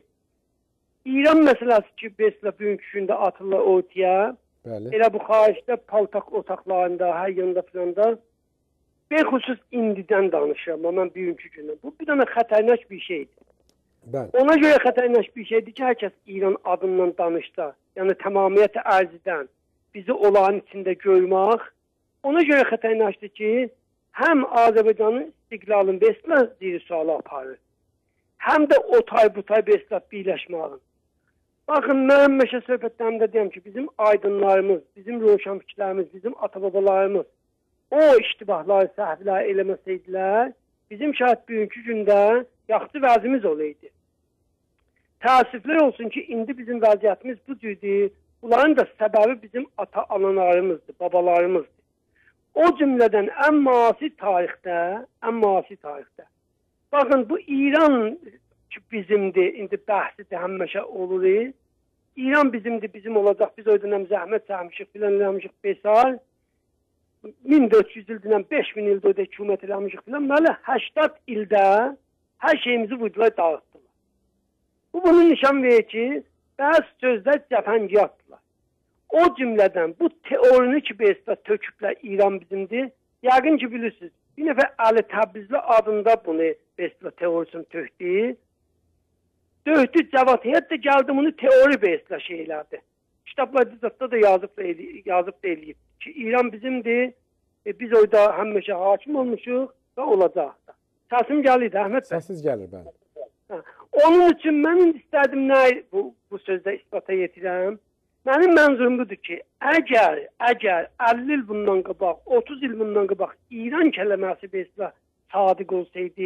S9: İran məsələsi ki, beslə bugünkü gündə atırlar ortaya. Bəli. Elə bu xaricdə paltaq otaqlarında, hər yanında filan da. Bexüsus indidən danışıram, amma mən bugünkü gündə. Bu bir dənə xətərnaş bir şeydir. Bəli. Ona görə xətərnaş bir şeydir ki, hər kəs İran adından danışsa, yəni tamamiyyəti ərzidən bizi olağan içində görmək. Ona görə xətərnaşdır ki, həm Azərbaycanın istiqlalını beslə ziri suala aparır, həm də o tay bu tay beslə birləşməyin. Baxın, mən məşə söhbətlərimdə deyəm ki, bizim aydınlarımız, bizim roşanfiklərimiz, bizim ata-babalarımız o iştibahları, səhvləri eləməsəydilər, bizim şahit bugünkü gündə yaxşı vəzimiz olaydı. Təəssüflər olsun ki, indi bizim vəziyyətimiz bu cürdür. Bunların da səbəbi bizim ata-analarımızdır, babalarımızdır. O cümlədən ən müasir tarixdə, ən müasir tarixdə. Baxın, bu İran bizimdir, indi bəhsidir, həmişə olur. İran bizimdir, bizim olacaq, biz o dönəm zəhmət çəkmişik, filan eləmişik, besar. min dörd yüz ildən beş min ildə ödə hükümət eləmişik, filan. Mələ səksən ildə hər şeyimizi vurdular, dağıtdılar. Bu, bunun nişan verir ki, bəzi sözlər cəfəngiyatdılar. O cümlədən bu teorini ki, besdə töküblər İran bizimdir, yəqin ki, bilirsiniz. Bir nəfər Əli Təbrizli adında bunu besdə teorisini tökdü. Döhdü, Cavad Həyat da gəldi bunu teori besdə şeylərdi. Kitablarda da yazıb da, yazıb da eləyib ki, İran bizimdir, e, biz orada həmişə hakim olmuşuq və olacaq da. Səsim gəlir, Əhməd bəy.
S1: Səsiz gəlir, bəli.
S9: Onun üçün mən istədim nə bu, bu sözdə isbata yetirəm. Mənim mənzurum budur ki, əgər, əgər əlli il bundan qabaq, otuz il bundan qabaq İran kələməsi beslə sadiq olsaydı,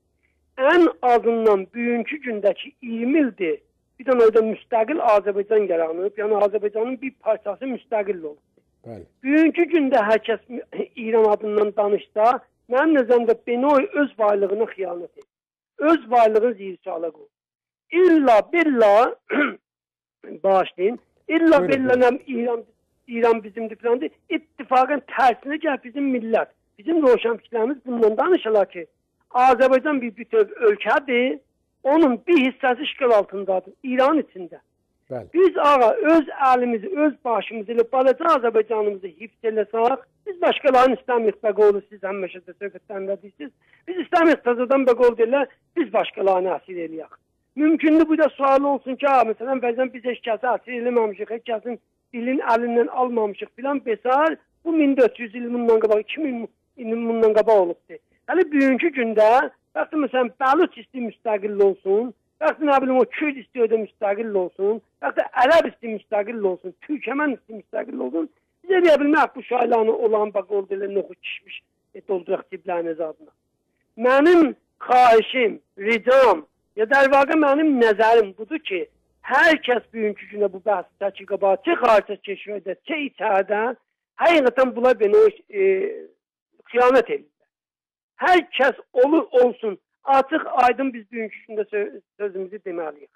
S9: ən azından bugünkü gündəki iyirmi ildir, bir dənə orada müstəqil Azərbaycan yaranıb, yəni Azərbaycanın bir parçası müstəqil oldu.
S1: Bəli.
S9: Bugünkü gündə hər kəs İran adından danışsa, mənim nəzərimdə Benoy öz varlığına xiyanət edir. Öz varlığını zirçala qoyur. İlla billa bağışlayın, İlla bellənəm İran, İran bizimdir filandır. İttifakın tersine gel bizim millet. Bizim roşanfiklərimiz bundan danışırlar ki, Azərbaycan bir bütöv ölkədir. Onun bir hissəsi işgal altındadır. İran içində.
S1: Bəli.
S9: Biz ağa öz əlimizi, öz başımızı ilə balaca Azərbaycanımızı hifz eləsək, biz başqalarını istəmirik bəqolu, siz həmişə də söhbətlərində deyirsiniz. Biz istəmirik təzədən bəqol deyirlər, biz başqalarını əsir eləyək. Mümkündür bu da sual olsun ki, məsələn, bəzən biz heç kəsi əsir eləməmişik, heç kəsin dilin əlindən almamışıq filan, besar, bu min dörd yüz il bundan qabaq, iki min il bundan qabaq olubdur. Hələ bugünkü gündə, bəxti məsələn, Bəluç isti müstəqil olsun, bəxti nə bilim o Kürt istiyor da müstəqil olsun, bəxti Ərəb isti müstəqil olsun, Türkəmən isti müstəqil olsun, bizə deyə bilmək bu şaylanı olan bax oldu elə noxud kişmiş, et olduraq cibləriniz adına. Mənim xahişim, ricam, ya der vaqa mənim nəzərim budur ki, hər kəs bugünkü günə bu bəhsi təkiqaba, çə xarici keşfədə, çə içərdə, həqiqətən bunlar beni o e, xiyanət edirlər. Hər kəs olur olsun, açıq aydın biz bugünkü gündə sö sözümüzü deməliyik.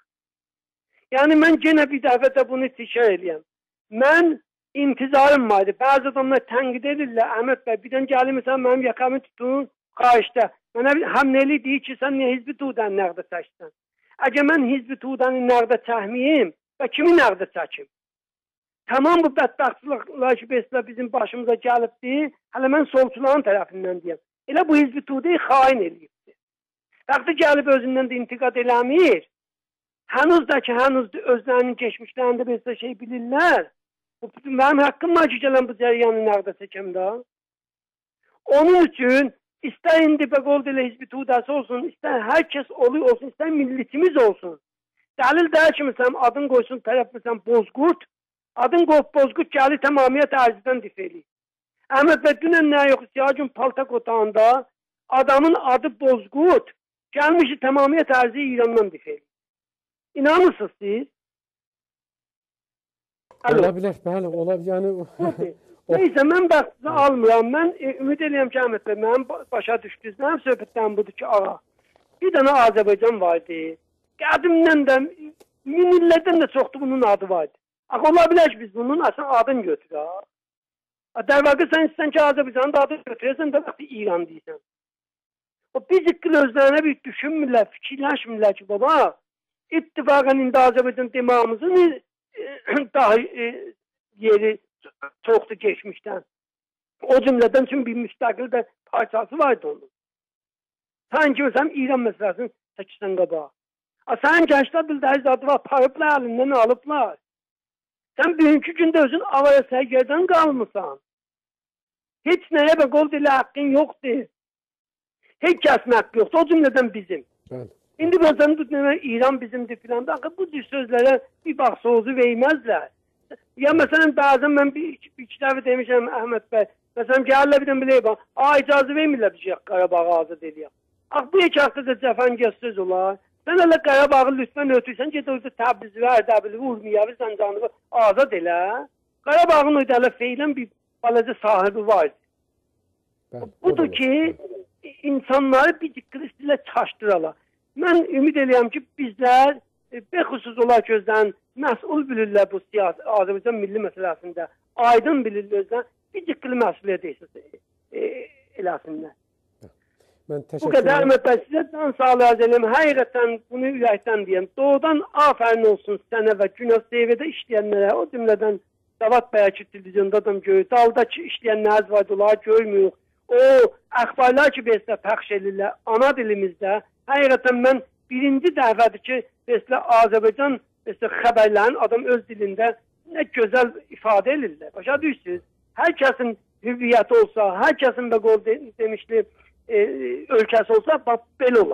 S9: Yəni mən yenə bir dəfə də bunu tikər eləyəm. Mən intizarım vardı. Bəzi adamlar tənqid edirlər, Əhməd bəy, birdən gəlir məsələn mənim yakamı tutun, xahişdə. Mənə həmnəli deyir ki, sən niyə Hizb-i Tuğdanı nəqdə çəksən? Əgər mən Hizb-i Tuğdanı nəqdə çəkməyim və kimi nəqdə çəkim? Tamam bu bədbəxtçılıqlar ki, beslə bizim başımıza gəlibdir, hələ mən solçuların tərəfindən deyəm. Elə bu Hizb-i Tuğdanı xain eləyibdir. Bəxti gəlib özündən də intiqad eləmir. Hənuz da ki, hənuz özlərinin geçmişlərində beslə şey bilirlər. Mənim haqqım var ki, gələn bu cəryanı nəqdə çəkəm də. Onun üçün İster indi Bəqol ilə Hizb-i Tuğdası olsun, ister herkes oluyor olsun, ister milletimiz olsun. Delil der ki mesela adın koysun taraf mesela Bozkurt, adın koyup Bozkurt gəlir tamamiyet ərzdən difeli. Əhməd bəy dünən nə yox, Siyacın Paltak otağında adamın adı Bozkurt, gəlmişi tamamiyet ərzi İrandan difeli. İnanırsınız siz?
S1: Ola bilər, bəli, ola bilər. Yəni...
S9: Neyse, mən bəxtinizi almıram. Mən e, ümid eləyəm ki, Əhməd bəy, mənim başa düşdünüz. Mənim söhbətlərim budur ki, ağa, bir dənə Azərbaycan vardı. Qədimdən də, min illərdən də çoxdur bunun adı vardı. Ax, ola bilər ki, biz bunun aslında adını götürək. Dərvaqı sən istəyən ki, Azərbaycanın da adını götürəsən də vaxtı İran deyirsən. O biz iqqil özlərinə bir düşünmürlər, fikirləşmirlər ki, baba, ittifaqən indi Azərbaycan demağımızın e, daha e, yeri çoxdur geçmişdən. O cümlədən üçün bir müstəqil də parçası vardı onun. Sanki məsələn İran məsələsini çəkirsən qabağa. Sən gənclər bildəriz adı var, parıblar əlindən alıblar. Sən bugünkü gündə özün avaya sərgərdən qalmısan. Heç nəyə Bəqol ilə haqqın yoxdur. Heç kəsin haqqı yoxdur, o cümlədən bizim.
S1: Bəli.
S9: İndi məsələn tutmayın, İran bizimdir filan da, bu cür sözlərə bir bax soğuzu verməzlər. Ya məsələn bəzən mən bir, bir iki dəfə demişəm Əhməd bəy, məsələn gəlirlər birdən biləyək bax, a icazə vermirlər bir şey Qarabağı azad eləyək. Ax bu iki haqqıda cəfəngəz söz olar. Sən hələ Qarabağı lütfən ötürsən, get orada Təbrizi və Ərdəbili, Urmiyavi, Zəncanlığı azad elə. Qarabağın orada hələ feylən bir balaca sahibi var. Budur ki, insanları bir diqqətlə çaşdırala. Mən ümid eləyəm ki, bizlər bəxüsus olar gözdən məsul bilirlər bu siyasi Azərbaycan milli məsələsində. Aydın bilirlər, bir diqqətli məsuliyyət e, eləsinlər.
S1: Mən təşəkkür
S9: Bu qədər Əhməd bəy, sizə can sağlığı arz eləyəm. Həqiqətən bunu ürəkdən deyəm. Doğudan afərin olsun sənə və Günəş T V-də işləyənlərə, o cümlədən Cavad bəyə ki, televizyonda adam görür. Dalda ki, işləyənləriniz var, onları görmüyoruz. O əxbarlar ki, beslə pəxş edirlər ana dilimizdə. Həqiqətən mən birinci dəfədir ki, beslə Azərbaycan beslə xəbərlərin adam öz dilində nə gözəl ifadə edirlər. Başa düşürsünüz? Hər kəsin hüviyyəti olsa, hər kəsin Bəqol de demişli, e, ölkəsi olsa, bax, belə olar.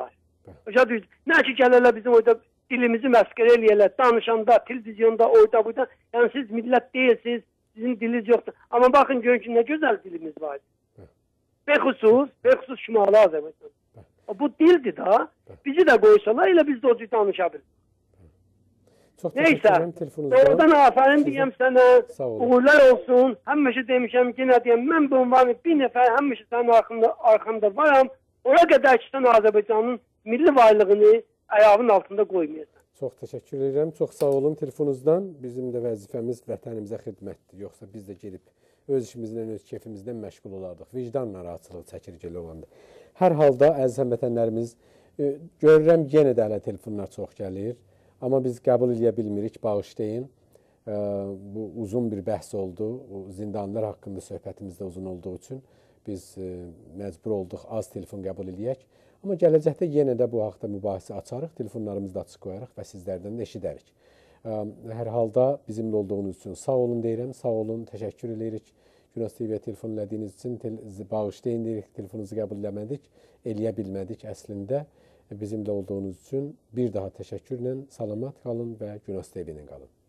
S9: Başa düz. Nə ki gəlirlər bizim orada dilimizi məskərə eləyirlər, danışanda, televizyonda, orada, burada. Yəni siz millət deyilsiniz, sizin diliniz yoxdur. Amma baxın görün ki, nə gözəl dilimiz var. Bexusus, bexusus Şimali Azərbaycan. Bu dildir da. Bizi də qoysalar, elə biz də o cür danışa bilirik. Neysə, doğrudan afərin deyəm sənə, uğurlar olsun. Həmişə demişəm, yenə deyəm, mən bu ünvanı bir nəfər həmişə sənin arxında, arxanda varam. Ora qədər ki, sən Azərbaycanın milli varlığını ayağının altında qoymayasan.
S1: Çox təşəkkür edirəm. Çox sağ olun telefonunuzdan. Bizim də vəzifəmiz vətənimizə xidmətdir. Yoxsa biz də gedib öz işimizdən, öz keyfimizdən məşğul olardıq. Vicdan narahatçılığı çəkir gələ olanda. Hər halda, əziz həmvətənlərimiz, görürəm yenə də hələ telefonlar çox gəlir. Amma biz qəbul edə bilmirik, bağışlayın. Bu uzun bir bəhs oldu. Zindanlar haqqında söhbətimiz də uzun olduğu üçün biz məcbur olduq az telefon qəbul edək. Amma gələcəkdə yenə də bu haqda mübahisə açarıq, telefonlarımızı da açıq qoyarıq və sizlərdən də eşidərik. Hər halda bizimlə olduğunuz üçün sağ olun deyirəm, sağ olun, təşəkkür edirik. Günas T V-yə telefon elədiyiniz üçün bağışlayın deyirik, telefonunuzu qəbul eləmədik, eləyə bilmədik əslində. Bizimlə olduğunuz üçün bir daha təşəkkürlə salamat qalın və Günas T V ilə qalın.